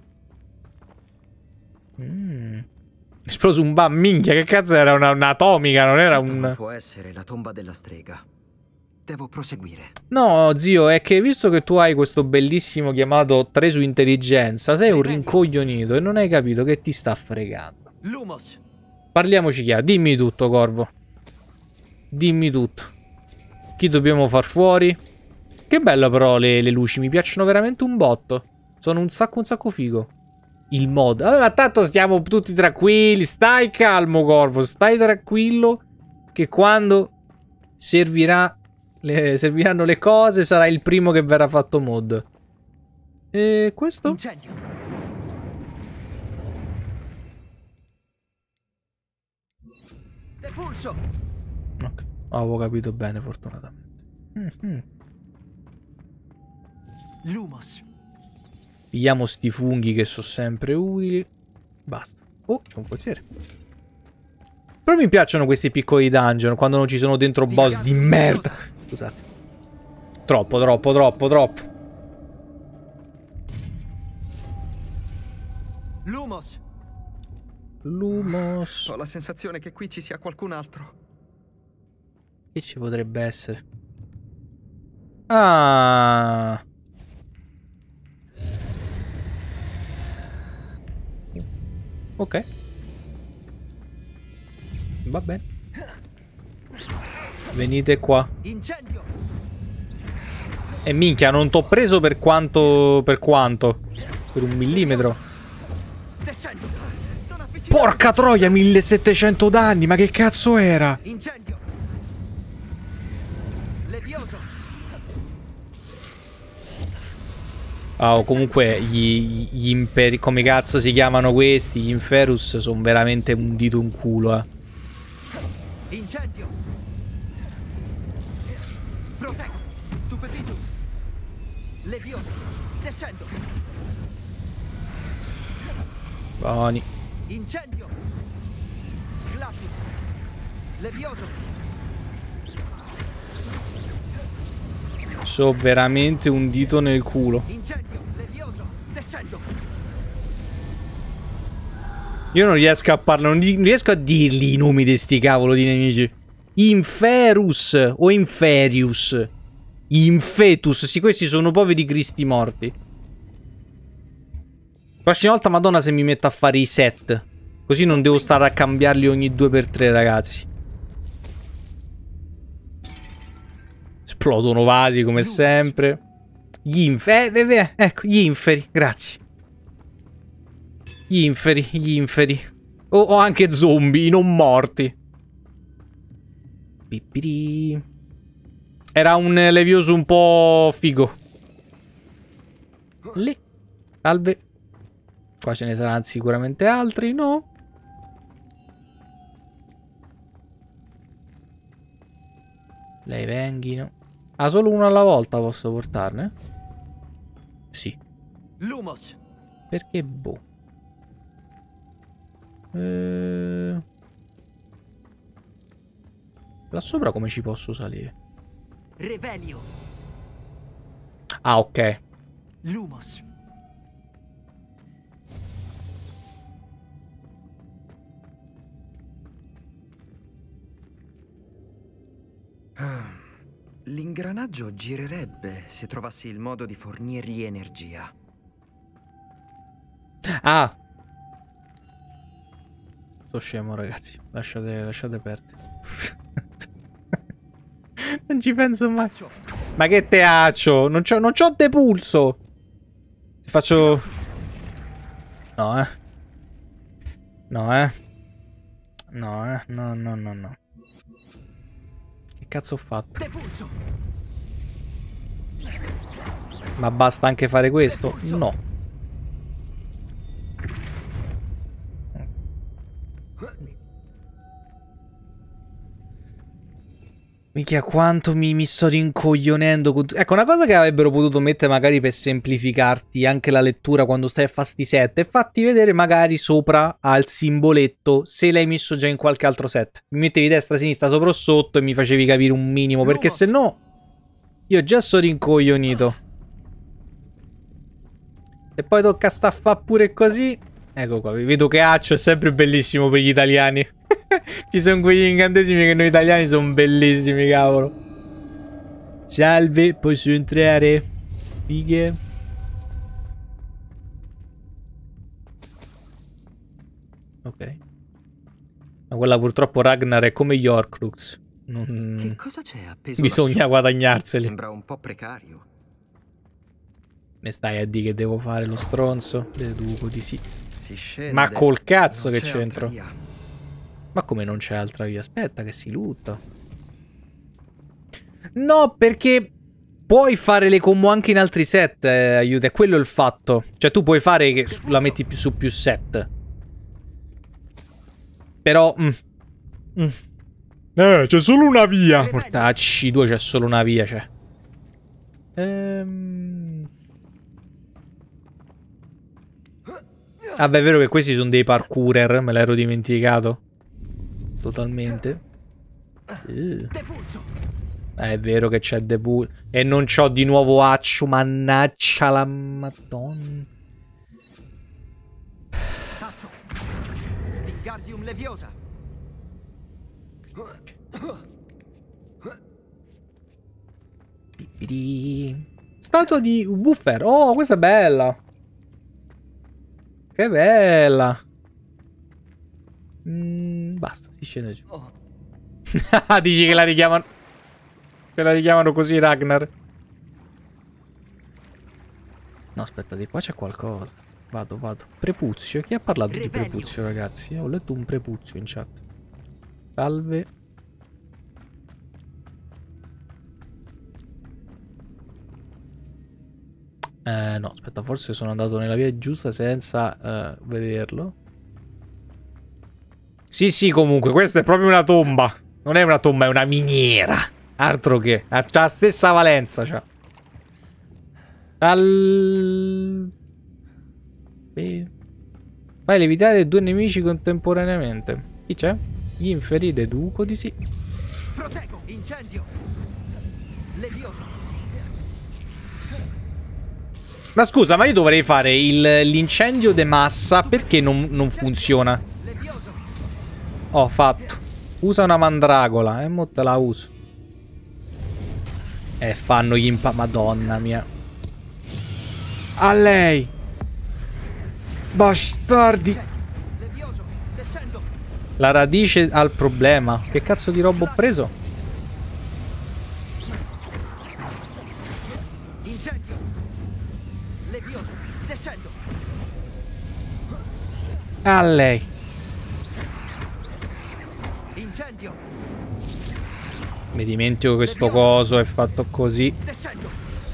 Esploso un bam. Minchia, che cazzo era? Un'atomica, non era Questa un... non può essere la tomba della strega. Devo proseguire. No, zio, è che visto che tu hai questo bellissimo chiamato 3 su intelligenza, sei un rincoglionito e non hai capito che ti sta fregando. Lumos. Parliamoci chiaro. Dimmi tutto, Corvo. Dimmi tutto. Chi dobbiamo far fuori? Che bello però le luci, mi piacciono veramente un botto. Sono un sacco figo. Il mod. Ma tanto stiamo tutti tranquilli. Stai calmo, Corvo. Stai tranquillo. Che quando serviranno le cose sarà il primo che verrà fatto mod. E questo? Incendio. Depulso. Ok. Avevo capito bene, fortunatamente. Lumos. Pigliamo sti funghi che sono sempre utili. Basta. Oh, c'è un potere. Però mi piacciono questi piccoli dungeon quando non ci sono dentro boss di merda. Scusate. Troppo. Lumos. Ho la sensazione che qui ci sia qualcun altro. Che ci potrebbe essere? Ah. Ok. Va bene. Venite qua. Incendio. E minchia, non t'ho preso per quanto... Per quanto? Per 1 millimetro. Porca troia, 1700 danni, ma che cazzo era? Incendio. Levioso. Oh, comunque gli imperi... Come cazzo si chiamano questi? Gli Inferus sono veramente un dito in culo, eh. Incendio. Proteggo. Stupefito. Levioso. Descendo. Buoni. Incendio. Glacis. Levioso. So veramente un dito nel culo. Incendio. Levioso. Descendo. Io non riesco a parlare, non riesco a dirgli i nomi di sti cavolo di nemici. Inferus o Inferius. Infetus, sì, questi sono poveri cristi morti. Prossima volta, madonna, se mi metto a fare i set. Così non devo stare a cambiarli ogni 2x3, ragazzi. Esplodono vasi, come sempre. Gli inferi, ecco, gli inferi, grazie. Gli inferi. O anche zombie, non morti. Pipiri. Era un levioso un po' figo. Lì. Salve. Qua ce ne saranno sicuramente altri, no? Lei venghino. Ah, solo uno alla volta posso portarne? Sì. Lumos. Perché boh. Là sopra come ci posso salire? Revelio. Ah, ok. Lumos. L'ingranaggio girerebbe se trovassi il modo di fornirgli energia. Ah! Sto scemo, ragazzi. Lasciate perdere. Non ci penso mai. Ma che teaccio? Non c'ho depulso. Ti faccio... No, No, no. Che cazzo ho fatto? Ma basta anche fare questo? No. Minchia, quanto mi sto rincoglionendo. Ecco, una cosa che avrebbero potuto mettere magari per semplificarti anche la lettura quando stai a fare sti set è fatti vedere magari sopra al simboletto se l'hai messo già in qualche altro set. Mi mettevi destra, sinistra, sopra o sotto e mi facevi capire un minimo, perché se no io già sto rincoglionito. E poi tocca sta a fa pure così. Ecco qua, vi vedo che Accio è sempre bellissimo per gli italiani. Ci sono quegli incantesimi che noi italiani sono bellissimi, cavolo. Salve, posso entrare? Fighe. Ok. Ma quella purtroppo Ragnar è come gli Horcrux. Che cosa c'è appeso Bisogna lassù? guadagnarseli. Sembra un po' precario. Ne stai a dire che devo fare lo stronzo? Deduco di sì. Si scende. Ma col cazzo Non che c'è c'entro? altra via. Ma come non c'è altra via? Aspetta che si lutta. No, perché puoi fare le combo anche in altri set, aiuta. È quello il fatto. Cioè tu puoi fare che la metti su più set. Però... c'è solo una via. Mortacci 2 c'è solo una via, cioè. Vabbè, è vero che questi sono dei parkourer, me l'ero dimenticato. Totalmente. È vero che c'è Debu. E non c'ho di nuovo Accio, mannaggia la madonna. Tazzo. Wingardium Leviosa. Statua di Woofer. Oh, questa è bella. Che bella. Basta, si scende giù. Dici che la richiamano. Che la richiamano così, Ragnar. No, aspetta, di qua c'è qualcosa. Vado. Prepuzio. Chi ha parlato di prepuzio, ragazzi? Ho letto un prepuzio in chat. Salve. No, aspetta, forse sono andato nella via giusta senza vederlo. Sì, comunque, questa è proprio una tomba. Non è una tomba, è una miniera. Altro che. C'ha la stessa valenza, c'ha. Fai levitare 2 nemici contemporaneamente. Chi c'è? Gli inferi deduco di sì. Proteggo! Incendio! Levioso! Ma scusa, ma io dovrei fare l'incendio de massa. Perché non funziona? Ho fatto. Usa una mandragola. E mo te la uso. Fanno gli Madonna mia. A lei. Bastardi. La radice al problema. Che cazzo di roba ho preso? Incendio! Levioso! Descendo! A lei. Incendio! Mi dimentico che sto coso è fatto così. Descendo!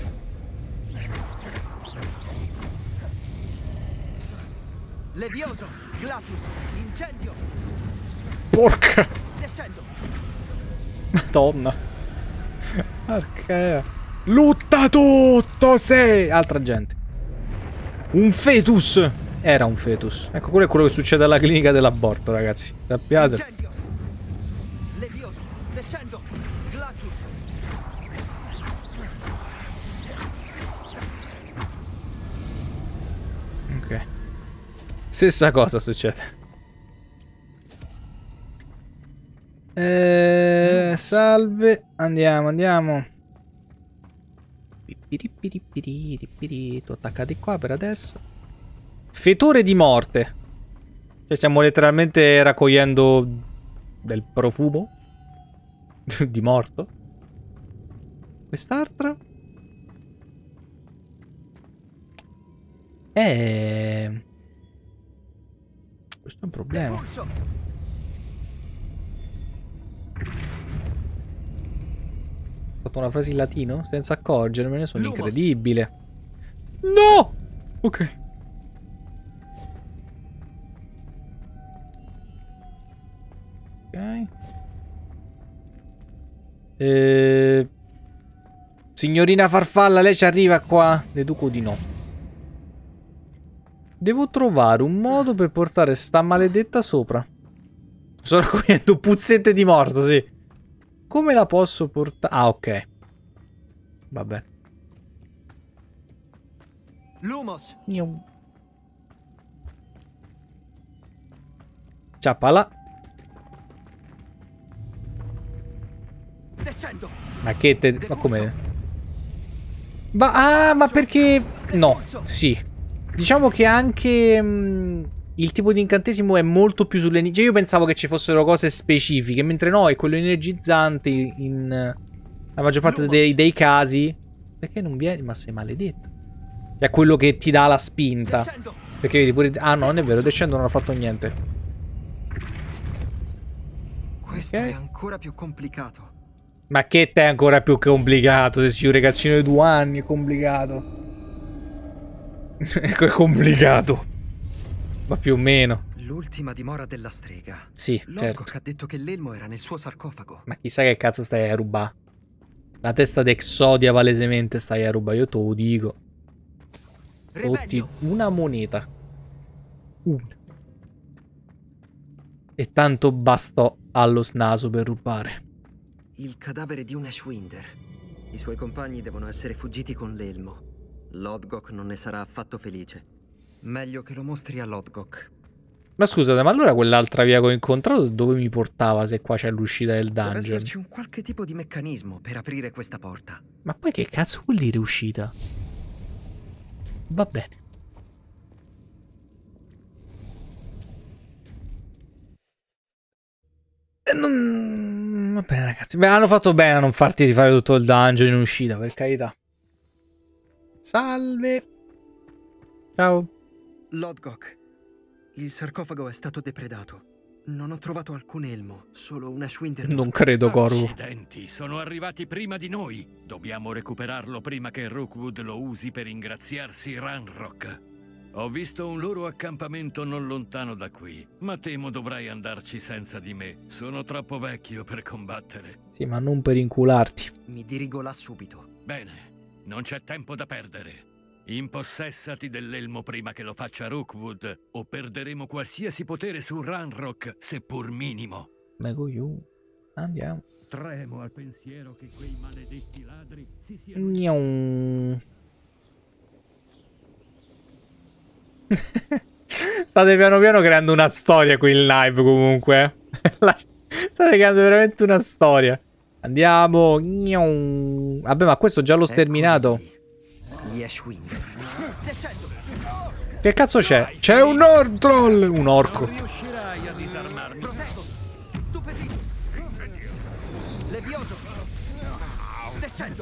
Levioso! Glacius! Incendio! Porca! Descendo! Madonna. Archea. Lutta tutto, sei! Altra gente. Un fetus. Era un fetus. Ecco, quello è quello che succede alla clinica dell'aborto, ragazzi. Sappiate. Incendio! Levioso! Descendo! Glacius! Ok. Stessa cosa succede. Salve. Andiamo. Tu attaccati qua per adesso. Fetore di morte. Cioè stiamo letteralmente raccogliendo del profumo di morto. Quest'altra. Questo è un problema. Ho fatto una frase in latino senza accorgermene, sono incredibile. No! Ok. Ok. Signorina Farfalla, lei ci arriva qua? Deduco di no. Devo trovare un modo per portare sta maledetta sopra. Sto raccogliendo puzzette di morto, sì. Come la posso portare? Ah, ok. Vabbè. Lumos. Ciappala. Descendo. Ma che te... Ma come? Ma perché... No, sì. Diciamo che anche... il tipo di incantesimo è molto più sulle... Cioè io pensavo che ci fossero cose specifiche, mentre no, è quello energizzante in la maggior parte dei casi. Perché non vieni? Ma sei maledetto. È quello che ti dà la spinta. Perché vedi pure... Ah no, non è vero, descendo non ho fatto niente. Questo è ancora più complicato. Ma che te è ancora più complicato? Se sei un ragazzino di 2 anni è complicato. Ecco, è complicato. Ma più o meno. L'ultima dimora della strega. Sì, Lodgok certo. ha detto che l'elmo era nel suo sarcofago. Ma chissà che cazzo stai a rubare. La testa d'Exodia palesemente stai a rubare, io te lo dico. Tutti una moneta. Una. E tanto bastò allo snaso per rubare. Il cadavere di un Ashwinder. I suoi compagni devono essere fuggiti con l'elmo. Lodgok non ne sarà affatto felice. Meglio che lo mostri a Lodgok. Ma scusate, ma allora quell'altra via che ho incontrato dove mi portava se qua c'è l'uscita del Deve dungeon? esserci un qualche tipo di meccanismo per aprire questa porta. Ma poi che cazzo vuol dire uscita? Va bene. Va bene ragazzi. Beh, hanno fatto bene a non farti rifare tutto il dungeon in uscita, per carità. Salve. Ciao. Lodgok, il sarcofago è stato depredato. Non ho trovato alcun elmo, solo un Ashwinder. Non credo, Corvo. Accidenti, sono arrivati prima di noi. Dobbiamo recuperarlo prima che Rookwood lo usi per ingraziarsi Ranrock. Ho visto un loro accampamento non lontano da qui, ma temo dovrai andarci senza di me. Sono troppo vecchio per combattere. Sì, ma non per incularti. Mi dirigo là subito. Bene, non c'è tempo da perdere. Impossessati dell'elmo prima che lo faccia Rookwood, o perderemo qualsiasi potere su Ranrock, seppur minimo. Andiamo. Tremo al pensiero che quei maledetti ladri si siano... State piano piano creando una storia qui in live comunque. State creando veramente una storia. Andiamo. Vabbè, ma questo già l'ho sterminato. Che cazzo c'è? C'è un Ortroll! Un orco. Non riuscirai a disarmarmi. Levioso! Descendo!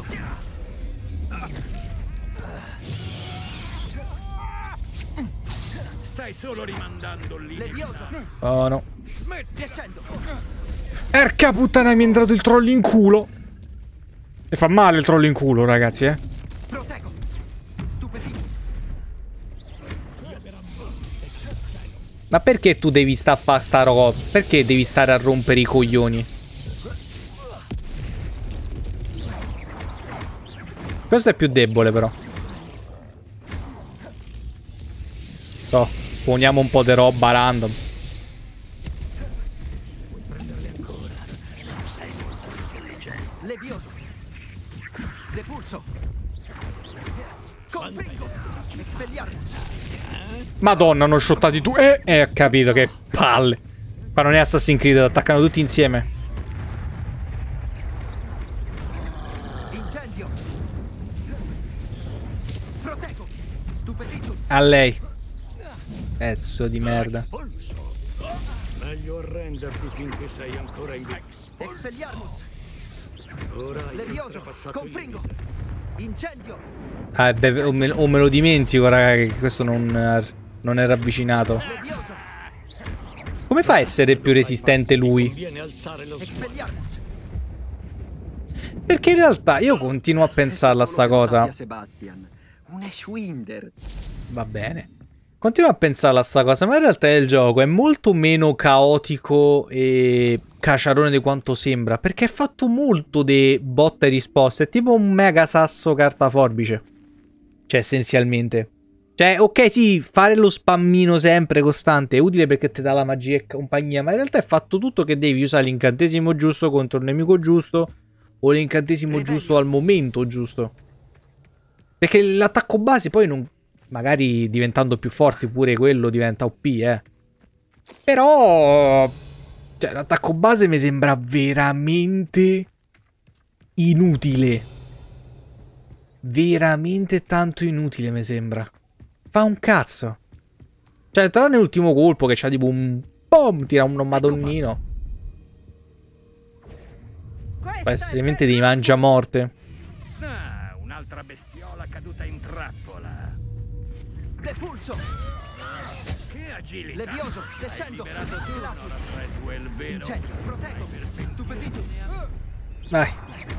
Stai solo rimandando lì. Levioso! Oh no. Descendo! Erca puttana, mi è entrato il troll in culo. E fa male il troll in culo, ragazzi, eh. Proteggo! Stupefino! Ma perché tu devi stare a fare sta roba? Perché devi stare a rompere i coglioni? Questo è più debole, però. So, poniamo un po' di roba random. Levioso! Depulso! Confringo! Expelliarmus! Madonna, hanno shottati tu. Ho capito, che palle. Qua non è Assassin's Creed, attaccano tutti insieme. Incendio! Proteggo! Stupefito! A lei. Pezzo di merda. Meglio arrenderti finché sei ancora in vita. Expelliarmus! Ora hai Levioso! oltrepassato il Confringo! limite. Incendio! Ah, o me lo dimentico, raga, che questo non era avvicinato. Come fa a essere più resistente lui? Conviene alzare lo Expelliarmus! Perché in realtà io continuo a pensarla sta cosa. Sebastian, un Ashwinder. Va bene. Continuo a pensarla sta cosa, ma in realtà il gioco è molto meno caotico e caciarone di quanto sembra, perché è fatto molto di botta e risposta. È tipo un mega sasso carta forbice. Cioè, essenzialmente. Cioè, ok, sì, fare lo spammino sempre costante è utile perché ti dà la magia e compagnia, ma in realtà è fatto tutto che devi usare l'incantesimo giusto contro il nemico giusto o l'incantesimo giusto al momento giusto. Perché l'attacco base poi non... Magari diventando più forti pure quello diventa OP, Però... Cioè, l'attacco base mi sembra veramente inutile. Veramente tanto inutile, mi sembra. Fa un cazzo. Cioè, tranne l'ultimo colpo che c'ha tipo un... Boom! Tira un madonnino. Praticamente dei mangiamorte. Ah, un'altra bestiola caduta in trappola. Depulso! Che agilità! Levioso! Descendo! Hai liberato tu Redwell, vero? Incendio! Proteggo! Stupefito! Vai.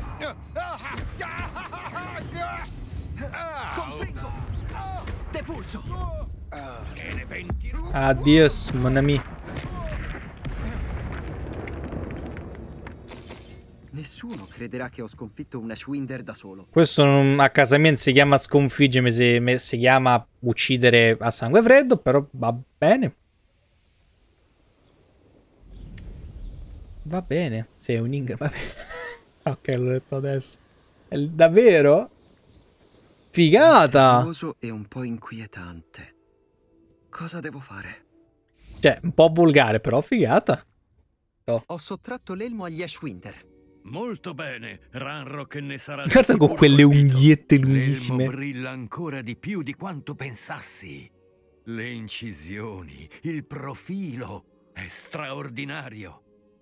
Confringo! Depulso! Che ne penti? Adios, mon ami. Nessuno crederà che ho sconfitto un Ashwinder da solo. Questo non, a casa mia non si chiama sconfiggere, si chiama uccidere a sangue freddo, però va bene. Va bene, sei un Ingram. Ok, l'ho detto adesso. Davvero? Figata! Misterioso e un po' inquietante. Cosa devo fare? Cioè, un po' volgare, però figata. Ho sottratto l'elmo agli Ashwinder. Molto bene, Ranrock ne sarà... Guarda con quelle unghiette lunghissime. L'elmo brilla ancora di più di quanto pensassi. Le incisioni, il profilo, è straordinario.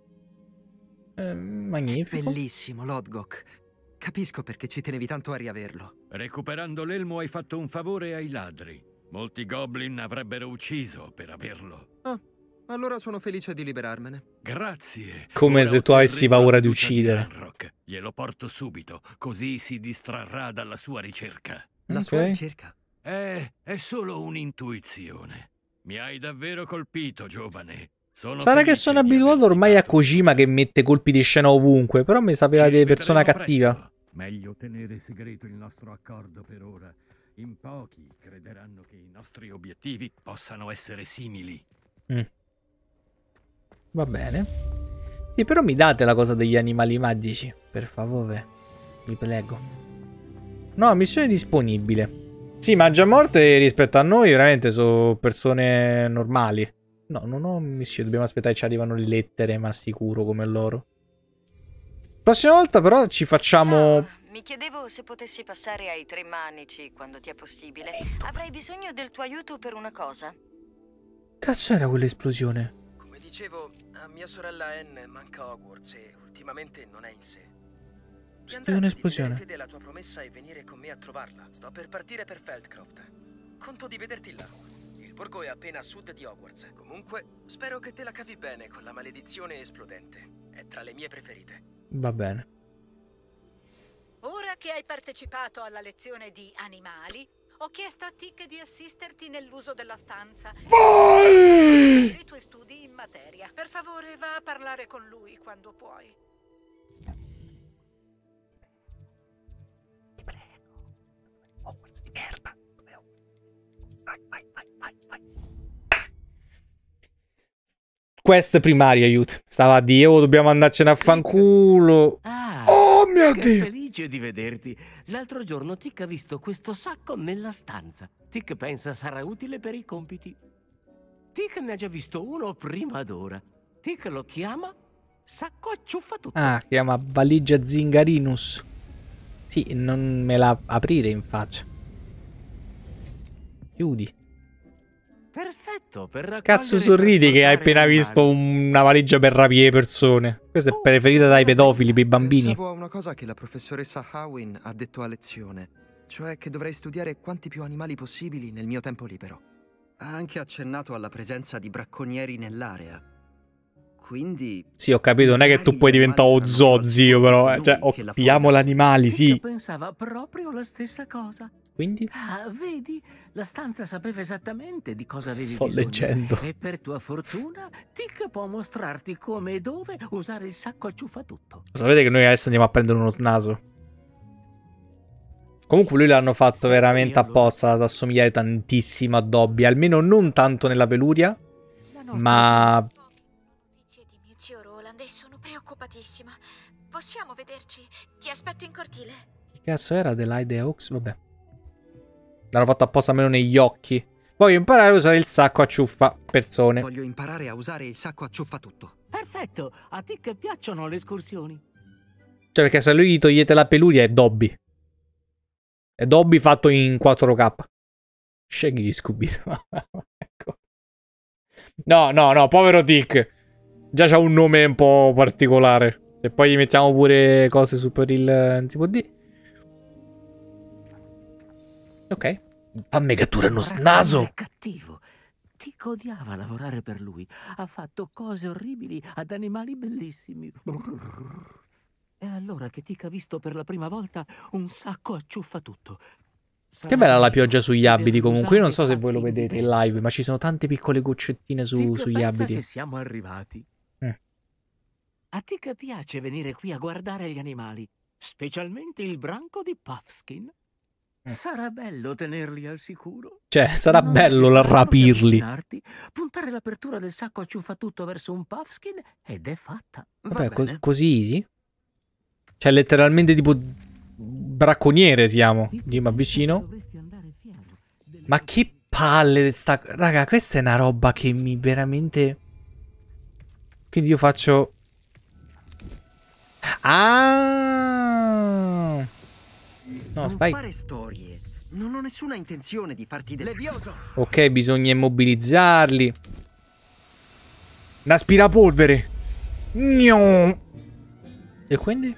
Magnifico. Bellissimo, Lodgok. Capisco perché ci tenevi tanto a riaverlo. Recuperando l'elmo hai fatto un favore ai ladri. Molti goblin avrebbero ucciso per averlo. Ah, allora sono felice di liberarmene. Grazie. Come Ora se tu avessi otterremo paura la di fiducia uccidere. Ranrock. Glielo porto subito, così si distrarrà dalla sua ricerca. La sua ricerca? È solo un'intuizione. Mi hai davvero colpito, giovane. Sarà che sono abituato ormai a Kojima che mette colpi di scena ovunque, però mi sapeva di persona cattiva. Meglio tenere segreto il nostro accordo per ora. In pochi crederanno che i nostri obiettivi possano essere simili. Va bene. Sì, però mi date la cosa degli animali magici, per favore. Vi prego. No, missione disponibile. Sì, Mangiamorte rispetto a noi veramente sono persone normali. No, non ho missione, dobbiamo aspettare che ci arrivano le lettere, ma sicuro come loro. Prossima volta però ci facciamo... Ciao, mi chiedevo se potessi passare ai Tre Manici quando ti è possibile. Avrei bisogno del tuo aiuto per una cosa. Cazzo era quell'esplosione? Come dicevo, a mia sorella Anne manca Hogwarts e ultimamente non è in sé. Ti andrebbe di tenere fede alla tua promessa e venire con me a trovarla. Sto per partire per Feldcroft. Conto di vederti là. Il borgo è appena a sud di Hogwarts. Comunque, spero che te la cavi bene con la maledizione esplodente. È tra le mie preferite. Va bene. Ora che hai partecipato alla lezione di animali, ho chiesto a Tick di assisterti nell'uso della stanza. Vai! I tuoi studi in materia. Per favore, va a parlare con lui quando puoi. Ti prego. Hogwarts di merda. Vai. Quest primaria, aiuto. Stava a dire, oh, dobbiamo andarcene a fanculo. Oh mio Dio! Felice di vederti. L'altro giorno Tick ha visto questo sacco nella stanza. Tick pensa sarà utile per i compiti. Tick ne ha già visto uno prima d'ora. Tick lo chiama sacco acciuffatutto. Ah, chiama valigia Zingarinus. Sì, non me la aprire in faccia. Chiudi. Perfetto, per raccogliere. Cazzo sorridi che hai appena visto una valigia per rapire persone. Questa è preferita dai pedofili, per i bambini. Pensavo a una cosa che la professoressa Hawin ha detto a lezione, cioè che dovrei studiare quanti più animali possibili nel mio tempo libero. Ha anche accennato alla presenza di bracconieri nell'area. Quindi... Sì, ho capito, non è che tu puoi diventare Ozo, zio, però. Cioè, pigliamo l'animali, sì. Pensava proprio la stessa cosa. Quindi? Ah, vedi? La stanza sapeva esattamente di cosa avevi Sto bisogno. leggendo. E per tua fortuna, Tick può mostrarti come e dove usare il sacco acciuffatutto. Sapete che noi adesso andiamo a prendere uno snaso. Comunque lui l'hanno fatto veramente apposta ad assomigliare tantissimo a Dobby. Almeno non tanto nella peluria, ma... Notizie di mio zio Roland e sono preoccupatissima. Possiamo vederci? Ti aspetto in cortile. Che cazzo era Adelaide Hawks? Vabbè. L'hanno fatto apposta almeno negli occhi. Voglio imparare a usare il sacco a ciuffa persone. Voglio imparare a usare il sacco a ciuffatutto. Perfetto, a Tick piacciono le escursioni. Cioè, perché se a lui gli togliete la peluria è Dobby. È Dobby fatto in 4K. Scegli di Scooby. Ecco. No, povero Tick. Già c'ha un nome un po' particolare. Se poi gli mettiamo pure cose su per il... non si può dire. Ok. Fammi catturare uno naso. È cattivo. Tick odiava lavorare per lui. Ha fatto cose orribili ad animali bellissimi. È allora che Tick ha visto per la prima volta un sacco acciuffatutto. Che bella la pioggia sugli abiti comunque. Io non so se voi lo vedete in live, ma ci sono tante piccole goccettine sugli abiti. Che siamo arrivati. A Tick piace venire qui a guardare gli animali, specialmente il branco di Puffskin. Sarà bello tenerli al sicuro. Cioè, sarà bello rapirli. Puntare l'apertura del sacco acciuffatutto verso un Puffskin ed è fatta. Vabbè, così easy? Cioè, letteralmente tipo bracconiere siamo. Io mi avvicino. Ma che palle sta... Raga, questa è una roba che mi veramente... Quindi io faccio... Ah! No, stai... Non fare storie. Non ho nessuna intenzione di farti levioso. Ok, bisogna immobilizzarli. Un aspirapolvere. Gno. E quindi?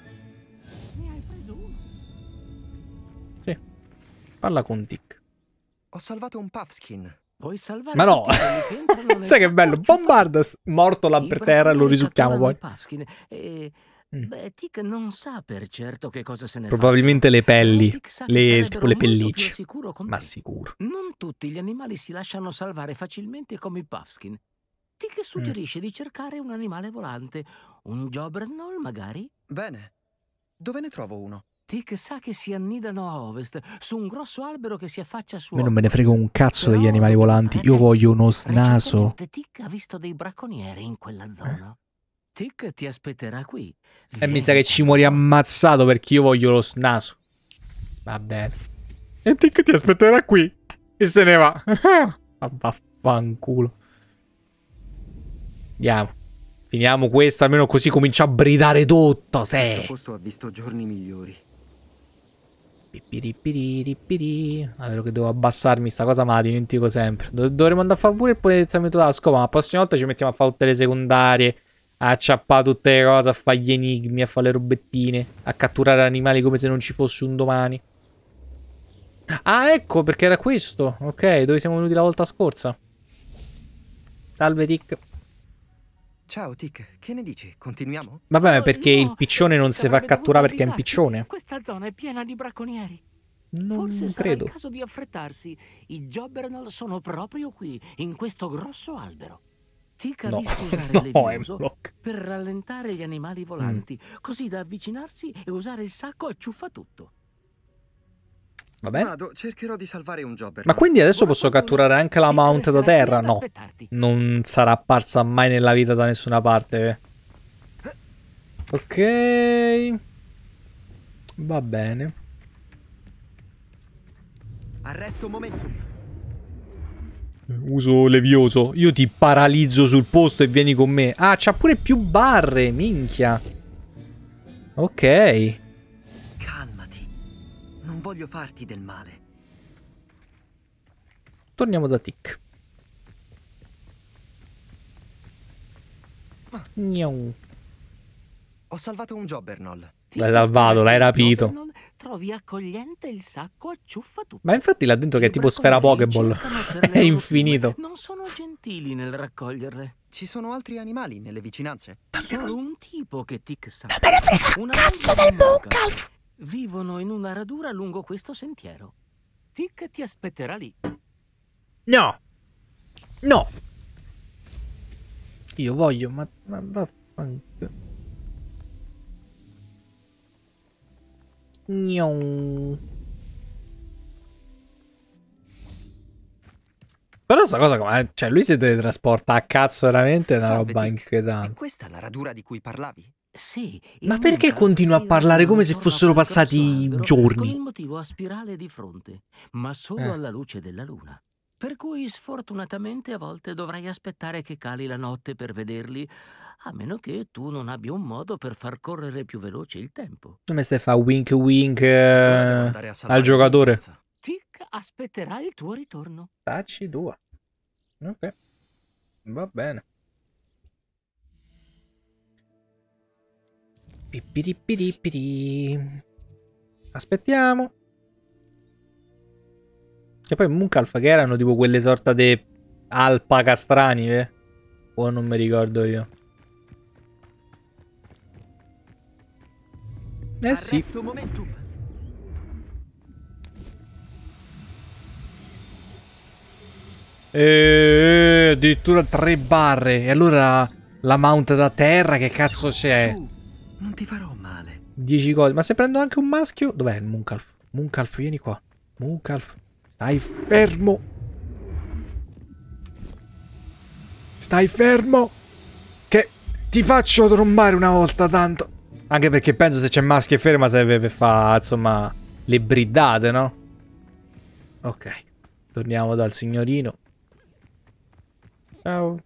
Sì. Parla con Tick. Ho salvato un Puffskin. Puoi salvare. Ma no. Sai che bello? Bombarda. Morto là per terra e lo risucchiamo poi. Beh, Tick non sa per certo che cosa se ne Probabilmente le pelli, tipo le pellicce. Ma sicuro. Non tutti gli animali si lasciano salvare facilmente come i Puffskin. Tick suggerisce di cercare un animale volante. Un Jobberknoll, magari? Bene. Dove ne trovo uno? Tick sa che si annidano a ovest, su un grosso albero che si affaccia su A me non me ne frega un cazzo degli animali volanti. Io voglio uno snaso. Tick ha visto dei bracconieri in quella zona. Tick ti aspetterà qui. E mi sa che ci muori ammazzato perché io voglio lo snaso. Va bene. E Tick ti aspetterà qui. E se ne va. Vaffanculo. Andiamo. Finiamo questo, almeno così comincia a bridare tutto. Questo posto ha visto giorni migliori. Vero che devo abbassarmi sta cosa, ma la dimentico sempre. Dovremmo andare a fare pure il potenziamento della scopa, ma la prossima volta ci mettiamo a fare tutte le secondarie, a acciappare tutte le cose, a fare gli enigmi, a fare le robettine, a catturare animali come se non ci fosse un domani. Ah, ecco, perché era questo. Ok, dove siamo venuti la volta scorsa. Salve, Tick. Ciao, Tick. Che ne dici? Continuiamo? Vabbè, perché il piccione non si fa catturare perché è un piccione. Questa zona è piena di bracconieri. Non Forse sarà credo. il caso di affrettarsi. I Jobbernal sono proprio qui, in questo grosso albero. Tick ha visto usare Levioso per rallentare gli animali volanti, così da avvicinarsi e usare il sacco a ciuffatutto. Vabbè. Vado, cercherò di salvare un Jobbernal. Ma quindi adesso posso catturare anche la mount da terra? No. Non sarà apparsa mai nella vita da nessuna parte. Ok. Va bene. Arresto momento. Uso Levioso. Io ti paralizzo sul posto e vieni con me. Ah, c'ha pure più barre, minchia. Ok. Non voglio farti del male. Torniamo da Tick. Ho salvato un Jobbernal. L'hai salvato, l'hai rapito. Trovi accogliente il sacco a ciuffatutto. Ma infatti là dentro che è tipo sfera Pokéball. È infinito. Non sono gentili nel raccoglierle. Ci sono altri animali nelle vicinanze? Solo un tipo che Tick sa. Non me ne frega un cazzo del Mooncalf! Vivono in una radura lungo questo sentiero. Tick ti aspetterà lì. No! No! Io voglio, ma vaffanculo. No. Però sta cosa come... Cioè lui si teletrasporta a cazzo veramente, è una roba inquietante. È questa la radura di cui parlavi? Sì. Ma perché continua a parlare come se fossero passati Con giorni? il motivo a spirale di fronte, ma solo alla luce della luna. Per cui sfortunatamente a volte dovrai aspettare che cali la notte per vederli, a meno che tu non abbia un modo per far correre più veloce il tempo. Come stai a fare wink wink al giocatore? Tick aspetterà il tuo ritorno. Tacci 2. Ok. Va bene. Pipiripiripiri. Aspettiamo. E poi Mooncalf che erano tipo quelle sorta di alpaca strani, o non mi ricordo io. Sì. Addirittura 3 barre. E allora la mount da terra, che cazzo c'è? Non ti farò male. 10 cose. Ma se prendo anche un maschio? Dov'è il Mooncalf? Mooncalf, vieni qua. Mooncalf, stai fermo. Stai fermo. Che ti faccio trombare una volta tanto. Anche perché penso se c'è maschio e ferma serve per fare, insomma, le bridate, no? Ok. Torniamo dal signorino. Ciao.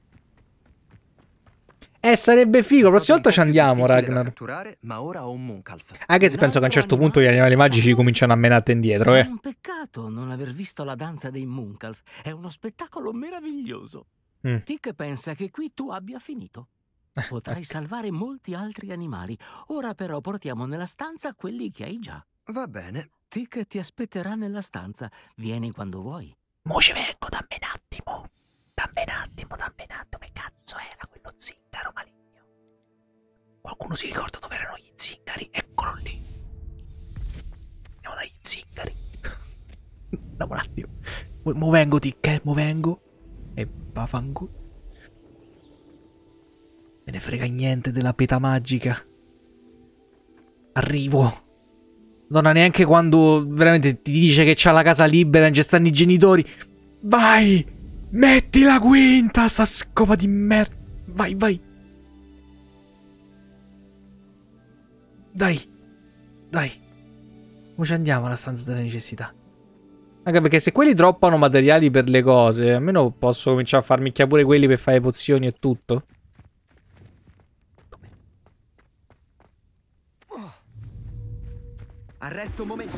Sarebbe figo. La prossima volta ci andiamo, Ragnar. Catturare, ma ora ho un Mooncalf. Anche se penso che a un certo punto gli animali magici cominciano a menare indietro, È un peccato non aver visto la danza dei Mooncalf. È uno spettacolo meraviglioso. Tick pensa che qui tu abbia finito. Potrai salvare molti altri animali. Ora però portiamo nella stanza quelli che hai già. Va bene. Tick ti aspetterà nella stanza. Vieni quando vuoi. Mo ci vengo, dammi un attimo. Dammi un attimo. Che cazzo era quello zingaro maligno? Qualcuno si ricorda dove erano gli zingari? Eccolo lì. Andiamo dagli zingari. Dammi un attimo. Mo vengo, Tick, mo vengo. E vaffanculo. Me ne frega niente della peta magica. Arrivo. Madonna, neanche quando veramente ti dice che c'ha la casa libera, non ci stanno i genitori. Vai! Metti la quinta, sta scopa di merda. Vai, vai. Dai. Dai. Come ci andiamo alla stanza delle necessità? Anche perché se quelli droppano materiali per le cose, almeno posso cominciare a farmi pure quelli per fare pozioni e tutto. Arresto un momento.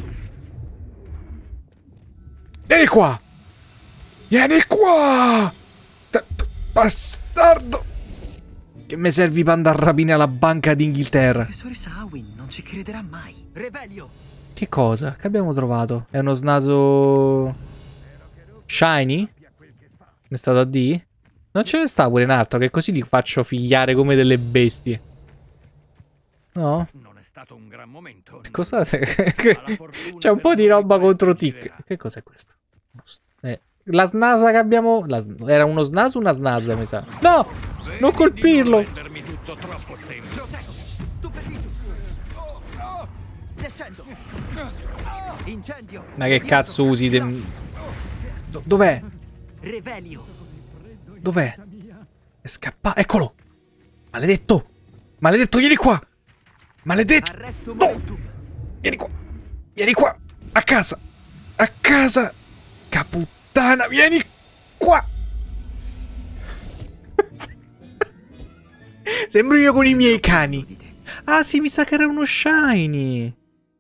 Vieni qua! Vieni qua! Bastardo! Che mi servi per andare a rapire alla Banca d'Inghilterra? Professoressa Hawin non ci crederà mai. Revelio! Che cosa? Che abbiamo trovato? È uno snaso... shiny? Mi è stato a D? Non ce ne sta pure un altro, che così li faccio figliare come delle bestie. No? Non è stato un gran momento. Cos'è? C'è un po' di roba contro Tick. Che cos'è questo? La snasa che abbiamo... Era uno snaso o una snazza, mi sa? No! Non colpirlo! Ma che cazzo usi? Dov'è? Dov'è? È scappato. Eccolo! Maledetto! Maledetto, vieni qua! Maledetto! Vieni qua! Vieni qua! A casa! A casa! Caputtana, vieni qua! Sembro io con i miei cani. Ah sì, mi sa che era uno shiny.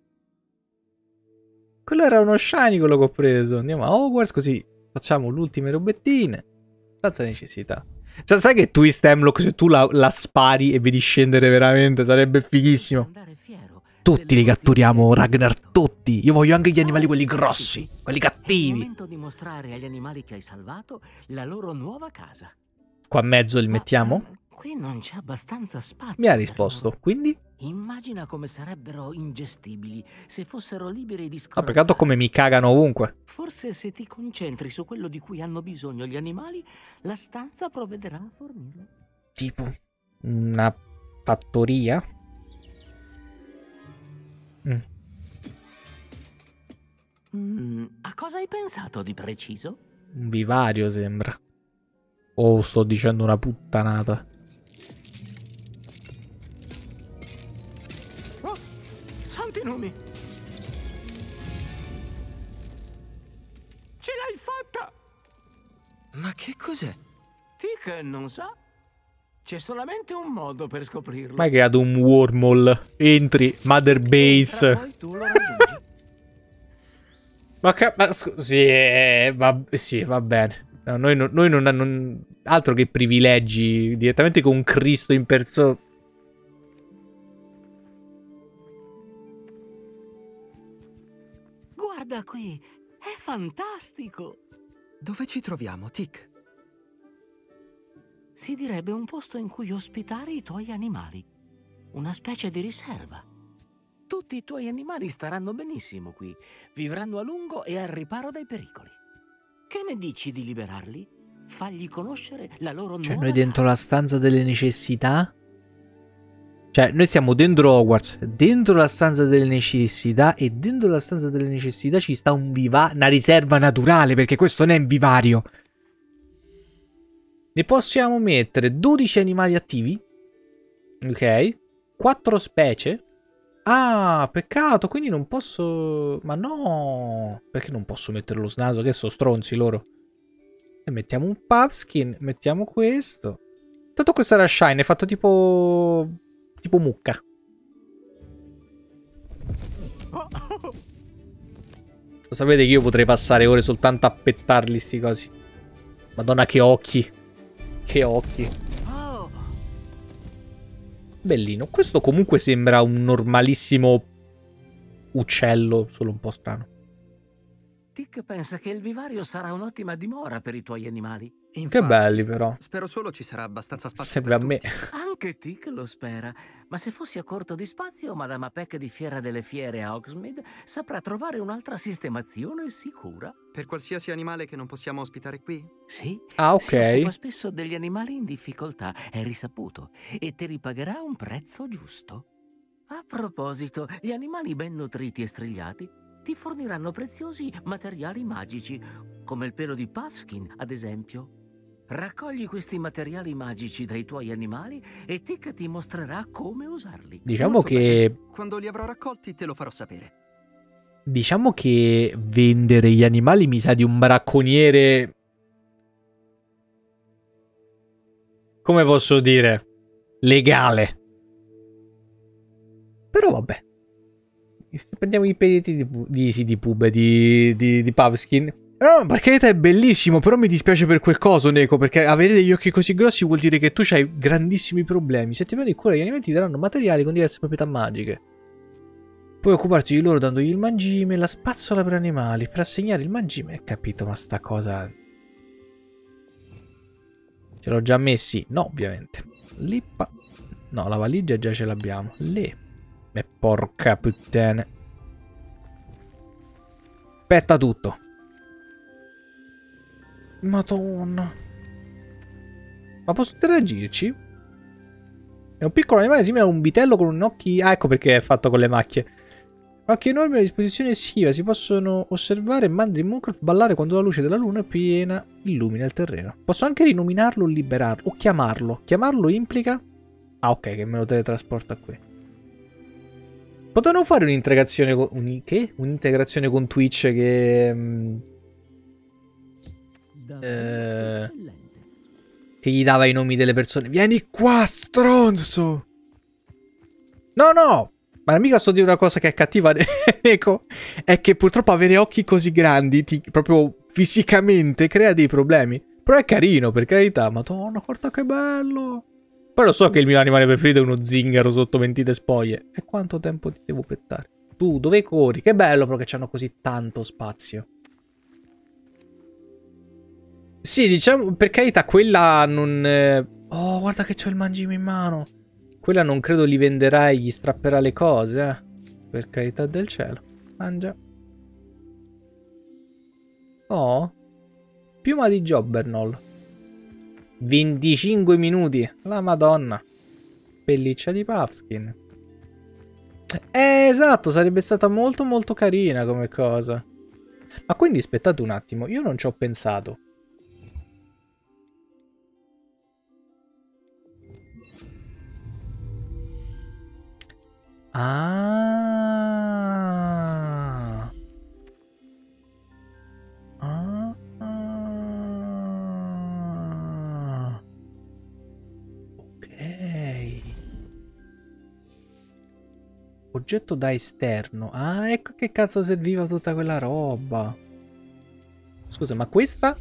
Quello era uno shiny, quello che ho preso. Andiamo a Hogwarts così facciamo le ultime robettine. Senza necessità. Sai che twist Hemlock, se tu la spari e vedi scendere veramente, sarebbe fighissimo. Tutti li catturiamo, Ragnar, tutti. Io voglio anche gli animali quelli grossi, quelli cattivi. È il momento di mostrare agli animali che hai salvato la loro nuova casa. Qua a mezzo li mettiamo? Qui non c'è abbastanza spazio. Mi ha risposto, quindi? Immagina come sarebbero ingestibili se fossero liberi di Ah, scorrazzare. peccato come mi cagano ovunque. Forse se ti concentri su quello di cui hanno bisogno gli animali, la stanza provvederà a fornirlo. Tipo una fattoria? A cosa hai pensato di preciso? Un vivario sembra. O sto dicendo una puttanata. Oh, santi nomi! Ce l'hai fatta! Ma che cos'è? Tick non sa. C'è solamente un modo per scoprirlo. Ma hai creato un wormhole. Entri, Mother Base. Poi tu lo raggiungi. Ma sì, va bene. No, noi non altro che privilegi, direttamente con Cristo in persona. Guarda qui, è fantastico. Dove ci troviamo, Tick? Si direbbe un posto in cui ospitare i tuoi animali. Una specie di riserva. Tutti i tuoi animali staranno benissimo qui. Vivranno a lungo e al riparo dai pericoli. Che ne dici di liberarli? Fagli conoscere la loro nuova Cioè, noi dentro la stanza delle necessità? Cioè, noi siamo dentro Hogwarts, dentro la stanza delle necessità, e dentro la stanza delle necessità ci sta una riserva naturale, perché questo non è un vivario. Ne possiamo mettere 12 animali attivi. Ok. 4 specie. Ah, peccato, quindi non posso... Ma no! Perché non posso mettere lo snaso? Che sono stronzi loro. E mettiamo un Pumpkin, mettiamo questo. Tanto questo era Shine, è fatto tipo... tipo mucca. Lo sapete che io potrei passare ore soltanto a pettarli sti cosi. Madonna che occhi. Che occhi. Bellino. Questo comunque sembra un normalissimo uccello, solo un po' strano. Tick pensa che il vivario sarà un'ottima dimora per i tuoi animali. Infatti, che belli però. Spero solo ci sarà abbastanza spazio Sembra per a me. tutti. Anche Tick lo spera. Ma se fossi a corto di spazio, Madama Peck di Fiera delle Fiere a Hogsmeade saprà trovare un'altra sistemazione sicura. Per qualsiasi animale che non possiamo ospitare qui? Sì. Ah, ok. Si occupa spesso degli animali in difficoltà, è risaputo. E ti ripagherà un prezzo giusto. A proposito, gli animali ben nutriti e strigliati ti forniranno preziosi materiali magici, come il pelo di Puffskin, ad esempio. Raccogli questi materiali magici dai tuoi animali e Tick ti mostrerà come usarli. Diciamo Molto che... bene. Quando li avrò raccolti te lo farò sapere. Diciamo che vendere gli animali mi sa di un bracconiere... Come posso dire? Legale. Però vabbè. Prendiamo i peli di Puffskin. No, perché è bellissimo, però mi dispiace per quel coso, Neko, perché avere degli occhi così grossi vuol dire che tu hai grandissimi problemi. Se ti prendi cura, gli animali ti daranno materiali con diverse proprietà magiche. Puoi occuparti di loro dandogli il mangime, la spazzola per animali, per assegnare il mangime. Capito, ma sta cosa... Ce l'ho già messi? No, ovviamente. Lippa. No, la valigia già ce l'abbiamo. Lì. E porca puttana. Aspetta tutto. Madonna. Ma posso interagirci? È un piccolo animale simile a un vitello con un occhi... Ah, ecco perché è fatto con le macchie. Occhi enormi a disposizione estiva. Si possono osservare mandri Mooncalf ballare quando la luce della luna piena illumina il terreno. Posso anche rinominarlo o liberarlo. O chiamarlo. Chiamarlo implica... Ah, ok, che me lo teletrasporta qui. Potevano fare un'integrazione con... Un'integrazione con Twitch che gli dava i nomi delle persone. Vieni qua, stronzo! No, no! Ma mica sto dire una cosa che è cattiva, Neko. È che purtroppo avere occhi così grandi, proprio fisicamente, crea dei problemi. Però è carino, per carità. Madonna, guarda che bello! Poi lo so che il mio animale preferito è uno zingaro sotto mentite spoglie. E quanto tempo ti devo pettare? Tu, dove corri? Che bello però che c'hanno così tanto spazio. Sì, diciamo, per carità, quella non... Oh, guarda che c'ho il mangime in mano. Quella non credo li venderà e gli strapperà le cose, eh. Per carità del cielo. Mangia. Oh. Piuma di Jobbernol. 25 minuti. La madonna. Pelliccia di Puffskin. Esatto, sarebbe stata molto molto carina come cosa. Ma quindi aspettate un attimo, io non ci ho pensato. Ah. Ah. Ok. Oggetto da esterno. Ah, ecco che cazzo serviva tutta quella roba. Scusa, ma questa?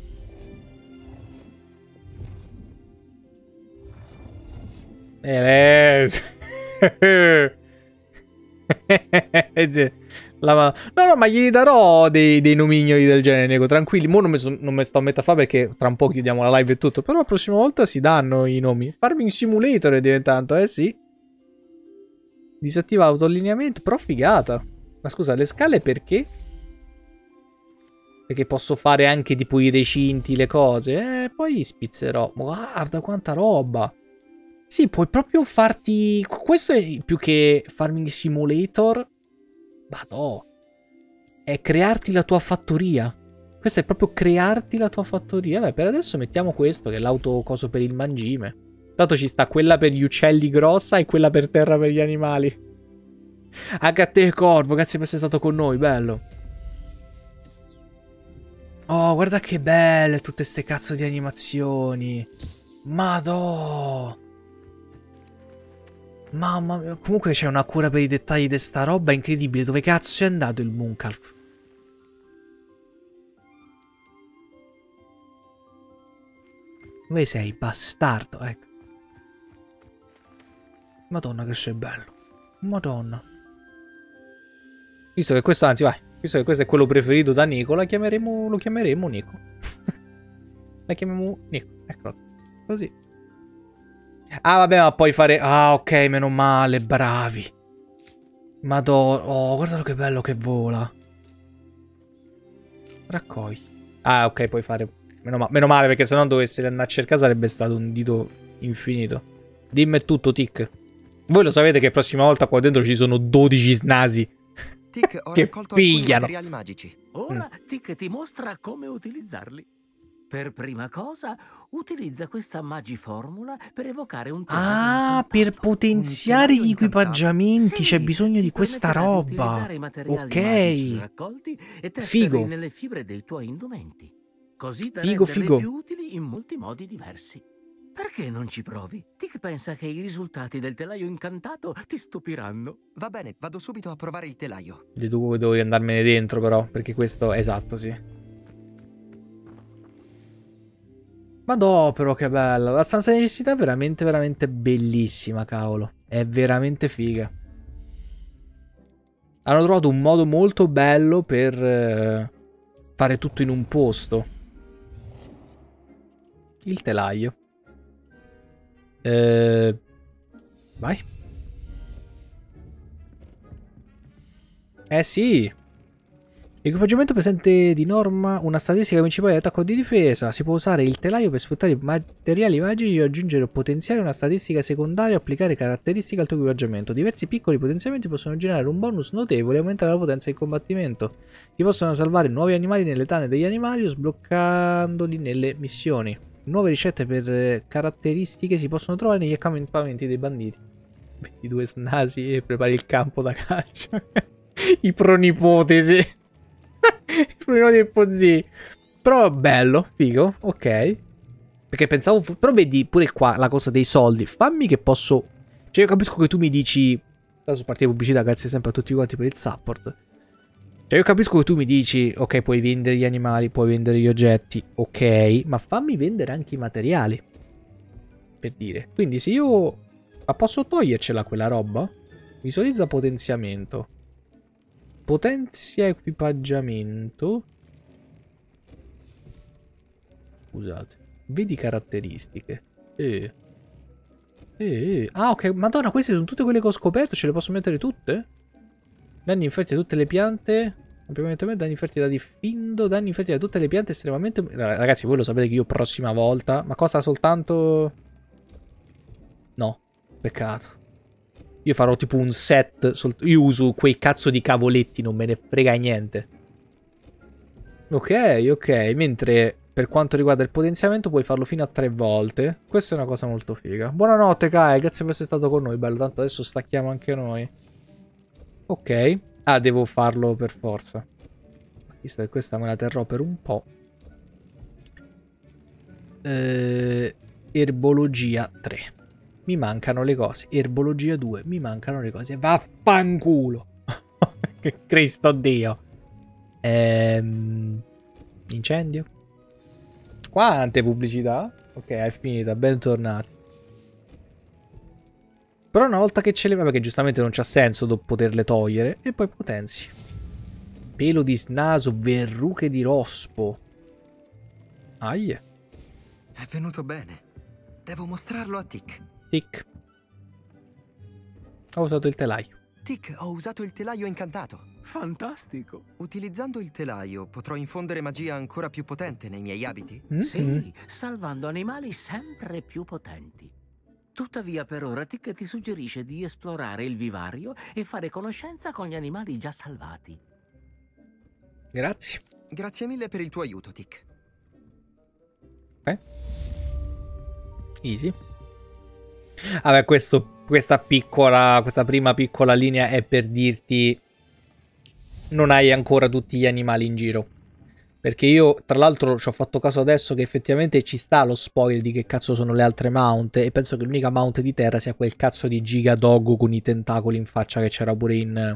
No, no, ma gli darò dei nomignoli del genere, Nego, tranquilli. Mo non mi sto a metà fa perché tra un po' chiudiamo la live e tutto. Però la prossima volta si danno i nomi. Farming Simulator è diventato, sì. Disattiva autoallineamento, però figata. Ma scusa, le scale perché? Perché posso fare anche tipo i recinti, le cose. Poi spizzerò. Guarda quanta roba. Sì, puoi proprio farti... Questo è più che Farming Simulator. Madò. È crearti la tua fattoria. Questo è proprio crearti la tua fattoria. Beh, per adesso mettiamo questo, che è l'autocoso per il mangime. Tanto ci sta quella per gli uccelli grossa e quella per terra per gli animali. Anche a te, Corvo, grazie per essere stato con noi, bello. Oh, guarda che belle tutte ste cazzo di animazioni. Madò. Mamma mia, comunque c'è una cura per i dettagli di sta roba incredibile. Dove cazzo è andato il Mooncalf? Dove sei, bastardo? Ecco. Madonna che sei bello. Madonna. Visto che questo, anzi vai, visto che questo è quello preferito da Nico, lo chiameremo Nico. La chiamiamo Nico, eccolo. Così. Ah vabbè, ma puoi fare... Ah ok, meno male, bravi. Madonna. Oh, guardalo che bello che vola. Raccogli. Ah ok, puoi fare... Meno male, perché sennò dovessi andare a cercare sarebbe stato un dito infinito. Dimmi tutto, Tick. Voi lo sapete che la prossima volta qua dentro ci sono 12 snasi Tic, ho che raccolto alcuni pigliano. materiali magici. Ora Tic ti mostra come utilizzarli. Per prima cosa, utilizza questa Magiformula per evocare un telaio Ah, per potenziare gli equipaggiamenti c'è bisogno di questa roba. utilizzare i materiali magici Ok. raccolti e tesserli Figo. nelle fibre dei tuoi indumenti. Così da Figo, renderli figo. più utili in molti modi diversi. Perché non ci provi? Tic pensa che i risultati del telaio incantato ti stupiranno. Va bene, vado subito a provare il telaio. Di dove devo andarmene dentro però, perché questo... Esatto, sì. Madò, però che bella. La stanza di necessità è veramente, veramente bellissima, cavolo. È veramente figa. Hanno trovato un modo molto bello per fare tutto in un posto. Il telaio. Vai. Sì. L'equipaggiamento presente di norma una statistica principale di attacco e di difesa. Si può usare il telaio per sfruttare i materiali magici e aggiungere o potenziare una statistica secondaria o applicare caratteristiche al tuo equipaggiamento. Diversi piccoli potenziamenti possono generare un bonus notevole e aumentare la potenza in combattimento. Ti possono salvare nuovi animali nelle tane degli animali o sbloccandoli nelle missioni. Nuove ricette per caratteristiche si possono trovare negli accampamenti dei banditi. 22 snasi e prepari il campo da calcio. I pronipotesi. I pronipoti del Pozzi. Però bello, figo, ok. Perché pensavo... Però vedi pure qua la cosa dei soldi. Fammi che posso... Cioè io capisco che tu mi dici... Adesso partiamo pubblicità, grazie sempre a tutti quanti per il support. Cioè io capisco che tu mi dici, ok, puoi vendere gli animali, puoi vendere gli oggetti, ok, ma fammi vendere anche i materiali. Per dire. Quindi se io... Ma posso togliercela quella roba? Visualizza potenziamento. Potenzia equipaggiamento. Scusate. Vedi caratteristiche. Ah, ok. Madonna, queste sono tutte quelle che ho scoperto. Ce le posso mettere tutte? Danni inferti da tutte le piante. Ampiamente danni inferti da diffindo. Danni inferti da tutte le piante estremamente... Ragazzi, voi lo sapete che io prossima volta... Ma cosa soltanto... No. Peccato. Io farò tipo un set. Io uso quei cazzo di cavoletti. Non me ne frega niente. Ok, ok. Mentre per quanto riguarda il potenziamento puoi farlo fino a 3 volte. Questa è una cosa molto figa. Buonanotte Kai. Grazie per essere stato con noi. Bello. Tanto adesso stacchiamo anche noi. Ok. Ah, devo farlo per forza. Visto che questa me la terrò per un po'. Erbologia 3. Mi mancano le cose. Erbologia 2. Mi mancano le cose. Vaffanculo. Che Cristo Dio. Incendio. Quante pubblicità? Ok, è finita. Bentornati. Però una volta che ce le... Vabbè, che giustamente non c'ha senso poterle togliere. E poi potenzi. Pelo di snaso. Verruche di rospo. Aia. È venuto bene. Devo mostrarlo a Tic. Tic. Ho usato il telaio. Tic, ho usato il telaio incantato. Fantastico. Utilizzando il telaio potrò infondere magia ancora più potente nei miei abiti? Sì, salvando animali sempre più potenti. Tuttavia per ora Tic ti suggerisce di esplorare il vivario e fare conoscenza con gli animali già salvati. Grazie. Grazie mille per il tuo aiuto, Tic. Easy. Vabbè, questa prima piccola linea è per dirti non hai ancora tutti gli animali in giro. Perché io, tra l'altro, ci ho fatto caso adesso che effettivamente ci sta lo spoil di che cazzo sono le altre mount. E penso che l'unica mount di terra sia quel cazzo di Giga Doggo con i tentacoli in faccia che c'era pure in...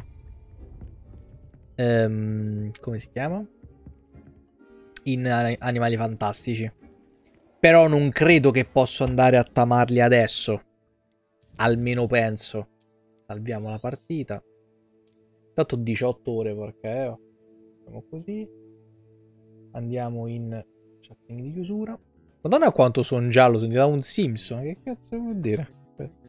come si chiama? In Animali Fantastici. Però non credo che posso andare a tamarli adesso. Almeno penso. Salviamo la partita. Tanto 18 ore, porca Facciamo così. Andiamo in chatting di chiusura. Madonna quanto sono giallo, sono diventato un Simpson. Che cazzo vuol dire? Aspetta.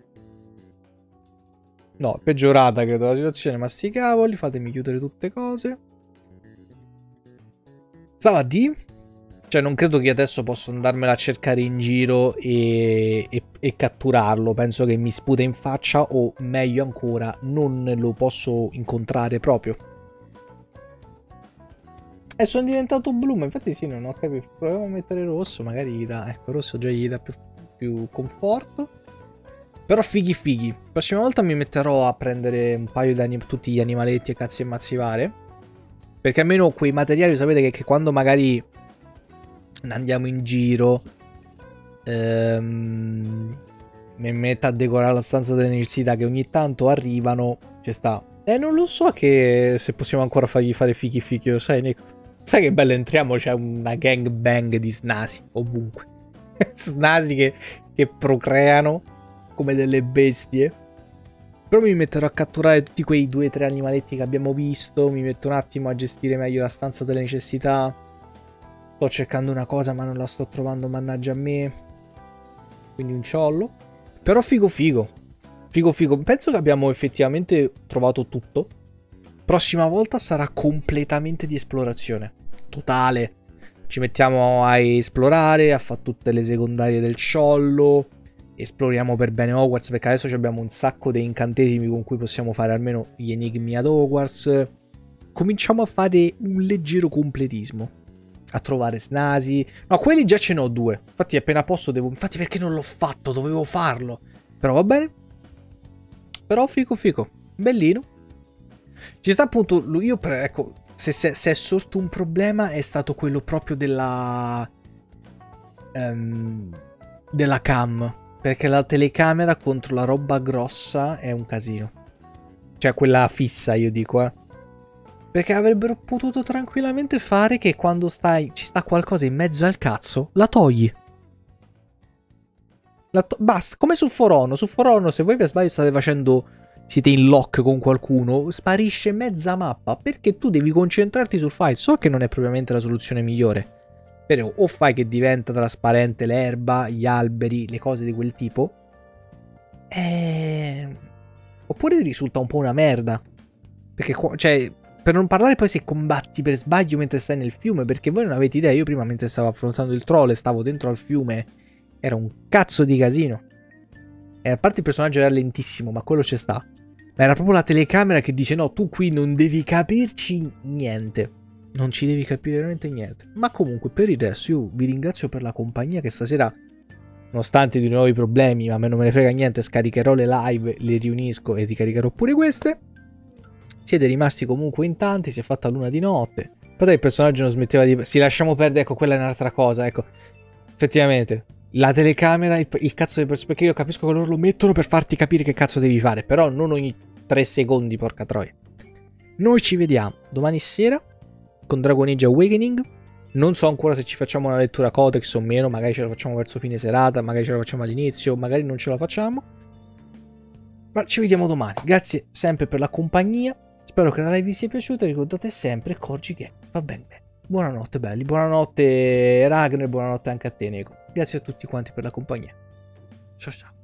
No, è peggiorata credo la situazione, ma sti cavoli. Fatemi chiudere tutte cose. Stava di... Cioè, non credo che adesso posso andarmela a cercare in giro e catturarlo. Penso che mi sputa in faccia, o meglio ancora, non lo posso incontrare proprio. E sono diventato blu, ma infatti sì, non ho capito. Proviamo a mettere rosso, magari gli dà... Ecco, rosso già gli dà più conforto. Però fighi. Prossima volta mi metterò a prendere un paio di tutti gli animaletti e cazzi e mazzi varie. Perché almeno quei materiali, sapete che quando magari andiamo in giro mi metto a decorare la stanza dell'università, che ogni tanto arrivano, ci sta. E non lo so che se possiamo ancora fargli fare fighi, lo sai, Nico? Sai che bello, entriamo, c'è una gangbang di snasi ovunque. Snasi che procreano come delle bestie. Però mi metterò a catturare tutti quei 2 o 3 animaletti che abbiamo visto. Mi metto un attimo a gestire meglio la stanza delle necessità. Sto cercando una cosa ma non la sto trovando, mannaggia a me. Quindi un ciollo. Però figo. Penso che abbiamo effettivamente trovato tutto. Prossima volta sarà completamente di esplorazione. Totale. Ci mettiamo a esplorare, a fare tutte le secondarie del ciollo. Esploriamo per bene Hogwarts, perché adesso abbiamo un sacco di incantesimi con cui possiamo fare almeno gli enigmi ad Hogwarts. Cominciamo a fare un leggero completismo. A trovare snasi. No, quelli già ce ne ho 2. Infatti appena posso devo... Infatti perché non l'ho fatto? Dovevo farlo. Però va bene. Però figo. Bellino. Ci sta appunto... Io ecco, se è sorto un problema è stato quello proprio della... della cam. Perché la telecamera contro la roba grossa è un casino. Cioè quella fissa, io dico, Perché avrebbero potuto tranquillamente fare che quando ci sta qualcosa in mezzo al cazzo, la togli. Basta, come su For Honor. Su For Honor, se voi per sbaglio siete in lock con qualcuno, sparisce mezza mappa, perché tu devi concentrarti sul file. So che non è propriamente la soluzione migliore, però o fai che diventa trasparente l'erba, gli alberi, le cose di quel tipo, oppure risulta un po' una merda. Perché, cioè, per non parlare poi se combatti per sbaglio mentre stai nel fiume, perché voi non avete idea, io prima mentre stavo affrontando il troll e stavo dentro al fiume, era un cazzo di casino. E a parte il personaggio era lentissimo, ma quello ci sta. Ma era proprio la telecamera che dice no, tu qui non devi capirci niente. Non ci devi capire veramente niente. Ma comunque per il resto io vi ringrazio per la compagnia, che stasera, nonostante di nuovi problemi, ma a me non me ne frega niente, scaricherò le live, le riunisco e ricaricherò pure queste. Siete rimasti comunque in tanti, si è fatta l'una di notte. Però il personaggio non smetteva di... Si lasciamo perdere, ecco, quella è un'altra cosa, ecco. Effettivamente, la telecamera, il cazzo di personaggio, perché io capisco che loro lo mettono per farti capire che cazzo devi fare, però non ogni 3 secondi, porca troia. Noi ci vediamo domani sera con Dragon Age Awakening. Non so ancora se ci facciamo una lettura codex o meno, magari ce la facciamo verso fine serata, magari ce la facciamo all'inizio, magari non ce la facciamo. Ma ci vediamo domani. Grazie sempre per la compagnia. Spero che la live vi sia piaciuta. Ricordate sempre, Corgi che va bene. Buonanotte belli, buonanotte Ragnar, buonanotte anche a te Nego. Grazie a tutti quanti per la compagnia. Ciao ciao.